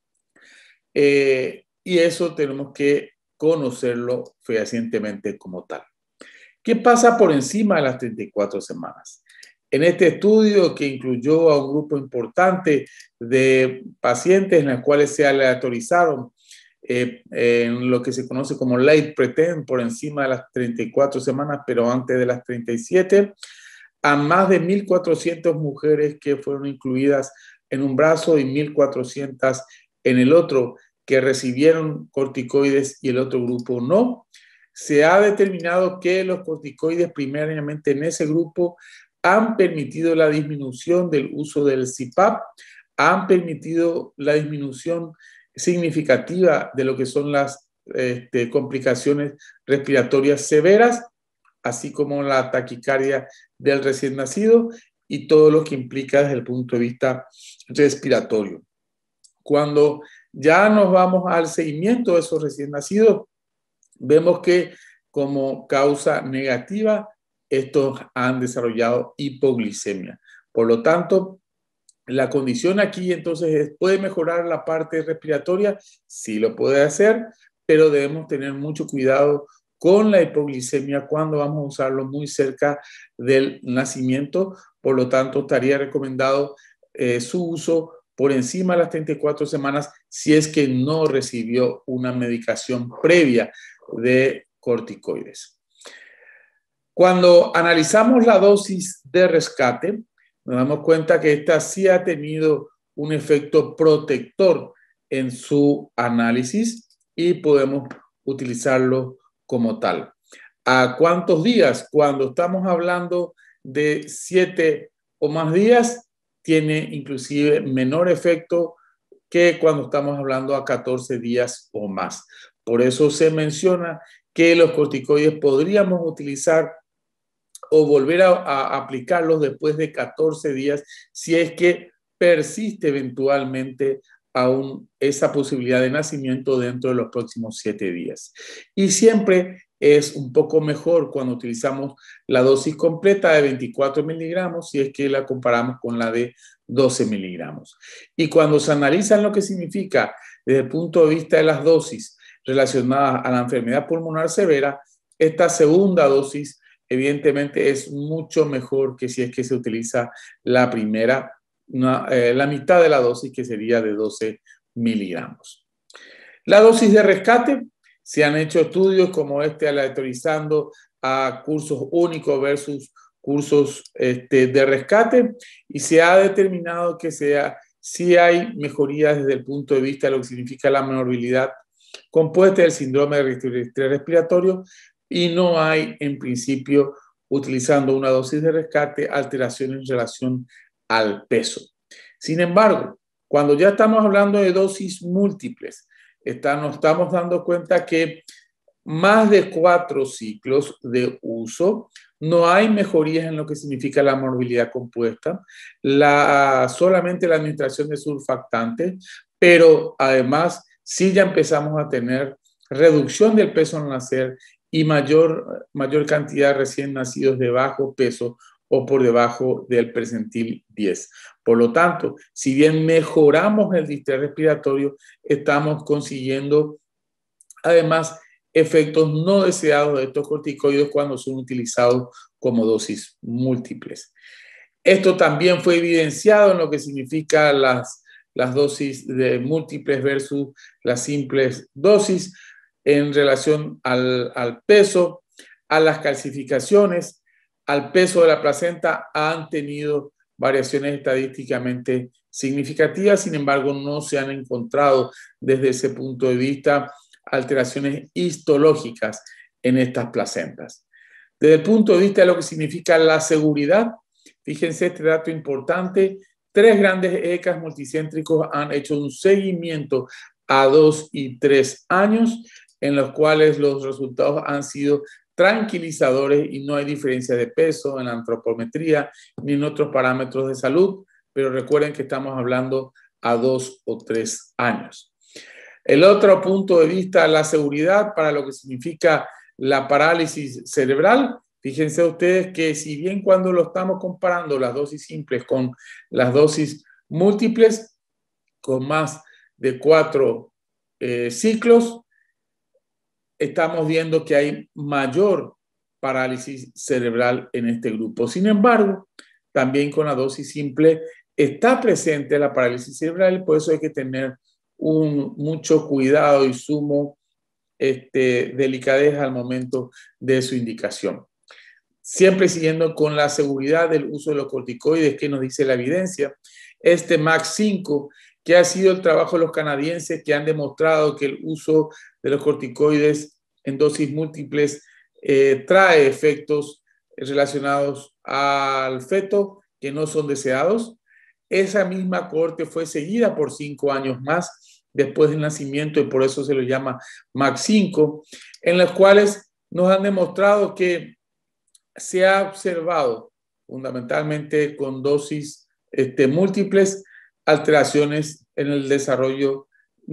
eh, y eso tenemos que conocerlo fehacientemente como tal. ¿Qué pasa por encima de las treinta y cuatro semanas? En este estudio, que incluyó a un grupo importante de pacientes en los cuales se aleatorizaron eh, en lo que se conoce como late preterm, por encima de las treinta y cuatro semanas, pero antes de las treinta y siete, a más de mil cuatrocientas mujeres que fueron incluidas en un brazo y mil cuatrocientas en el otro, que recibieron corticoides y el otro grupo no. Se ha determinado que los corticoides primariamente en ese grupo han permitido la disminución del uso del C P A P, han permitido la disminución significativa de lo que son las este, complicaciones respiratorias severas, así como la taquicardia del recién nacido y todo lo que implica desde el punto de vista respiratorio. Cuando ya nos vamos al seguimiento de esos recién nacidos, vemos que como causa negativa, estos han desarrollado hipoglicemia. Por lo tanto, la condición aquí entonces es, ¿puede mejorar la parte respiratoria? Sí lo puede hacer, pero debemos tener mucho cuidado con la hipoglicemia cuando vamos a usarlo muy cerca del nacimiento. Por lo tanto, estaría recomendado eh, su uso por encima de las treinta y cuatro semanas si es que no recibió una medicación previa de corticoides. Cuando analizamos la dosis de rescate, nos damos cuenta que esta sí ha tenido un efecto protector en su análisis y podemos utilizarlo como tal. ¿A cuántos días? Cuando estamos hablando de siete o más días, tiene inclusive menor efecto que cuando estamos hablando a catorce días o más. Por eso se menciona que los corticoides podríamos utilizar o volver a, a aplicarlos después de catorce días si es que persiste eventualmente aún esa posibilidad de nacimiento dentro de los próximos siete días. Y siempre es un poco mejor cuando utilizamos la dosis completa de veinticuatro miligramos si es que la comparamos con la de doce miligramos. Y cuando se analizan lo que significa desde el punto de vista de las dosis relacionadas a la enfermedad pulmonar severa, esta segunda dosis evidentemente es mucho mejor que si es que se utiliza la primera, una, eh, la mitad de la dosis, que sería de doce miligramos. La dosis de rescate, se han hecho estudios como este aleatorizando a cursos únicos versus cursos este, de rescate, y se ha determinado que sea, sí hay mejorías desde el punto de vista de lo que significa la morbilidad compuesta del síndrome de distrés respiratorio, y no hay en principio, utilizando una dosis de rescate, alteraciones en relación al peso. Sin embargo, cuando ya estamos hablando de dosis múltiples, está, nos estamos dando cuenta que más de cuatro ciclos de uso, no hay mejorías en lo que significa la morbilidad compuesta, la, solamente la administración de surfactantes, pero además sí ya empezamos a tener reducción del peso al nacer y mayor, mayor cantidad de recién nacidos de bajo peso o por debajo del percentil diez. Por lo tanto, si bien mejoramos el distrés respiratorio, estamos consiguiendo además efectos no deseados de estos corticoides cuando son utilizados como dosis múltiples. Esto también fue evidenciado en lo que significa las, las dosis de múltiples versus las simples dosis en relación al, al peso, a las calcificaciones, al peso de la placenta. Han tenido variaciones estadísticamente significativas, sin embargo no se han encontrado desde ese punto de vista alteraciones histológicas en estas placentas. Desde el punto de vista de lo que significa la seguridad, fíjense este dato importante, tres grandes E C As multicéntricos han hecho un seguimiento a dos y tres años, en los cuales los resultados han sido tranquilizadores y no hay diferencia de peso en la antropometría ni en otros parámetros de salud, pero recuerden que estamos hablando a dos o tres años. El otro punto de vista, la seguridad para lo que significa la parálisis cerebral. Fíjense ustedes que si bien cuando lo estamos comparando las dosis simples con las dosis múltiples, con más de cuatro eh, ciclos, estamos viendo que hay mayor parálisis cerebral en este grupo. Sin embargo, también con la dosis simple está presente la parálisis cerebral y por eso hay que tener un, mucho cuidado y sumo este, delicadeza al momento de su indicación. Siempre siguiendo con la seguridad del uso de los corticoides, que nos dice la evidencia, este M A C cinco, que ha sido el trabajo de los canadienses que han demostrado que el uso de los corticoides en dosis múltiples eh, trae efectos relacionados al feto que no son deseados. Esa misma cohorte fue seguida por cinco años más después del nacimiento y por eso se lo llama M A C cinco, en las cuales nos han demostrado que se ha observado fundamentalmente con dosis este, múltiples alteraciones en el desarrollo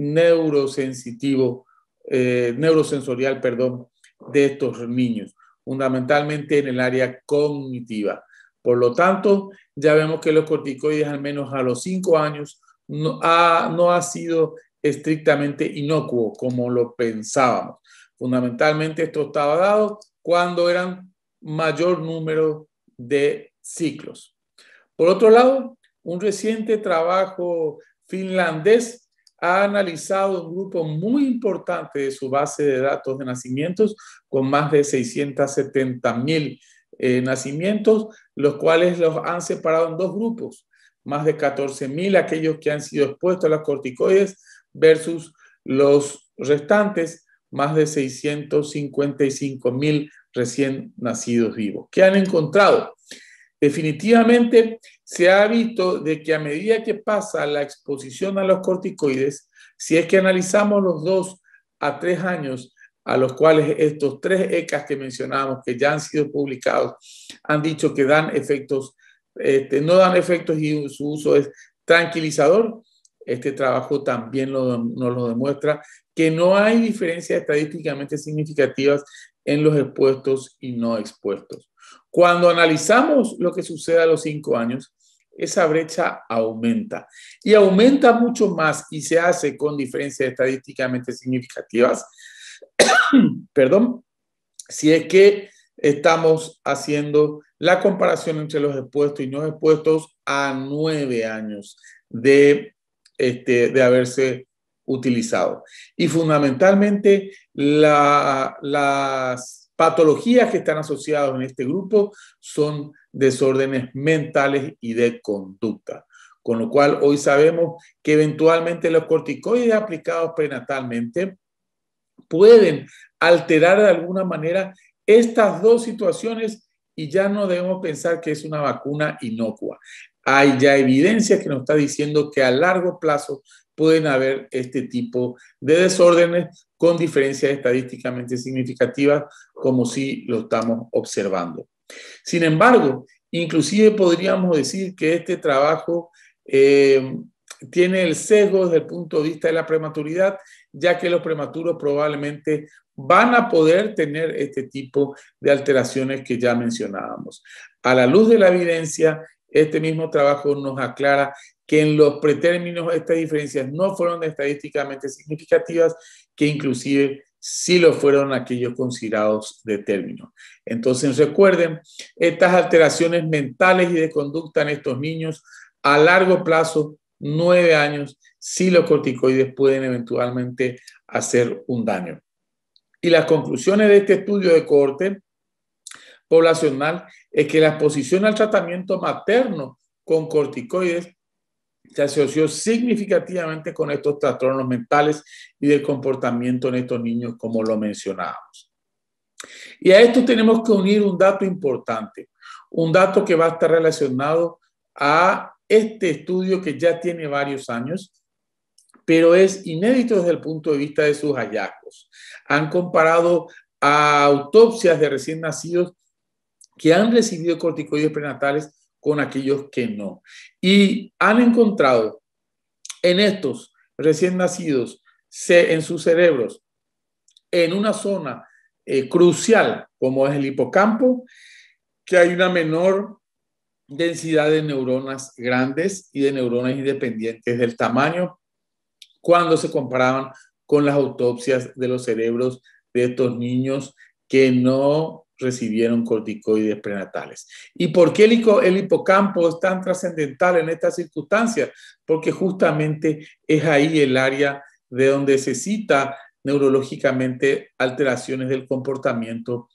neurosensitivo, eh, neurosensorial, perdón, de estos niños, fundamentalmente en el área cognitiva. Por lo tanto, ya vemos que los corticoides, al menos a los cinco años, no ha, no ha sido estrictamente inocuo como lo pensábamos. Fundamentalmente esto estaba dado cuando eran mayor número de ciclos. Por otro lado, un reciente trabajo finlandés ha analizado un grupo muy importante de su base de datos de nacimientos con más de seiscientos setenta mil eh, nacimientos, los cuales los han separado en dos grupos, más de catorce mil aquellos que han sido expuestos a los corticoides versus los restantes, más de seiscientos cincuenta y cinco mil recién nacidos vivos. ¿Qué han encontrado? Definitivamente se ha visto de que a medida que pasa la exposición a los corticoides, si es que analizamos los dos a tres años a los cuales estos tres E C As que mencionamos, que ya han sido publicados, han dicho que dan efectos, este, no dan efectos y su uso es tranquilizador. Este trabajo también lo, nos lo demuestra, que no hay diferencias estadísticamente significativas en los expuestos y no expuestos. Cuando analizamos lo que sucede a los cinco años, esa brecha aumenta y aumenta mucho más y se hace con diferencias estadísticamente significativas, perdón, si es que estamos haciendo la comparación entre los expuestos y no expuestos a nueve años de, este, de haberse utilizado. Y fundamentalmente la, las patologías que están asociadas en este grupo son desórdenes mentales y de conducta, con lo cual hoy sabemos que eventualmente los corticoides aplicados prenatalmente pueden alterar de alguna manera estas dos situaciones y ya no debemos pensar que es una vacuna inocua. Hay ya evidencia que nos está diciendo que a largo plazo pueden haber este tipo de desórdenes con diferencias estadísticamente significativas, como si lo estamos observando. Sin embargo, inclusive podríamos decir que este trabajo eh, tiene el sesgo desde el punto de vista de la prematuridad ya que los prematuros probablemente van a poder tener este tipo de alteraciones que ya mencionábamos. A la luz de la evidencia, este mismo trabajo nos aclara que en los pretérminos estas diferencias no fueron estadísticamente significativas, que inclusive sí lo fueron aquellos considerados de término. Entonces recuerden, estas alteraciones mentales y de conducta en estos niños a largo plazo, nueve años, sí los corticoides pueden eventualmente hacer un daño. Y las conclusiones de este estudio de cohorte poblacional es que la exposición al tratamiento materno con corticoides se asoció significativamente con estos trastornos mentales y del comportamiento en estos niños, como lo mencionábamos. Y a esto tenemos que unir un dato importante, un dato que va a estar relacionado a este estudio que ya tiene varios años, pero es inédito desde el punto de vista de sus hallazgos. Han comparado a autopsias de recién nacidos que han recibido corticoides prenatales con aquellos que no. Y han encontrado en estos recién nacidos, en sus cerebros, en una zona eh, crucial como es el hipocampo, que hay una menor densidad de neuronas grandes y de neuronas independientes del tamaño cuando se comparaban con las autopsias de los cerebros de estos niños que no recibieron corticoides prenatales. ¿Y por qué el, hipo, el hipocampo es tan trascendental en estas circunstancias? Porque justamente es ahí el área de donde se cita neurológicamente alteraciones del comportamiento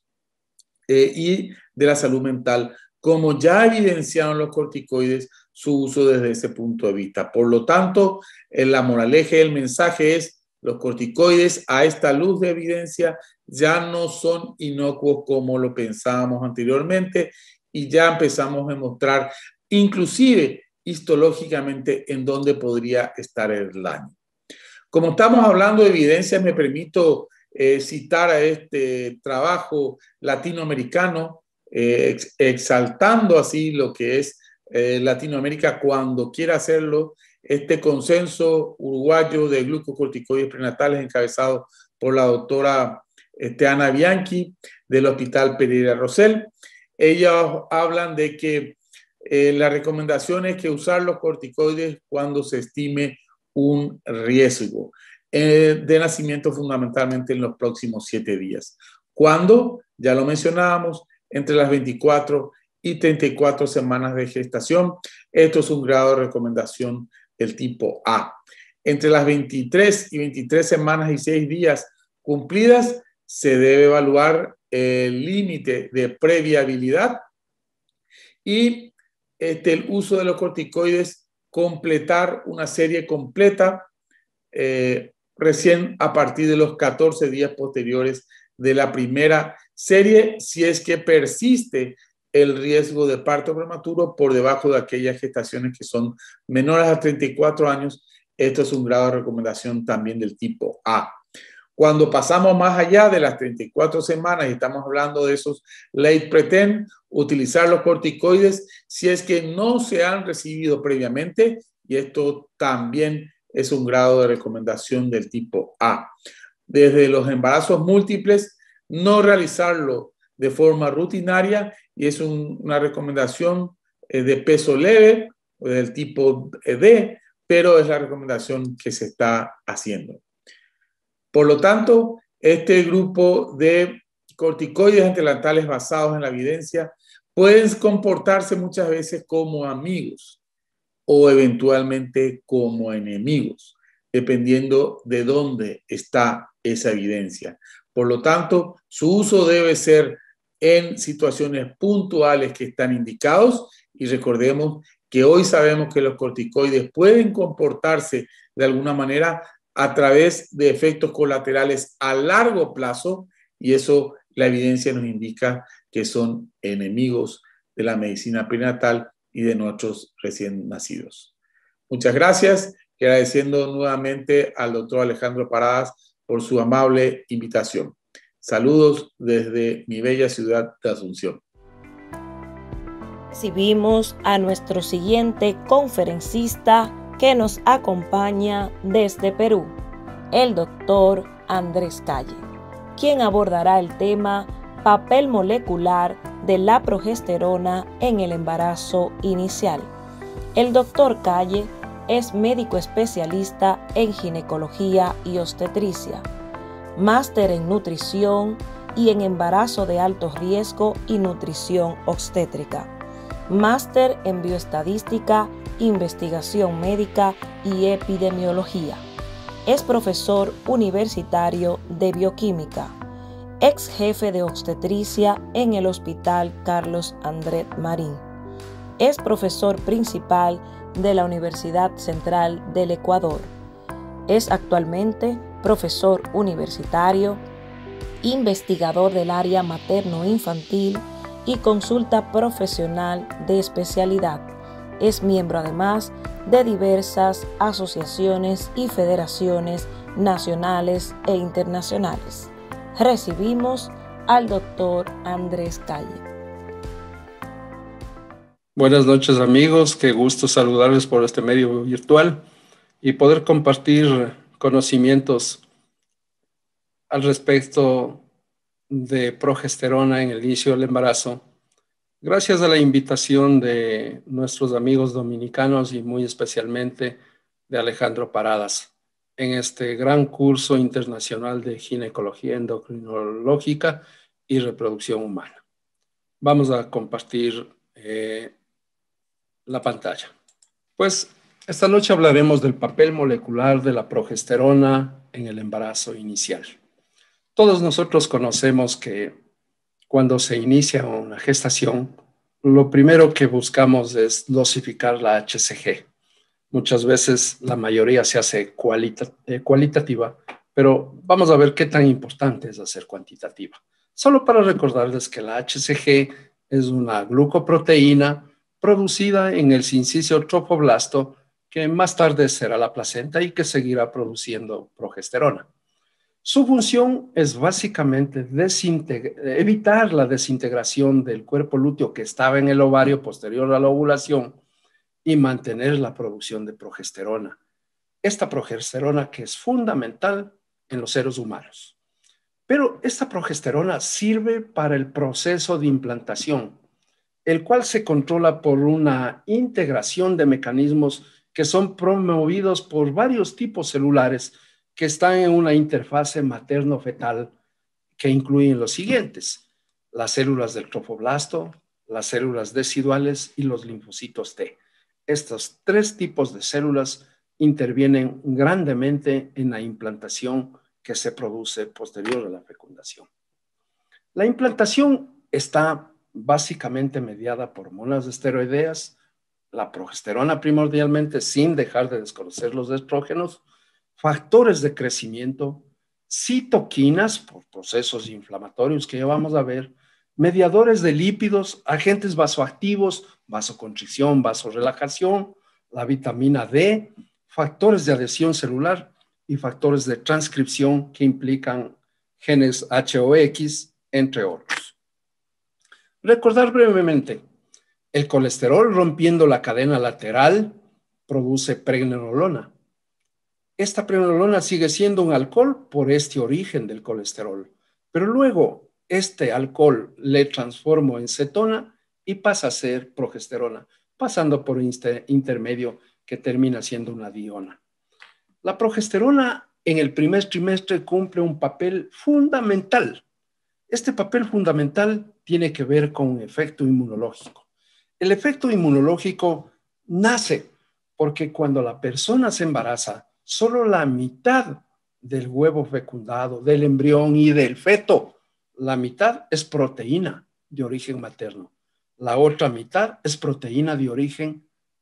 eh, y de la salud mental, como ya evidenciaron los corticoides su uso desde ese punto de vista. Por lo tanto, la moraleja del mensaje es: los corticoides a esta luz de evidencia ya no son inocuos como lo pensábamos anteriormente y ya empezamos a mostrar inclusive histológicamente en dónde podría estar el daño. Como estamos hablando de evidencias, me permito eh, citar a este trabajo latinoamericano, eh, ex exaltando así lo que es eh, Latinoamérica cuando quiera hacerlo, este consenso uruguayo de glucocorticoides prenatales encabezado por la doctora este, Ana Bianchi del Hospital Pereira Rosell. Ellos hablan de que eh, la recomendación es que usar los corticoides cuando se estime un riesgo eh, de nacimiento, fundamentalmente en los próximos siete días. Cuando, ya lo mencionábamos, entre las veinticuatro y treinta y cuatro semanas de gestación. Esto es un grado de recomendación del tipo A. Entre las veintitrés y veintitrés semanas y seis días cumplidas, se debe evaluar el límite de previabilidad y este, el uso de los corticoides, completar una serie completa eh, recién a partir de los catorce días posteriores de la primera serie, si es que persiste el riesgo de parto prematuro por debajo de aquellas gestaciones que son menores a treinta y cuatro años. Esto es un grado de recomendación también del tipo A. Cuando pasamos más allá de las treinta y cuatro semanas y estamos hablando de esos late preterm, utilizar los corticoides si es que no se han recibido previamente, y esto también es un grado de recomendación del tipo A. Desde los embarazos múltiples, no realizarlo de forma rutinaria, y es un, una recomendación eh, de peso leve o del tipo D, pero es la recomendación que se está haciendo. Por lo tanto, este grupo de corticoides antilatales basados en la evidencia pueden comportarse muchas veces como amigos o eventualmente como enemigos, dependiendo de dónde está esa evidencia. Por lo tanto, su uso debe ser en situaciones puntuales que están indicados, y recordemos que hoy sabemos que los corticoides pueden comportarse de alguna manera a través de efectos colaterales a largo plazo, y eso la evidencia nos indica que son enemigos de la medicina prenatal y de nuestros recién nacidos. Muchas gracias, y agradeciendo nuevamente al doctor Alejandro Paradas por su amable invitación. Saludos desde mi bella ciudad de Asunción. Recibimos a nuestro siguiente conferencista que nos acompaña desde Perú. el doctor Andrés Calle, quien abordará el tema papel molecular de la progesterona en el embarazo inicial. El doctor Calle es médico especialista en ginecología y obstetricia, máster en nutrición y en embarazo de alto riesgo y nutrición obstétrica, máster en bioestadística, investigación médica y epidemiología. Es profesor universitario de bioquímica, ex jefe de obstetricia en el Hospital Carlos Andrés Marín. Es profesor principal de la Universidad Central del Ecuador. Es actualmente profesor universitario, investigador del área materno-infantil y consulta profesional de especialidad. Es miembro además de diversas asociaciones y federaciones nacionales e internacionales. Recibimos al doctor Andrés Calle. Buenas noches, amigos, qué gusto saludarles por este medio virtual y poder compartir conocimientos al respecto de progesterona en el inicio del embarazo, gracias a la invitación de nuestros amigos dominicanos y muy especialmente de Alejandro Paradas en este gran curso internacional de ginecología endocrinológica y reproducción humana. Vamos a compartir eh, la pantalla. Pues esta noche hablaremos del papel molecular de la progesterona en el embarazo inicial. Todos nosotros conocemos que cuando se inicia una gestación, lo primero que buscamos es dosificar la H C G. Muchas veces la mayoría se hace cualita- eh, cualitativa, pero vamos a ver qué tan importante es hacer cuantitativa. Solo para recordarles que la H C G es una glucoproteína producida en el sincicio trofoblasto que más tarde será la placenta y que seguirá produciendo progesterona. Su función es básicamente evitar la desintegración del cuerpo lúteo que estaba en el ovario posterior a la ovulación y mantener la producción de progesterona. Esta progesterona que es fundamental en los seres humanos. Pero esta progesterona sirve para el proceso de implantación, el cual se controla por una integración de mecanismos que son promovidos por varios tipos celulares que están en una interfase materno-fetal que incluyen los siguientes: las células del trofoblasto, las células deciduales y los linfocitos T. Estos tres tipos de células intervienen grandemente en la implantación que se produce posterior a la fecundación. La implantación está básicamente mediada por hormonas esteroideas, la progesterona primordialmente, sin dejar de desconocer los estrógenos, factores de crecimiento, citoquinas por procesos inflamatorios que ya vamos a ver, mediadores de lípidos, agentes vasoactivos, vasoconstricción, vasorelajación, la vitamina D, factores de adhesión celular y factores de transcripción que implican genes H O X, entre otros. Recordar brevemente, el colesterol rompiendo la cadena lateral produce pregnenolona. Esta pregnenolona sigue siendo un alcohol por este origen del colesterol, pero luego este alcohol le transformó en cetona y pasa a ser progesterona, pasando por un intermedio que termina siendo una diona. La progesterona en el primer trimestre cumple un papel fundamental. Este papel fundamental tiene que ver con un efecto inmunológico. El efecto inmunológico nace porque cuando la persona se embaraza, solo la mitad del huevo fecundado, del embrión y del feto, la mitad es proteína de origen materno. La otra mitad es proteína de origen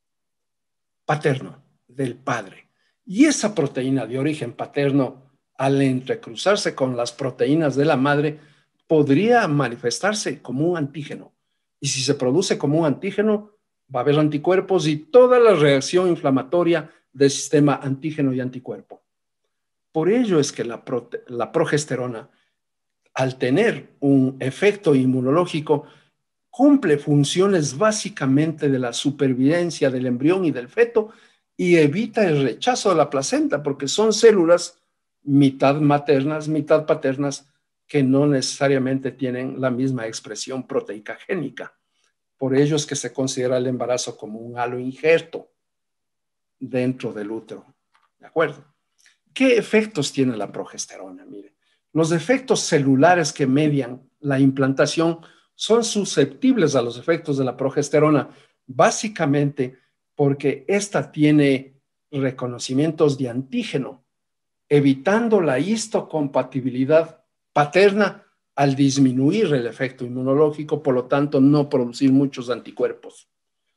paterno, del padre. Y esa proteína de origen paterno, al entrecruzarse con las proteínas de la madre, podría manifestarse como un antígeno. Y si se produce como un antígeno, va a haber anticuerpos y toda la reacción inflamatoria del sistema antígeno y anticuerpo. Por ello es que la, prote- la progesterona, al tener un efecto inmunológico, cumple funciones básicamente de la supervivencia del embrión y del feto y evita el rechazo de la placenta porque son células mitad maternas, mitad paternas, que no necesariamente tienen la misma expresión proteica génica. Por ello es que se considera el embarazo como un halo injerto dentro del útero. ¿De acuerdo? ¿Qué efectos tiene la progesterona? Mire, los efectos celulares que median la implantación son susceptibles a los efectos de la progesterona, básicamente porque esta tiene reconocimientos de antígeno, evitando la histocompatibilidad paterna al disminuir el efecto inmunológico, por lo tanto no producir muchos anticuerpos.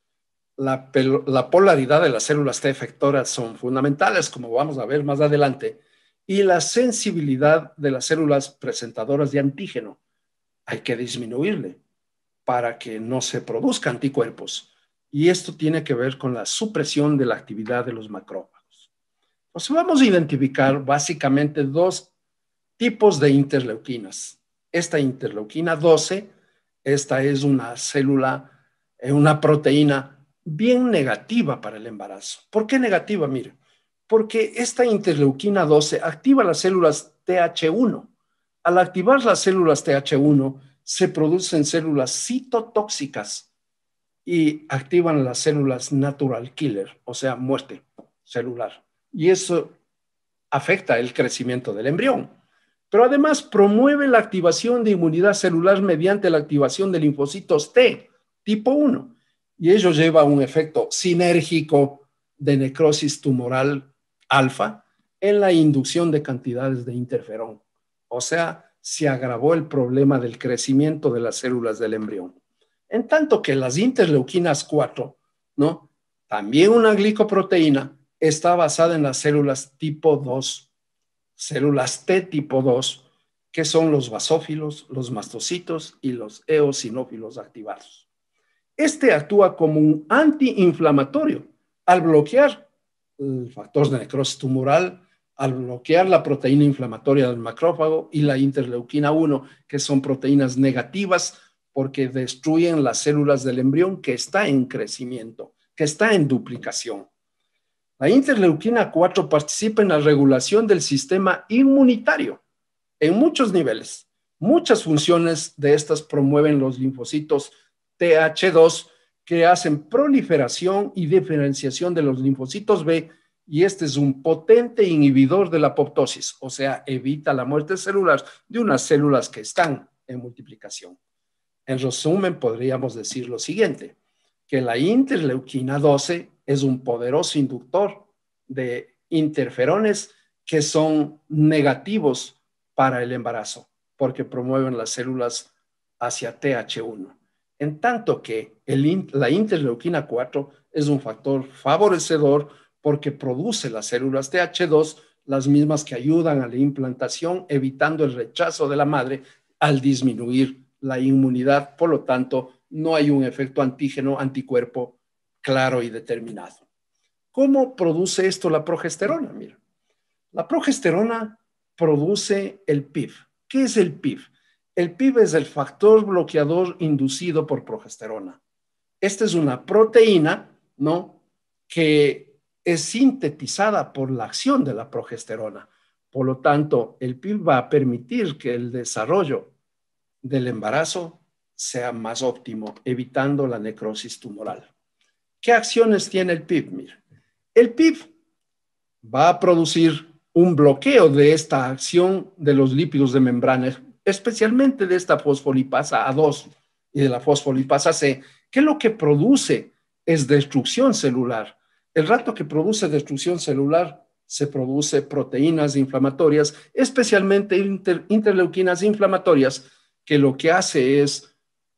La, la polaridad de las células T efectoras son fundamentales, como vamos a ver más adelante, y la sensibilidad de las células presentadoras de antígeno hay que disminuirle para que no se produzcan anticuerpos. Y esto tiene que ver con la supresión de la actividad de los macrófagos. Entonces vamos a identificar básicamente dos tipos de interleuquinas. Esta interleuquina doce, esta es una célula, una proteína bien negativa para el embarazo. ¿Por qué negativa? Mire, porque esta interleuquina doce activa las células T H uno. Al activar las células T H uno, se producen células citotóxicas y activan las células natural killer, o sea, muerte celular. Y eso afecta el crecimiento del embrión. Pero además promueve la activación de inmunidad celular mediante la activación de linfocitos T tipo uno. Y ello lleva a un efecto sinérgico de necrosis tumoral alfa en la inducción de cantidades de interferón. O sea, se agravó el problema del crecimiento de las células del embrión. En tanto que las interleuquinas cuatro, ¿no? También una glicoproteína, está basada en las células tipo dos, células T tipo dos, que son los basófilos, los mastocitos y los eosinófilos activados. Este actúa como un antiinflamatorio al bloquear el factor de necrosis tumoral, al bloquear la proteína inflamatoria del macrófago y la interleuquina uno, que son proteínas negativas porque destruyen las células del embrión que está en crecimiento, que está en duplicación. La interleuquina cuatro participa en la regulación del sistema inmunitario en muchos niveles. Muchas funciones de estas promueven los linfocitos T H dos que hacen proliferación y diferenciación de los linfocitos B, y este es un potente inhibidor de la apoptosis, o sea, evita la muerte celular de unas células que están en multiplicación. En resumen, podríamos decir lo siguiente, que la interleuquina doce es un poderoso inductor de interferones que son negativos para el embarazo, porque promueven las células hacia T H uno. En tanto que el, la interleuquina cuatro es un factor favorecedor porque produce las células T H dos, las mismas que ayudan a la implantación, evitando el rechazo de la madre al disminuir la inmunidad. Por lo tanto, no hay un efecto antígeno, anticuerpo claro y determinado. ¿Cómo produce esto la progesterona? Mira, la progesterona produce el P I V. ¿Qué es el P I V? El P I V es el factor bloqueador inducido por progesterona. Esta es una proteína, ¿no?, que es sintetizada por la acción de la progesterona. Por lo tanto, el P I V va a permitir que el desarrollo del embarazo sea más óptimo, evitando la necrosis tumoral. ¿Qué acciones tiene el P I V? Mira, el P I V va a producir un bloqueo de esta acción de los lípidos de membrana, especialmente de esta fosfolipasa A dos y de la fosfolipasa C, que lo que produce es destrucción celular. El rato que produce destrucción celular, se produce proteínas inflamatorias, especialmente inter, interleuquinas inflamatorias, que lo que hace es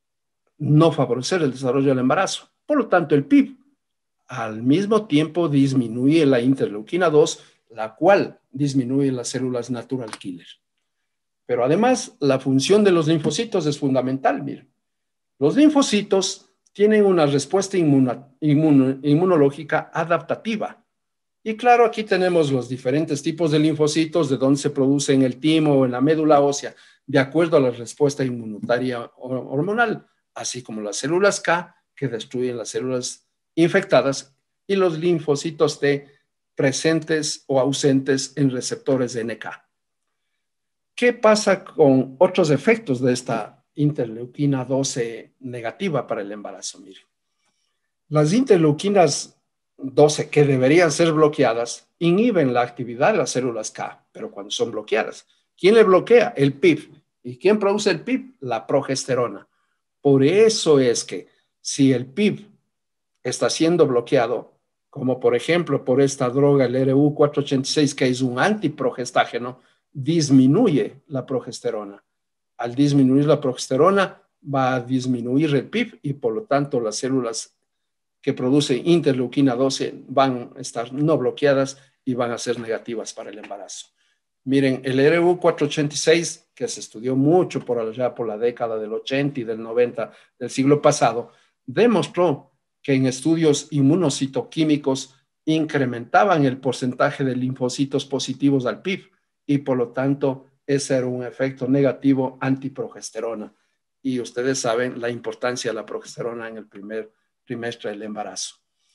no favorecer el desarrollo del embarazo. Por lo tanto, el P I V al mismo tiempo disminuye la interleuquina dos, la cual disminuye las células natural killer. Pero además, la función de los linfocitos es fundamental. Miren, los linfocitos tienen una respuesta inmuna, inmun, inmunológica adaptativa. Y claro, aquí tenemos los diferentes tipos de linfocitos, de donde se producen en el timo o en la médula ósea, de acuerdo a la respuesta inmunitaria hormonal, así como las células K, que destruyen las células infectadas, y los linfocitos T, presentes o ausentes en receptores de N K. ¿Qué pasa con otros efectos de esta interleuquina doce negativa para el embarazo? Miren, las interleuquinas doce que deberían ser bloqueadas inhiben la actividad de las células K, pero cuando son bloqueadas, ¿quién le bloquea? El P I B. ¿Y quién produce el P I B? La progesterona. Por eso es que si el P I B está siendo bloqueado, como por ejemplo por esta droga, el R U cuatrocientos ochenta y seis, que es un antiprogestágeno, disminuye la progesterona. Al disminuir la progesterona, va a disminuir el P I B y por lo tanto las células que producen interleuquina doce van a estar no bloqueadas y van a ser negativas para el embarazo. Miren, el R U cuatrocientos ochenta y seis, que se estudió mucho por allá por la década del ochenta y del noventa del siglo pasado, demostró que en estudios inmunocitoquímicos incrementaban el porcentaje de linfocitos positivos al P I B y por lo tanto ese era un efecto negativo antiprogesterona. Y ustedes saben la importancia de la progesterona en el primer trimestre del embarazo.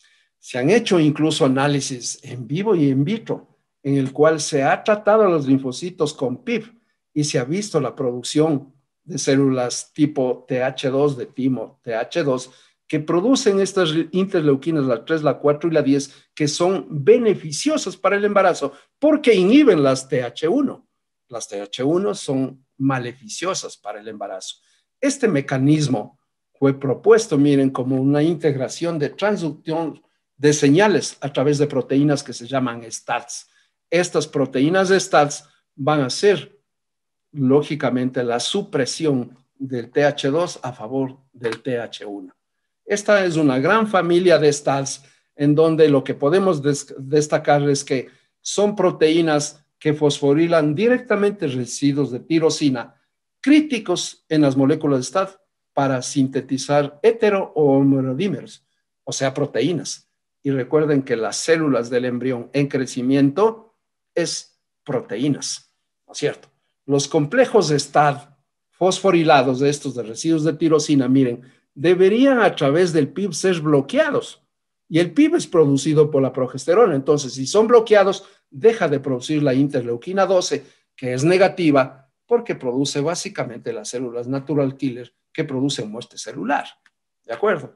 Se han hecho incluso análisis en vivo y in vitro en el cual se ha tratado a los linfocitos con P I B y se ha visto la producción de células tipo T H dos, de timo T H dos, que producen estas interleuquinas, la tres, la cuatro y la diez, que son beneficiosas para el embarazo porque inhiben las T H uno. Las T H uno son maleficiosas para el embarazo. Este mecanismo fue propuesto, miren, como una integración de transducción de señales a través de proteínas que se llaman S T A Ts. Estas proteínas de S T A Ts van a hacer, lógicamente, la supresión del T H dos a favor del T H uno. Esta es una gran familia de S T A Ts en donde lo que podemos des destacar es que son proteínas que fosforilan directamente residuos de tirosina críticos en las moléculas de S T A T para sintetizar hetero o homorodímeros, o sea, proteínas. Y recuerden que las células del embrión en crecimiento es proteínas, ¿no es cierto? Los complejos de S T A T fosforilados de estos de residuos de tirosina, miren, deberían a través del P I B ser bloqueados. Y el P I B es producido por la progesterona. Entonces, si son bloqueados, deja de producir la interleuquina doce, que es negativa, porque produce básicamente las células natural killer que producen muerte celular. ¿De acuerdo?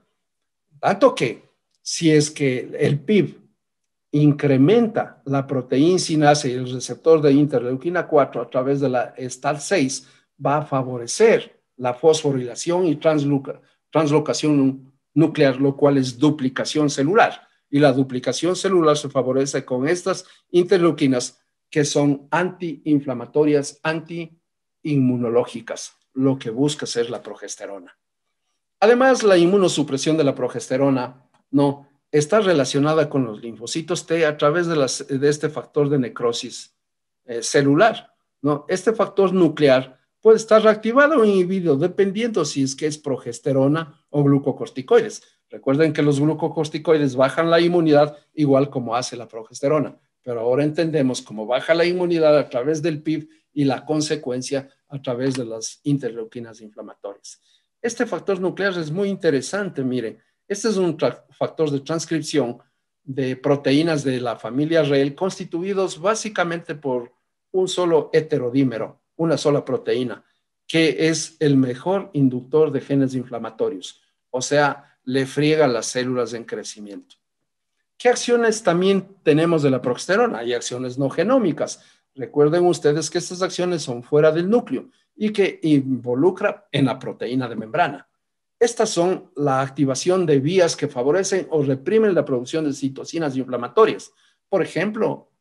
Tanto que, si es que el P I B incrementa la proteína sinasa y el receptor de interleuquina cuatro a través de la S T A T seis, va a favorecer la fosforilación y transloca, translocación nuclear, lo cual es duplicación celular. Y la duplicación celular se favorece con estas interleuquinas que son antiinflamatorias, antiinmunológicas, lo que busca ser la progesterona. Además, la inmunosupresión de la progesterona no está relacionada con los linfocitos T a través de, las, de este factor de necrosis eh, celular, ¿no? Este factor nuclear puede estar reactivado o inhibido dependiendo si es que es progesterona o glucocorticoides. Recuerden que los glucocorticoides bajan la inmunidad igual como hace la progesterona, pero ahora entendemos cómo baja la inmunidad a través del P I B y la consecuencia a través de las interleuquinas inflamatorias. Este factor nuclear es muy interesante, miren. Este es un factor de transcripción de proteínas de la familia R E L constituidos básicamente por un solo heterodímero, una sola proteína, que es el mejor inductor de genes inflamatorios. O sea, le friega las células en crecimiento. ¿Qué acciones también tenemos de la progesterona? Hay acciones no genómicas. Recuerden ustedes que estas acciones son fuera del núcleo y que involucran en la proteína de membrana. Estas son la activación de vías que favorecen o reprimen la producción de citocinas inflamatorias. Por ejemplo,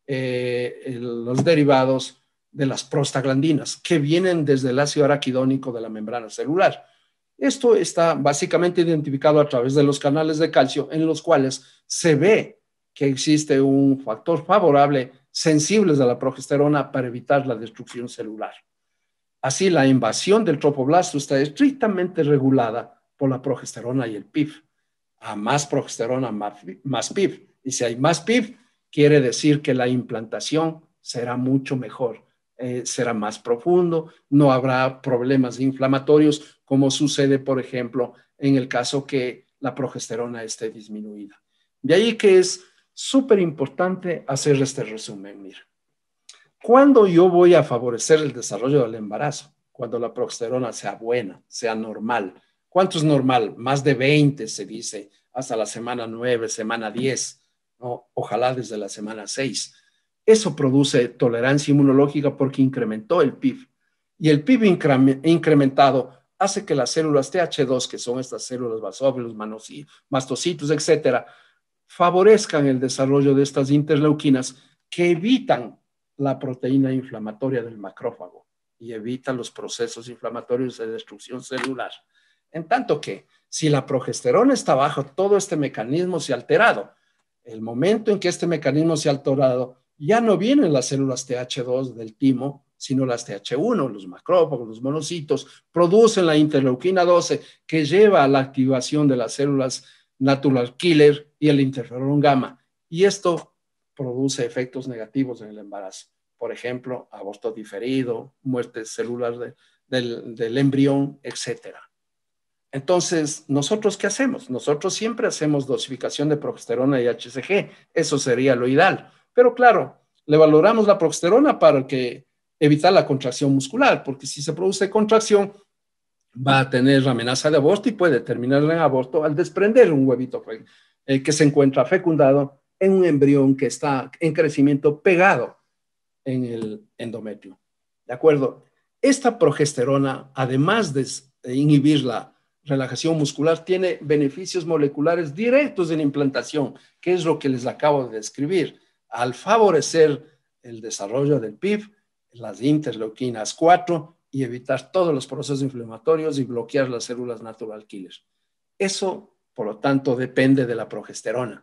eh, el, los derivados de las prostaglandinas que vienen desde el ácido araquidónico de la membrana celular. Esto está básicamente identificado a través de los canales de calcio en los cuales se ve que existe un factor favorable sensible a la progesterona para evitar la destrucción celular. Así, la invasión del tropoblasto está estrictamente regulada por la progesterona y el P I B. A más progesterona, más P I B. Y si hay más P I B, quiere decir que la implantación será mucho mejor, eh, será más profundo, no habrá problemas inflamatorios, como sucede, por ejemplo, en el caso que la progesterona esté disminuida. De ahí que es súper importante hacer este resumen. Mira, ¿cuándo yo voy a favorecer el desarrollo del embarazo? Cuando la progesterona sea buena, sea normal. ¿Cuánto es normal? Más de veinte se dice, hasta la semana nueve, semana diez, ¿no? Ojalá desde la semana seis. Eso produce tolerancia inmunológica porque incrementó el P I V. Y el P I V incre incrementado hace que las células T H dos, que son estas células basófilos, mastocitos, etcétera, favorezcan el desarrollo de estas interleuquinas que evitan la proteína inflamatoria del macrófago y evitan los procesos inflamatorios de destrucción celular. En tanto que, si la progesterona está bajo, todo este mecanismo se ha alterado. El momento en que este mecanismo se ha alterado, ya no vienen las células T H dos del timo, sino las T H uno, los macrófagos, los monocitos, producen la interleuquina doce que lleva a la activación de las células natural killer y el interferón gamma. Y esto produce efectos negativos en el embarazo. Por ejemplo, aborto diferido, muerte celular de, del, del embrión, etcétera. Entonces, ¿nosotros qué hacemos? Nosotros siempre hacemos dosificación de progesterona y H C G. Eso sería lo ideal. Pero claro, le valoramos la progesterona para que evitar la contracción muscular, porque si se produce contracción, va a tener amenaza de aborto y puede terminar en aborto al desprender un huevito eh, que se encuentra fecundado en un embrión que está en crecimiento pegado en el endometrio. ¿De acuerdo? Esta progesterona, además de inhibir la relajación muscular, tiene beneficios moleculares directos en la implantación, que es lo que les acabo de describir. Al favorecer el desarrollo del P I V, las interleuquinas cuatro y evitar todos los procesos inflamatorios y bloquear las células natural killer. Eso, por lo tanto, depende de la progesterona.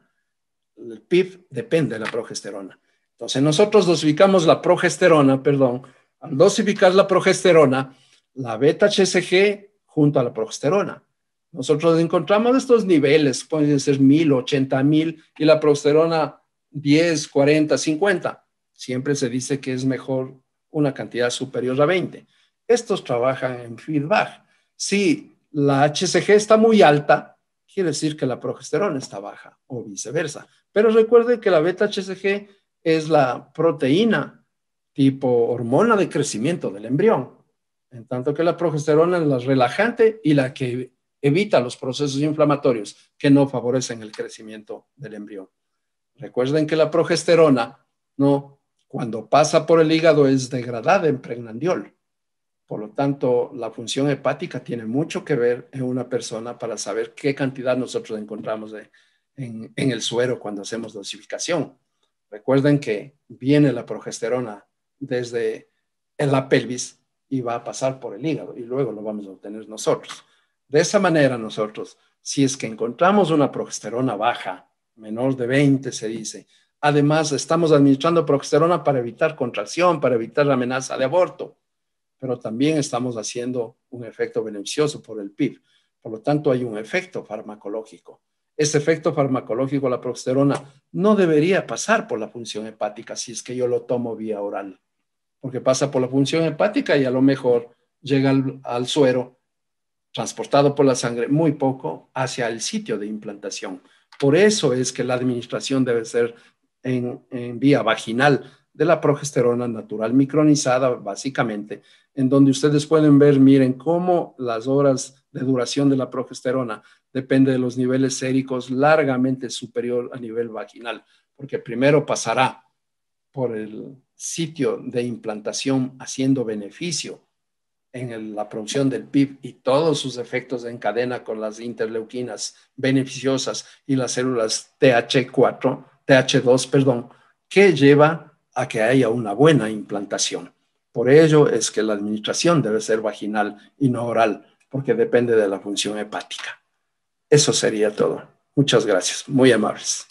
El P I V depende de la progesterona. Entonces, nosotros dosificamos la progesterona, perdón, al dosificar la progesterona, la beta H C G junto a la progesterona. Nosotros encontramos estos niveles, pueden ser mil, ochenta mil, y la progesterona diez, cuarenta, cincuenta. Siempre se dice que es mejor una cantidad superior a veinte. Estos trabajan en feedback. Si la H C G está muy alta, quiere decir que la progesterona está baja o viceversa. Pero recuerden que la beta H C G es la proteína tipo hormona de crecimiento del embrión, en tanto que la progesterona es la relajante y la que evita los procesos inflamatorios que no favorecen el crecimiento del embrión. Recuerden que la progesterona, no, cuando pasa por el hígado es degradada en pregnandiol. Por lo tanto, la función hepática tiene mucho que ver en una persona para saber qué cantidad nosotros encontramos de, en, en el suero cuando hacemos dosificación. Recuerden que viene la progesterona desde en la pelvis y va a pasar por el hígado y luego lo vamos a obtener nosotros. De esa manera nosotros, si es que encontramos una progesterona baja, menor de veinte se dice, además estamos administrando progesterona para evitar contracción, para evitar la amenaza de aborto, pero también estamos haciendo un efecto beneficioso por el P I V. Por lo tanto, hay un efecto farmacológico. Ese efecto farmacológico, la progesterona, no debería pasar por la función hepática si es que yo lo tomo vía oral, porque pasa por la función hepática y a lo mejor llega al, al suero, transportado por la sangre, muy poco hacia el sitio de implantación. Por eso es que la administración debe ser en, en vía vaginal de la progesterona natural micronizada, básicamente, en donde ustedes pueden ver, miren, cómo las horas de duración de la progesterona depende de los niveles séricos largamente superior a nivel vaginal, porque primero pasará por el sitio de implantación haciendo beneficio en el, la producción del P I V y todos sus efectos en cadena con las interleuquinas beneficiosas y las células T H cuatro, T H dos, perdón, que lleva a que haya una buena implantación. Por ello es que la administración debe ser vaginal y no oral, porque depende de la función hepática. Eso sería todo. Muchas gracias. Muy amables.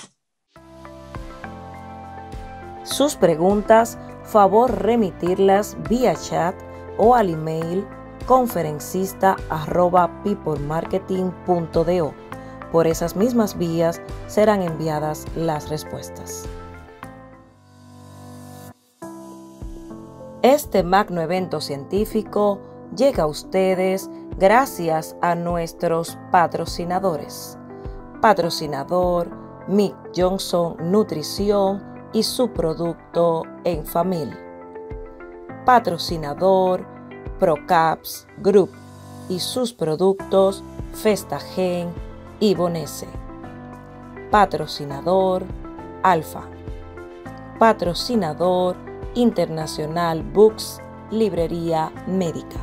Sus preguntas, favor remitirlas vía chat o al email conferencista arroba peoplemarketing punto do. Por esas mismas vías serán enviadas las respuestas. Este magno evento científico llega a ustedes gracias a nuestros patrocinadores. Patrocinador Mick Johnson Nutrición y su producto Enfamil. Patrocinador Procaps Group y sus productos Festagen y Bonese. Patrocinador Alfa. Patrocinador Internacional Books, Librería Médica.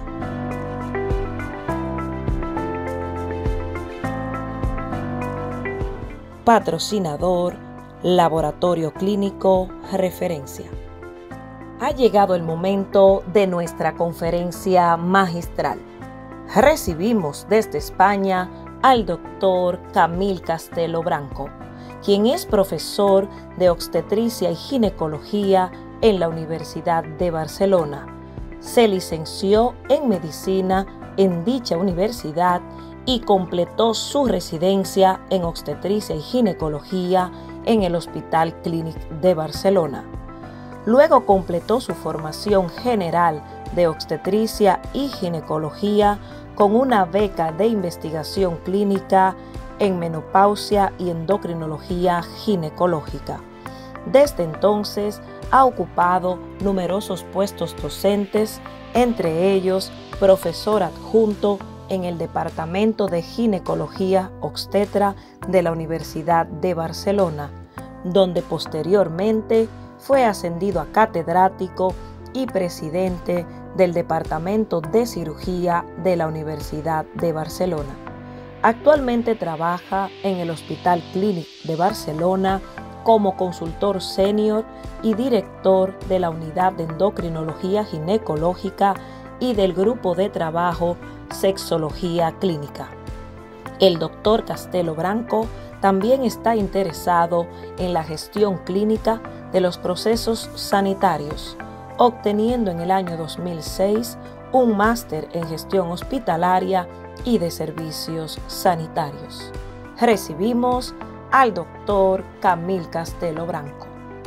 Patrocinador Laboratorio Clínico Referencia. Ha llegado el momento de nuestra conferencia magistral. Recibimos desde España al doctor Camil Castelo Branco, quien es profesor de obstetricia y ginecología en la Universidad de Barcelona. Se licenció en medicina en dicha universidad y completó su residencia en obstetricia y ginecología en el Hospital Clínic de Barcelona. Luego completó su formación general de obstetricia y ginecología con una beca de investigación clínica en menopausia y endocrinología ginecológica. Desde entonces ha ocupado numerosos puestos docentes, entre ellos profesor adjunto en el Departamento de Ginecología Obstetra de la Universidad de Barcelona, donde posteriormente fue ascendido a catedrático y presidente del Departamento de Cirugía de la Universidad de Barcelona. Actualmente trabaja en el Hospital Clínic de Barcelona como consultor senior y director de la Unidad de Endocrinología Ginecológica y del Grupo de Trabajo Sexología Clínica. El doctor Castelo Branco también está interesado en la gestión clínica de los procesos sanitarios, obteniendo en el año dos mil seis un máster en gestión hospitalaria y de servicios sanitarios. Recibimos al doctor Camil Castelo Branco.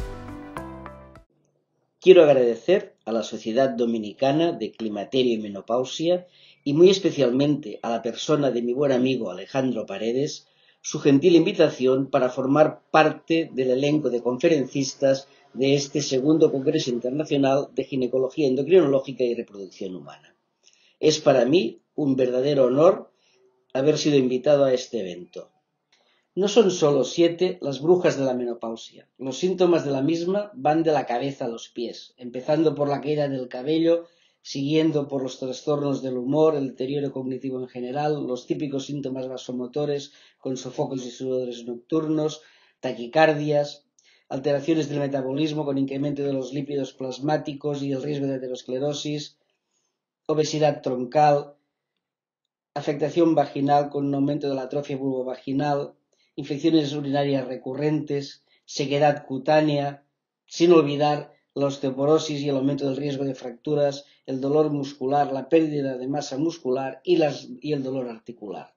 Quiero agradecer a la Sociedad Dominicana de Climaterio y Menopausia y muy especialmente a la persona de mi buen amigo Alejandro Paredes su gentil invitación para formar parte del elenco de conferencistas de este segundo Congreso Internacional de Ginecología Endocrinológica y Reproducción Humana. Es para mí un verdadero honor haber sido invitado a este evento. No son solo siete las brujas de la menopausia. Los síntomas de la misma van de la cabeza a los pies, empezando por la caída del cabello, siguiendo por los trastornos del humor, el deterioro cognitivo en general, los típicos síntomas vasomotores con sofocos y sudores nocturnos, taquicardias, alteraciones del metabolismo con incremento de los lípidos plasmáticos y el riesgo de aterosclerosis, obesidad troncal, afectación vaginal con un aumento de la atrofia vulvovaginal, infecciones urinarias recurrentes, sequedad cutánea, sin olvidar la osteoporosis y el aumento del riesgo de fracturas, el dolor muscular, la pérdida de masa muscular y, las, y el dolor articular.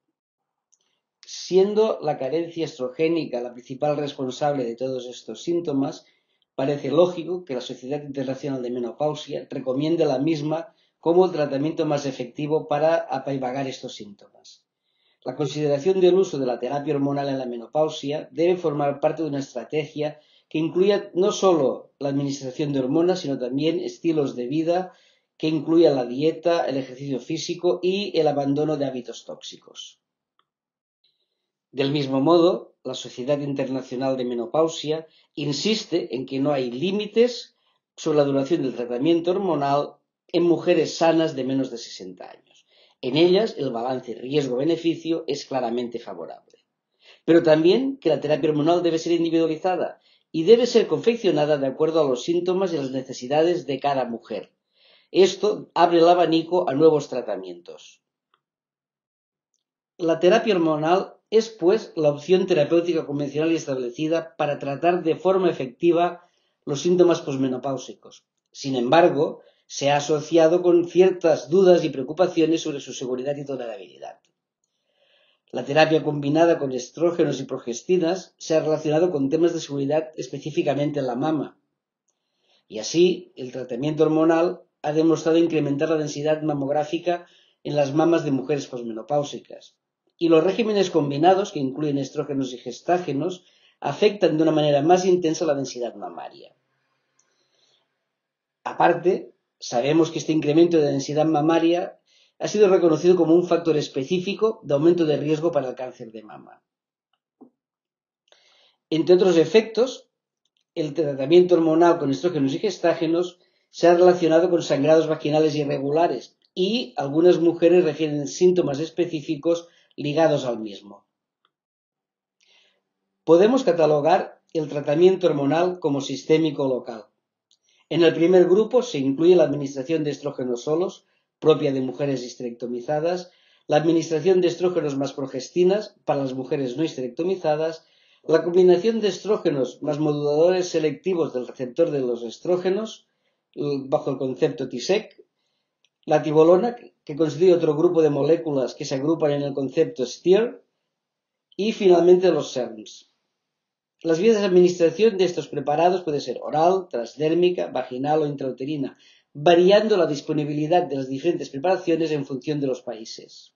Siendo la carencia estrogénica la principal responsable de todos estos síntomas, parece lógico que la Sociedad Internacional de Menopausia recomiende la misma como el tratamiento más efectivo para apaivagar estos síntomas. La consideración del uso de la terapia hormonal en la menopausia debe formar parte de una estrategia que incluya no solo la administración de hormonas, sino también estilos de vida que incluyan la dieta, el ejercicio físico y el abandono de hábitos tóxicos. Del mismo modo, la Sociedad Internacional de Menopausia insiste en que no hay límites sobre la duración del tratamiento hormonal en mujeres sanas de menos de sesenta años. En ellas, el balance riesgo-beneficio es claramente favorable. Pero también que la terapia hormonal debe ser individualizada y debe ser confeccionada de acuerdo a los síntomas y las necesidades de cada mujer. Esto abre el abanico a nuevos tratamientos. La terapia hormonal es, pues, la opción terapéutica convencional y establecida para tratar de forma efectiva los síntomas posmenopáusicos. Sin embargo, se ha asociado con ciertas dudas y preocupaciones sobre su seguridad y tolerabilidad. La terapia combinada con estrógenos y progestinas se ha relacionado con temas de seguridad específicamente en la mama. Y así, el tratamiento hormonal ha demostrado incrementar la densidad mamográfica en las mamas de mujeres posmenopáusicas. y los regímenes combinados, que incluyen estrógenos y gestágenos, afectan de una manera más intensa la densidad mamaria. Aparte, sabemos que este incremento de densidad mamaria ha sido reconocido como un factor específico de aumento de riesgo para el cáncer de mama. Entre otros efectos, el tratamiento hormonal con estrógenos y gestágenos se ha relacionado con sangrados vaginales irregulares y algunas mujeres refieren síntomas específicos ligados al mismo. Podemos catalogar el tratamiento hormonal como sistémico local. En el primer grupo se incluye la administración de estrógenos solos, propia de mujeres histerectomizadas, la administración de estrógenos más progestinas para las mujeres no histerectomizadas, la combinación de estrógenos más moduladores selectivos del receptor de los estrógenos, bajo el concepto T S E C, la tibolona, que constituye otro grupo de moléculas que se agrupan en el concepto S T I R, y finalmente los S E R Ms. Las vías de administración de estos preparados pueden ser oral, transdérmica, vaginal o intrauterina, variando la disponibilidad de las diferentes preparaciones en función de los países.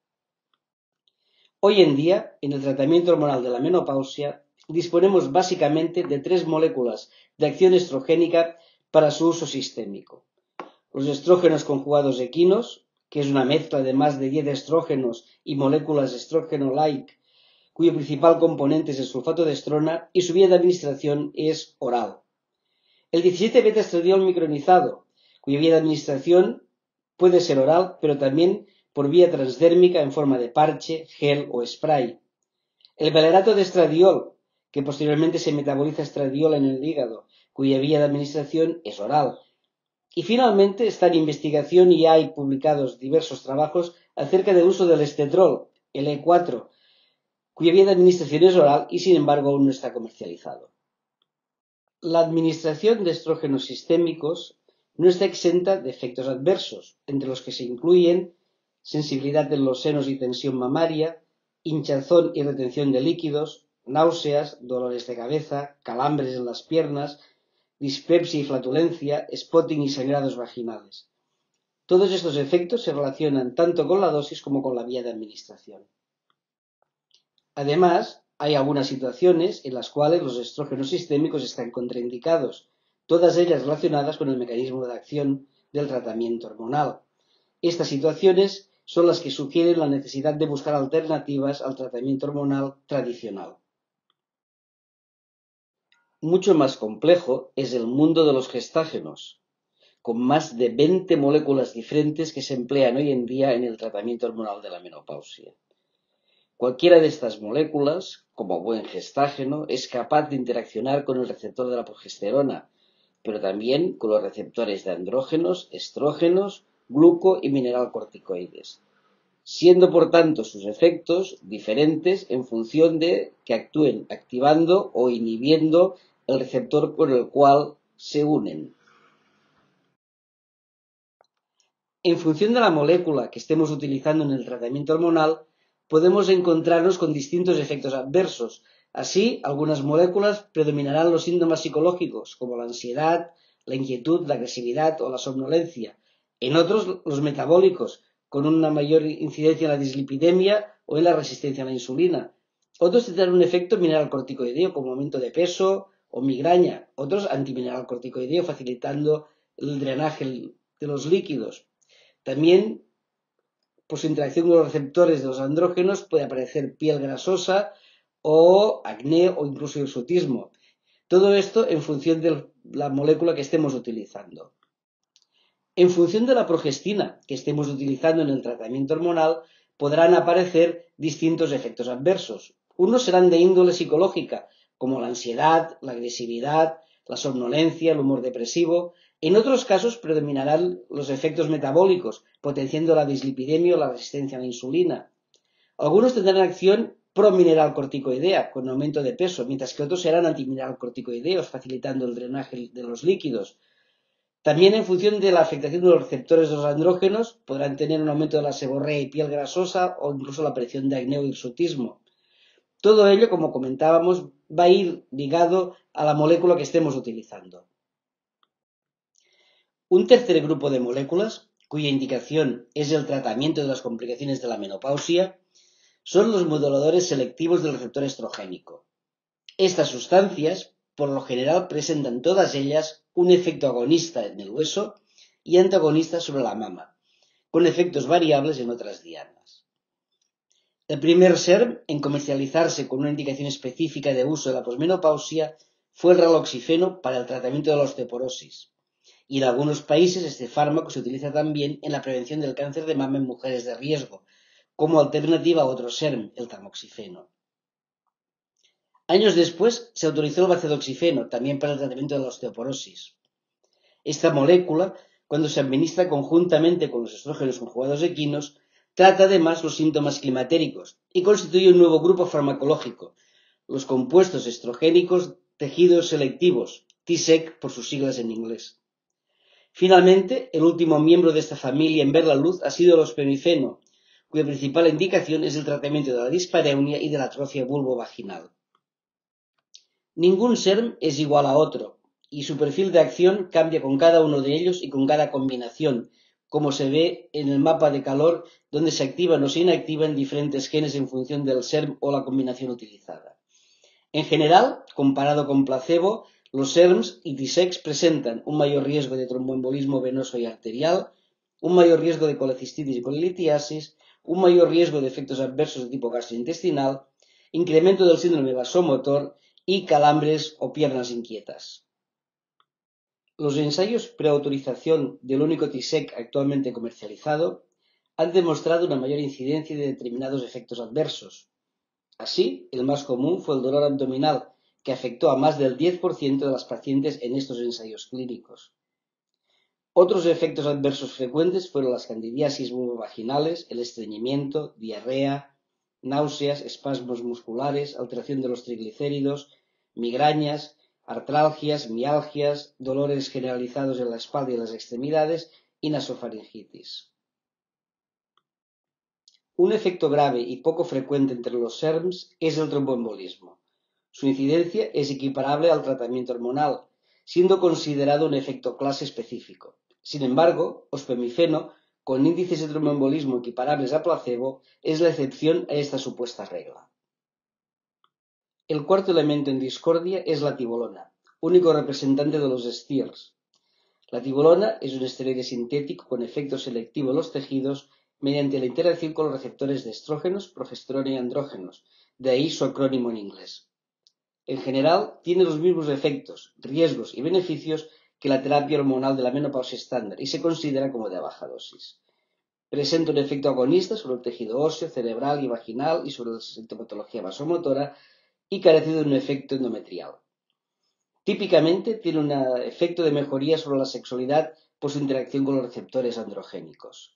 Hoy en día, en el tratamiento hormonal de la menopausia, disponemos básicamente de tres moléculas de acción estrogénica para su uso sistémico. Los estrógenos conjugados equinos, que es una mezcla de más de diez estrógenos y moléculas estrógeno-like, cuyo principal componente es el sulfato de estrona y su vía de administración es oral. El diecisiete beta estradiol micronizado, cuya vía de administración puede ser oral, pero también por vía transdérmica en forma de parche, gel o spray. El valerato de estradiol, que posteriormente se metaboliza estradiol en el hígado, cuya vía de administración es oral. Y finalmente está en investigación y hay publicados diversos trabajos acerca del uso del estetrol, el E cuatro, cuya vía de administración es oral y sin embargo aún no está comercializado. La administración de estrógenos sistémicos no está exenta de efectos adversos, entre los que se incluyen sensibilidad en los senos y tensión mamaria, hinchazón y retención de líquidos, náuseas, dolores de cabeza, calambres en las piernas, dispepsia y flatulencia, spotting y sangrados vaginales. Todos estos efectos se relacionan tanto con la dosis como con la vía de administración. Además, hay algunas situaciones en las cuales los estrógenos sistémicos están contraindicados, todas ellas relacionadas con el mecanismo de acción del tratamiento hormonal. Estas situaciones son las que sugieren la necesidad de buscar alternativas al tratamiento hormonal tradicional. Mucho más complejo es el mundo de los gestágenos, con más de veinte moléculas diferentes que se emplean hoy en día en el tratamiento hormonal de la menopausia. Cualquiera de estas moléculas, como buen gestágeno, es capaz de interaccionar con el receptor de la progesterona, pero también con los receptores de andrógenos, estrógenos, gluco y mineralcorticoides, siendo por tanto sus efectos diferentes en función de que actúen activando o inhibiendo el receptor con el cual se unen. En función de la molécula que estemos utilizando en el tratamiento hormonal, podemos encontrarnos con distintos efectos adversos. Así, algunas moléculas predominarán los síntomas psicológicos, como la ansiedad, la inquietud, la agresividad o la somnolencia. En otros, los metabólicos, con una mayor incidencia en la dislipidemia o en la resistencia a la insulina. Otros tendrán un efecto mineralcorticoideo, como aumento de peso o migraña. Otros antimineralcorticoideo, facilitando el drenaje de los líquidos. También, por su interacción con los receptores de los andrógenos, puede aparecer piel grasosa o acné o incluso hirsutismo. Todo esto en función de la molécula que estemos utilizando. En función de la progestina que estemos utilizando en el tratamiento hormonal, podrán aparecer distintos efectos adversos. Unos serán de índole psicológica, como la ansiedad, la agresividad, la somnolencia, el humor depresivo. En otros casos predominarán los efectos metabólicos, potenciando la dislipidemia o la resistencia a la insulina. Algunos tendrán acción promineralcorticoidea, con aumento de peso, mientras que otros serán antimineralcorticoideos, facilitando el drenaje de los líquidos. También en función de la afectación de los receptores de los andrógenos, podrán tener un aumento de la seborrea y piel grasosa o incluso la aparición de acné o hirsutismo. Todo ello, como comentábamos, va a ir ligado a la molécula que estemos utilizando. Un tercer grupo de moléculas, cuya indicación es el tratamiento de las complicaciones de la menopausia, son los moduladores selectivos del receptor estrogénico. Estas sustancias, por lo general, presentan todas ellas un efecto agonista en el hueso y antagonista sobre la mama, con efectos variables en otras dianas. El primer SERM en comercializarse con una indicación específica de uso de la posmenopausia fue el raloxifeno para el tratamiento de la osteoporosis, y en algunos países este fármaco se utiliza también en la prevención del cáncer de mama en mujeres de riesgo, como alternativa a otro SERM, el tamoxifeno. Años después se autorizó el bacedoxifeno, también para el tratamiento de la osteoporosis. Esta molécula, cuando se administra conjuntamente con los estrógenos conjugados equinos, trata además los síntomas climatéricos y constituye un nuevo grupo farmacológico, los compuestos estrogénicos tejidos selectivos, T S E C por sus siglas en inglés. Finalmente, el último miembro de esta familia en ver la luz ha sido el ospemifeno, cuya principal indicación es el tratamiento de la dispareunia y de la atrofia vulvovaginal. Ningún SERM es igual a otro, y su perfil de acción cambia con cada uno de ellos y con cada combinación, como se ve en el mapa de calor, donde se activan o se inactivan diferentes genes en función del SERM o la combinación utilizada. En general, comparado con placebo, los SERMs y T S E Cs presentan un mayor riesgo de tromboembolismo venoso y arterial, un mayor riesgo de colecistitis y colelitiasis, un mayor riesgo de efectos adversos de tipo gastrointestinal, incremento del síndrome vasomotor y calambres o piernas inquietas. Los ensayos preautorización del único T S E C actualmente comercializado han demostrado una mayor incidencia de determinados efectos adversos. Así, el más común fue el dolor abdominal, que afectó a más del diez por ciento de las pacientes en estos ensayos clínicos. Otros efectos adversos frecuentes fueron las candidiasis vulvovaginales, el estreñimiento, diarrea, náuseas, espasmos musculares, alteración de los triglicéridos, migrañas, artralgias, mialgias, dolores generalizados en la espalda y las extremidades y nasofaringitis. Un efecto grave y poco frecuente entre los SERMs es el tromboembolismo. Su incidencia es equiparable al tratamiento hormonal, siendo considerado un efecto clase específico. Sin embargo, ospemifeno, con índices de tromboembolismo equiparables a placebo, es la excepción a esta supuesta regla. El cuarto elemento en discordia es la tibolona, único representante de los S T I Rs. La tibolona es un esteroide sintético con efecto selectivo en los tejidos mediante la interacción con los receptores de estrógenos, progesterona y andrógenos, de ahí su acrónimo en inglés. En general, tiene los mismos efectos, riesgos y beneficios que la terapia hormonal de la menopausia estándar y se considera como de baja dosis. Presenta un efecto agonista sobre el tejido óseo, cerebral y vaginal y sobre la sintomatología vasomotora y carece de un efecto endometrial. Típicamente tiene un efecto de mejoría sobre la sexualidad por su interacción con los receptores androgénicos.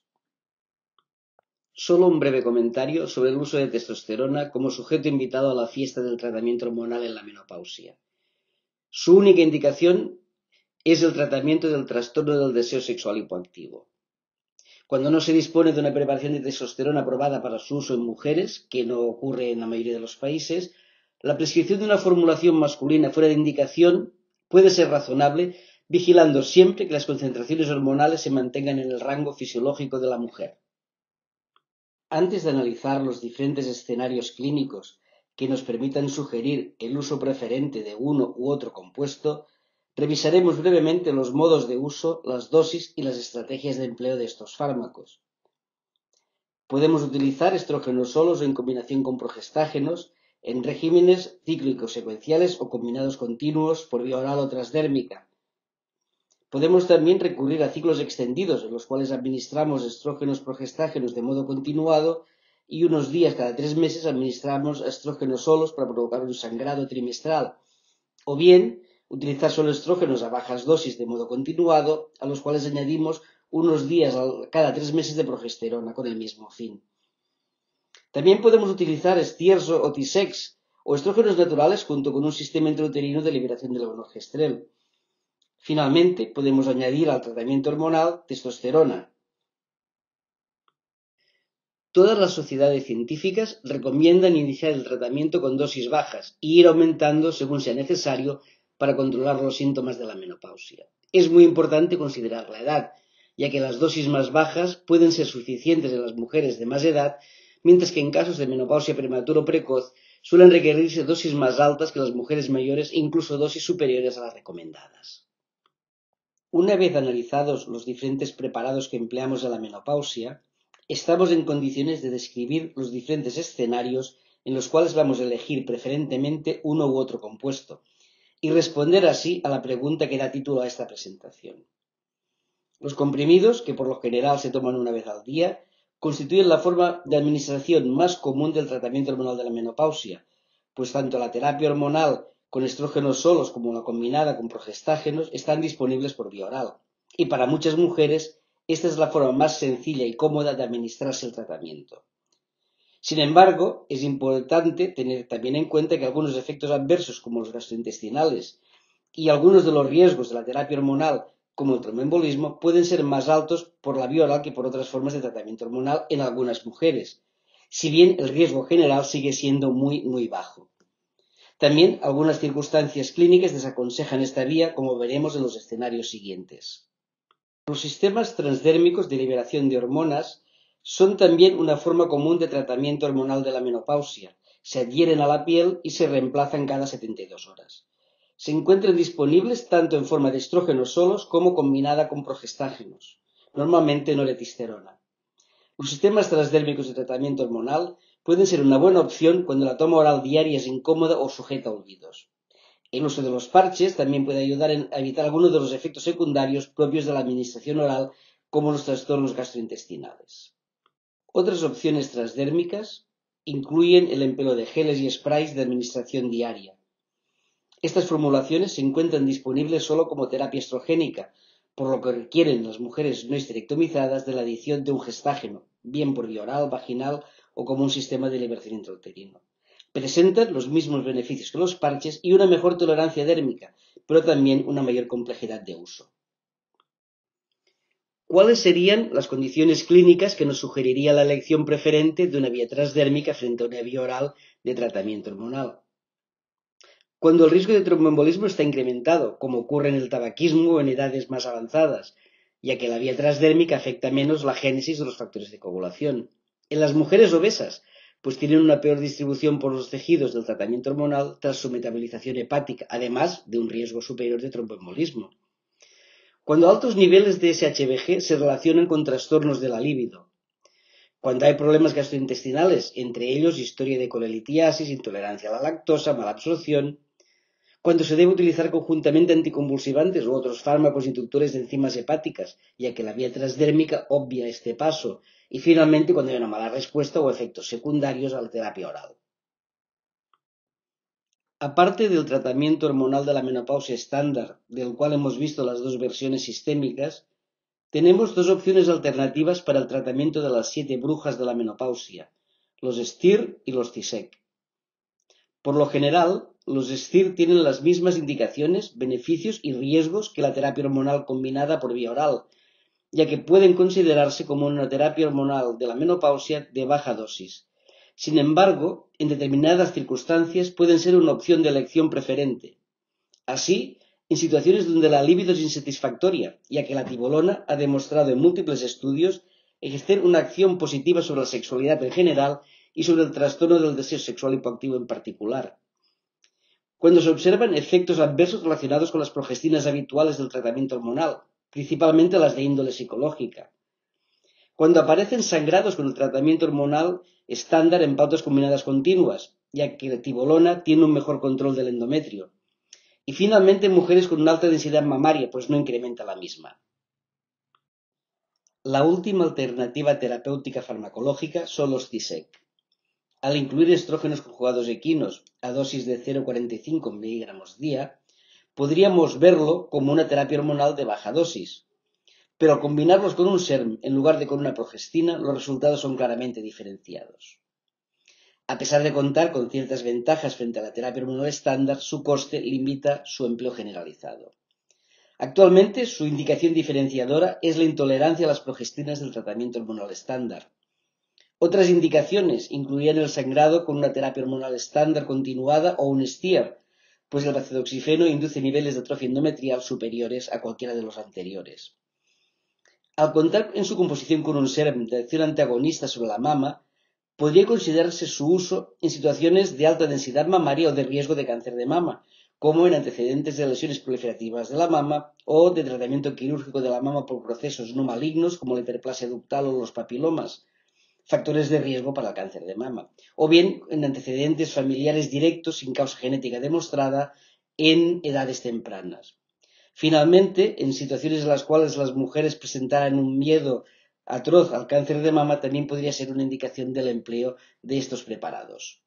Solo un breve comentario sobre el uso de testosterona como sujeto invitado a la fiesta del tratamiento hormonal en la menopausia. Su única indicación es el tratamiento del trastorno del deseo sexual hipoactivo. Cuando no se dispone de una preparación de testosterona aprobada para su uso en mujeres, que no ocurre en la mayoría de los países, la prescripción de una formulación masculina fuera de indicación puede ser razonable, vigilando siempre que las concentraciones hormonales se mantengan en el rango fisiológico de la mujer. Antes de analizar los diferentes escenarios clínicos que nos permitan sugerir el uso preferente de uno u otro compuesto, revisaremos brevemente los modos de uso, las dosis y las estrategias de empleo de estos fármacos. Podemos utilizar estrógenos solos o en combinación con progestágenos en regímenes cíclicos secuenciales o combinados continuos por vía oral o transdérmica. Podemos también recurrir a ciclos extendidos en los cuales administramos estrógenos progestágenos de modo continuado y unos días cada tres meses administramos estrógenos solos para provocar un sangrado trimestral, o bien utilizar solo estrógenos a bajas dosis de modo continuado, a los cuales añadimos unos días cada tres meses de progesterona con el mismo fin. También podemos utilizar S T I Rs o T S E Cs o estrógenos naturales junto con un sistema intrauterino de liberación de levonorgestrel. Finalmente, podemos añadir al tratamiento hormonal testosterona. Todas las sociedades científicas recomiendan iniciar el tratamiento con dosis bajas e ir aumentando según sea necesario para controlar los síntomas de la menopausia. Es muy importante considerar la edad, ya que las dosis más bajas pueden ser suficientes en las mujeres de más edad, mientras que en casos de menopausia prematura o precoz suelen requerirse dosis más altas que las mujeres mayores e incluso dosis superiores a las recomendadas. Una vez analizados los diferentes preparados que empleamos en la menopausia, estamos en condiciones de describir los diferentes escenarios en los cuales vamos a elegir preferentemente uno u otro compuesto y responder así a la pregunta que da título a esta presentación. Los comprimidos, que por lo general se toman una vez al día, constituyen la forma de administración más común del tratamiento hormonal de la menopausia, pues tanto la terapia hormonal con estrógenos solos como la combinada con progestágenos están disponibles por vía oral. Y para muchas mujeres, esta es la forma más sencilla y cómoda de administrarse el tratamiento. Sin embargo, es importante tener también en cuenta que algunos efectos adversos, como los gastrointestinales, y algunos de los riesgos de la terapia hormonal, como el tromboembolismo, pueden ser más altos por la vía oral que por otras formas de tratamiento hormonal en algunas mujeres, si bien el riesgo general sigue siendo muy, muy bajo. También algunas circunstancias clínicas desaconsejan esta vía, como veremos en los escenarios siguientes. Los sistemas transdérmicos de liberación de hormonas son también una forma común de tratamiento hormonal de la menopausia. Se adhieren a la piel y se reemplazan cada setenta y dos horas. Se encuentran disponibles tanto en forma de estrógenos solos como combinada con progestágenos, normalmente noletestosterona. Los sistemas transdérmicos de tratamiento hormonal pueden ser una buena opción cuando la toma oral diaria es incómoda o sujeta a olvidos. El uso de los parches también puede ayudar a evitar algunos de los efectos secundarios propios de la administración oral, como los trastornos gastrointestinales. Otras opciones transdérmicas incluyen el empleo de geles y sprays de administración diaria. Estas formulaciones se encuentran disponibles solo como terapia estrogénica, por lo que requieren las mujeres no esterectomizadas de la adición de un gestágeno, bien por vía oral, vaginal o como un sistema de liberación intrauterino. Presentan los mismos beneficios que los parches y una mejor tolerancia dérmica, pero también una mayor complejidad de uso. ¿Cuáles serían las condiciones clínicas que nos sugeriría la elección preferente de una vía transdérmica frente a una vía oral de tratamiento hormonal? Cuando el riesgo de tromboembolismo está incrementado, como ocurre en el tabaquismo o en edades más avanzadas, ya que la vía transdérmica afecta menos la génesis de los factores de coagulación. En las mujeres obesas, pues tienen una peor distribución por los tejidos del tratamiento hormonal tras su metabolización hepática, además de un riesgo superior de tromboembolismo. Cuando altos niveles de ese hache ve ge se relacionan con trastornos de la libido. Cuando hay problemas gastrointestinales, entre ellos historia de colelitiasis, intolerancia a la lactosa, mala absorción. Cuando se debe utilizar conjuntamente anticonvulsivantes u otros fármacos inductores de enzimas hepáticas, ya que la vía transdérmica obvia este paso. Y finalmente cuando hay una mala respuesta o efectos secundarios a la terapia oral. Aparte del tratamiento hormonal de la menopausia estándar, del cual hemos visto las dos versiones sistémicas, tenemos dos opciones alternativas para el tratamiento de las siete brujas de la menopausia, los S T I R y los T I S E C. Por lo general, los S T I R tienen las mismas indicaciones, beneficios y riesgos que la terapia hormonal combinada por vía oral, ya que pueden considerarse como una terapia hormonal de la menopausia de baja dosis. Sin embargo, en determinadas circunstancias pueden ser una opción de elección preferente. Así, en situaciones donde la libido es insatisfactoria, ya que la tibolona ha demostrado en múltiples estudios ejercer una acción positiva sobre la sexualidad en general y sobre el trastorno del deseo sexual hipoactivo en particular. Cuando se observan efectos adversos relacionados con las progestinas habituales del tratamiento hormonal, principalmente las de índole psicológica. Cuando aparecen sangrados con el tratamiento hormonal estándar en pautas combinadas continuas, ya que la tibolona tiene un mejor control del endometrio. Y finalmente en mujeres con una alta densidad mamaria, pues no incrementa la misma. La última alternativa terapéutica farmacológica son los T I S E C. Al incluir estrógenos conjugados equinos a dosis de cero coma cuarenta y cinco miligramos día, podríamos verlo como una terapia hormonal de baja dosis. Pero al combinarlos con un S E R M en lugar de con una progestina, los resultados son claramente diferenciados. A pesar de contar con ciertas ventajas frente a la terapia hormonal estándar, su coste limita su empleo generalizado. Actualmente, su indicación diferenciadora es la intolerancia a las progestinas del tratamiento hormonal estándar. Otras indicaciones incluían el sangrado con una terapia hormonal estándar continuada o un S T I R, pues el bacidoxifeno induce niveles de atrofia endometrial superiores a cualquiera de los anteriores. Al contar en su composición con un S E R M de acción antagonista sobre la mama, podría considerarse su uso en situaciones de alta densidad mamaria o de riesgo de cáncer de mama, como en antecedentes de lesiones proliferativas de la mama o de tratamiento quirúrgico de la mama por procesos no malignos como la hiperplasia ductal o los papilomas, factores de riesgo para el cáncer de mama, o bien en antecedentes familiares directos sin causa genética demostrada en edades tempranas. Finalmente, en situaciones en las cuales las mujeres presentaran un miedo atroz al cáncer de mama, también podría ser una indicación del empleo de estos preparados.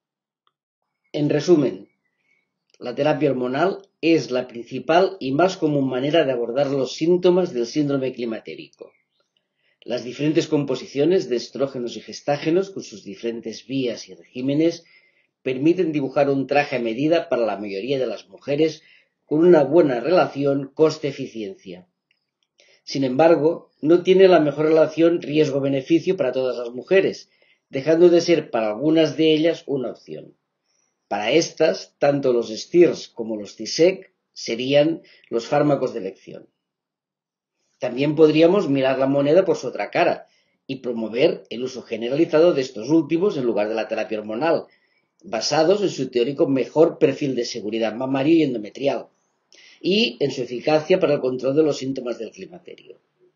En resumen, la terapia hormonal es la principal y más común manera de abordar los síntomas del síndrome climatérico. Las diferentes composiciones de estrógenos y gestágenos, con sus diferentes vías y regímenes, permiten dibujar un traje a medida para la mayoría de las mujeres con una buena relación coste-eficiencia. Sin embargo, no tiene la mejor relación riesgo-beneficio para todas las mujeres, dejando de ser para algunas de ellas una opción. Para estas, tanto los S T I R S como los T I S E C serían los fármacos de elección. También podríamos mirar la moneda por su otra cara y promover el uso generalizado de estos últimos en lugar de la terapia hormonal, basados en su teórico mejor perfil de seguridad mamario y endometrial, y en su eficacia para el control de los síntomas del climaterio.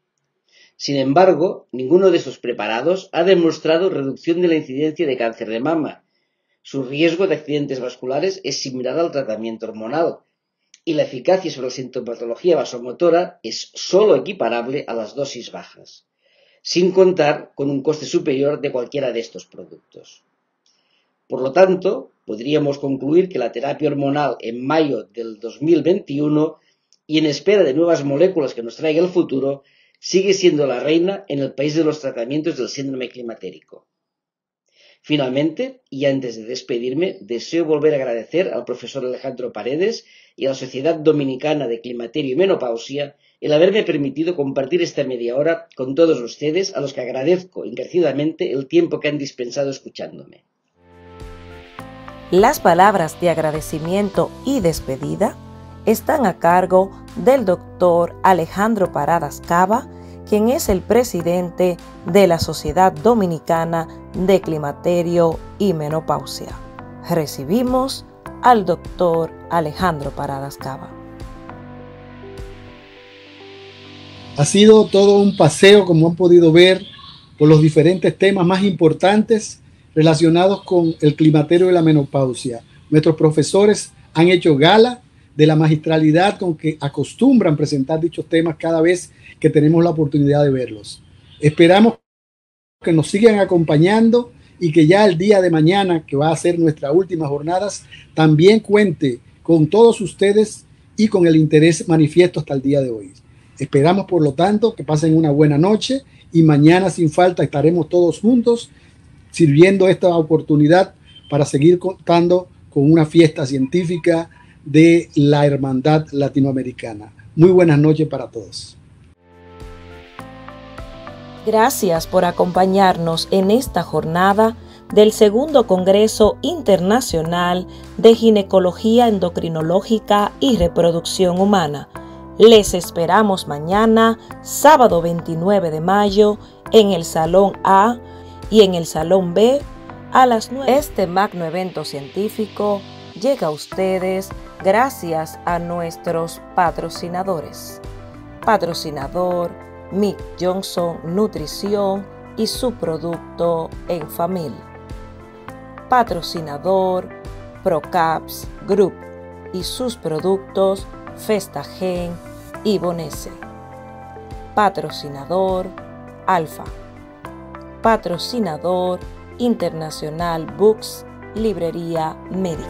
Sin embargo, ninguno de estos preparados ha demostrado reducción de la incidencia de cáncer de mama. Su riesgo de accidentes vasculares es similar al tratamiento hormonal, y la eficacia sobre la sintomatología vasomotora es sólo equiparable a las dosis bajas, sin contar con un coste superior de cualquiera de estos productos. Por lo tanto, podríamos concluir que la terapia hormonal en mayo del dos mil veintiuno, y en espera de nuevas moléculas que nos traiga el futuro, sigue siendo la reina en el país de los tratamientos del síndrome climatérico. Finalmente, y antes de despedirme, deseo volver a agradecer al profesor Alejandro Paredes y a la Sociedad Dominicana de Climaterio y Menopausia el haberme permitido compartir esta media hora con todos ustedes, a los que agradezco encarecidamente el tiempo que han dispensado escuchándome. Las palabras de agradecimiento y despedida están a cargo del doctor Alejandro Paradas Cava, quien es el presidente de la Sociedad Dominicana de Climaterio y Menopausia. Recibimos al doctor Alejandro Paradas Cava. Ha sido todo un paseo, como han podido ver, por los diferentes temas más importantes relacionados con el climaterio y la menopausia. Nuestros profesores han hecho gala de la magistralidad con que acostumbran presentar dichos temas cada vez que tenemos la oportunidad de verlos. Esperamos que nos sigan acompañando y que ya el día de mañana, que va a ser nuestra última jornada, también cuente con todos ustedes y con el interés manifiesto hasta el día de hoy. Esperamos, por lo tanto, que pasen una buena noche y mañana sin falta estaremos todos juntos sirviendo esta oportunidad para seguir contando con una fiesta científica de la Hermandad Latinoamericana. Muy buenas noches para todos. Gracias por acompañarnos en esta jornada del segundo Congreso Internacional de Ginecología Endocrinológica y Reproducción Humana. Les esperamos mañana, sábado veintinueve de mayo, en el Salón A y en el Salón B a las nueve. Este magno evento científico llega a ustedes gracias a nuestros patrocinadores. Patrocinador Mick Johnson Nutrición y su producto en familia. Patrocinador Procaps Group y sus productos Festagen y Bonese. Patrocinador Alfa. Patrocinador Internacional Books, Librería Médica.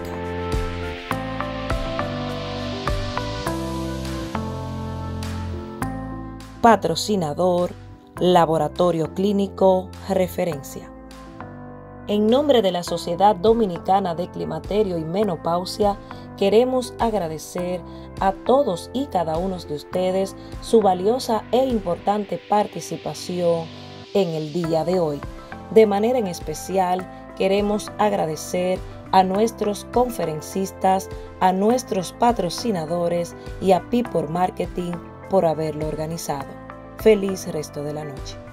Patrocinador Laboratorio Clínico Referencia. En nombre de la Sociedad Dominicana de Climaterio y Menopausia, queremos agradecer a todos y cada uno de ustedes su valiosa e importante participación en el día de hoy. De manera en especial, queremos agradecer a nuestros conferencistas, a nuestros patrocinadores y a People Marketing por haberlo organizado. Feliz resto de la noche.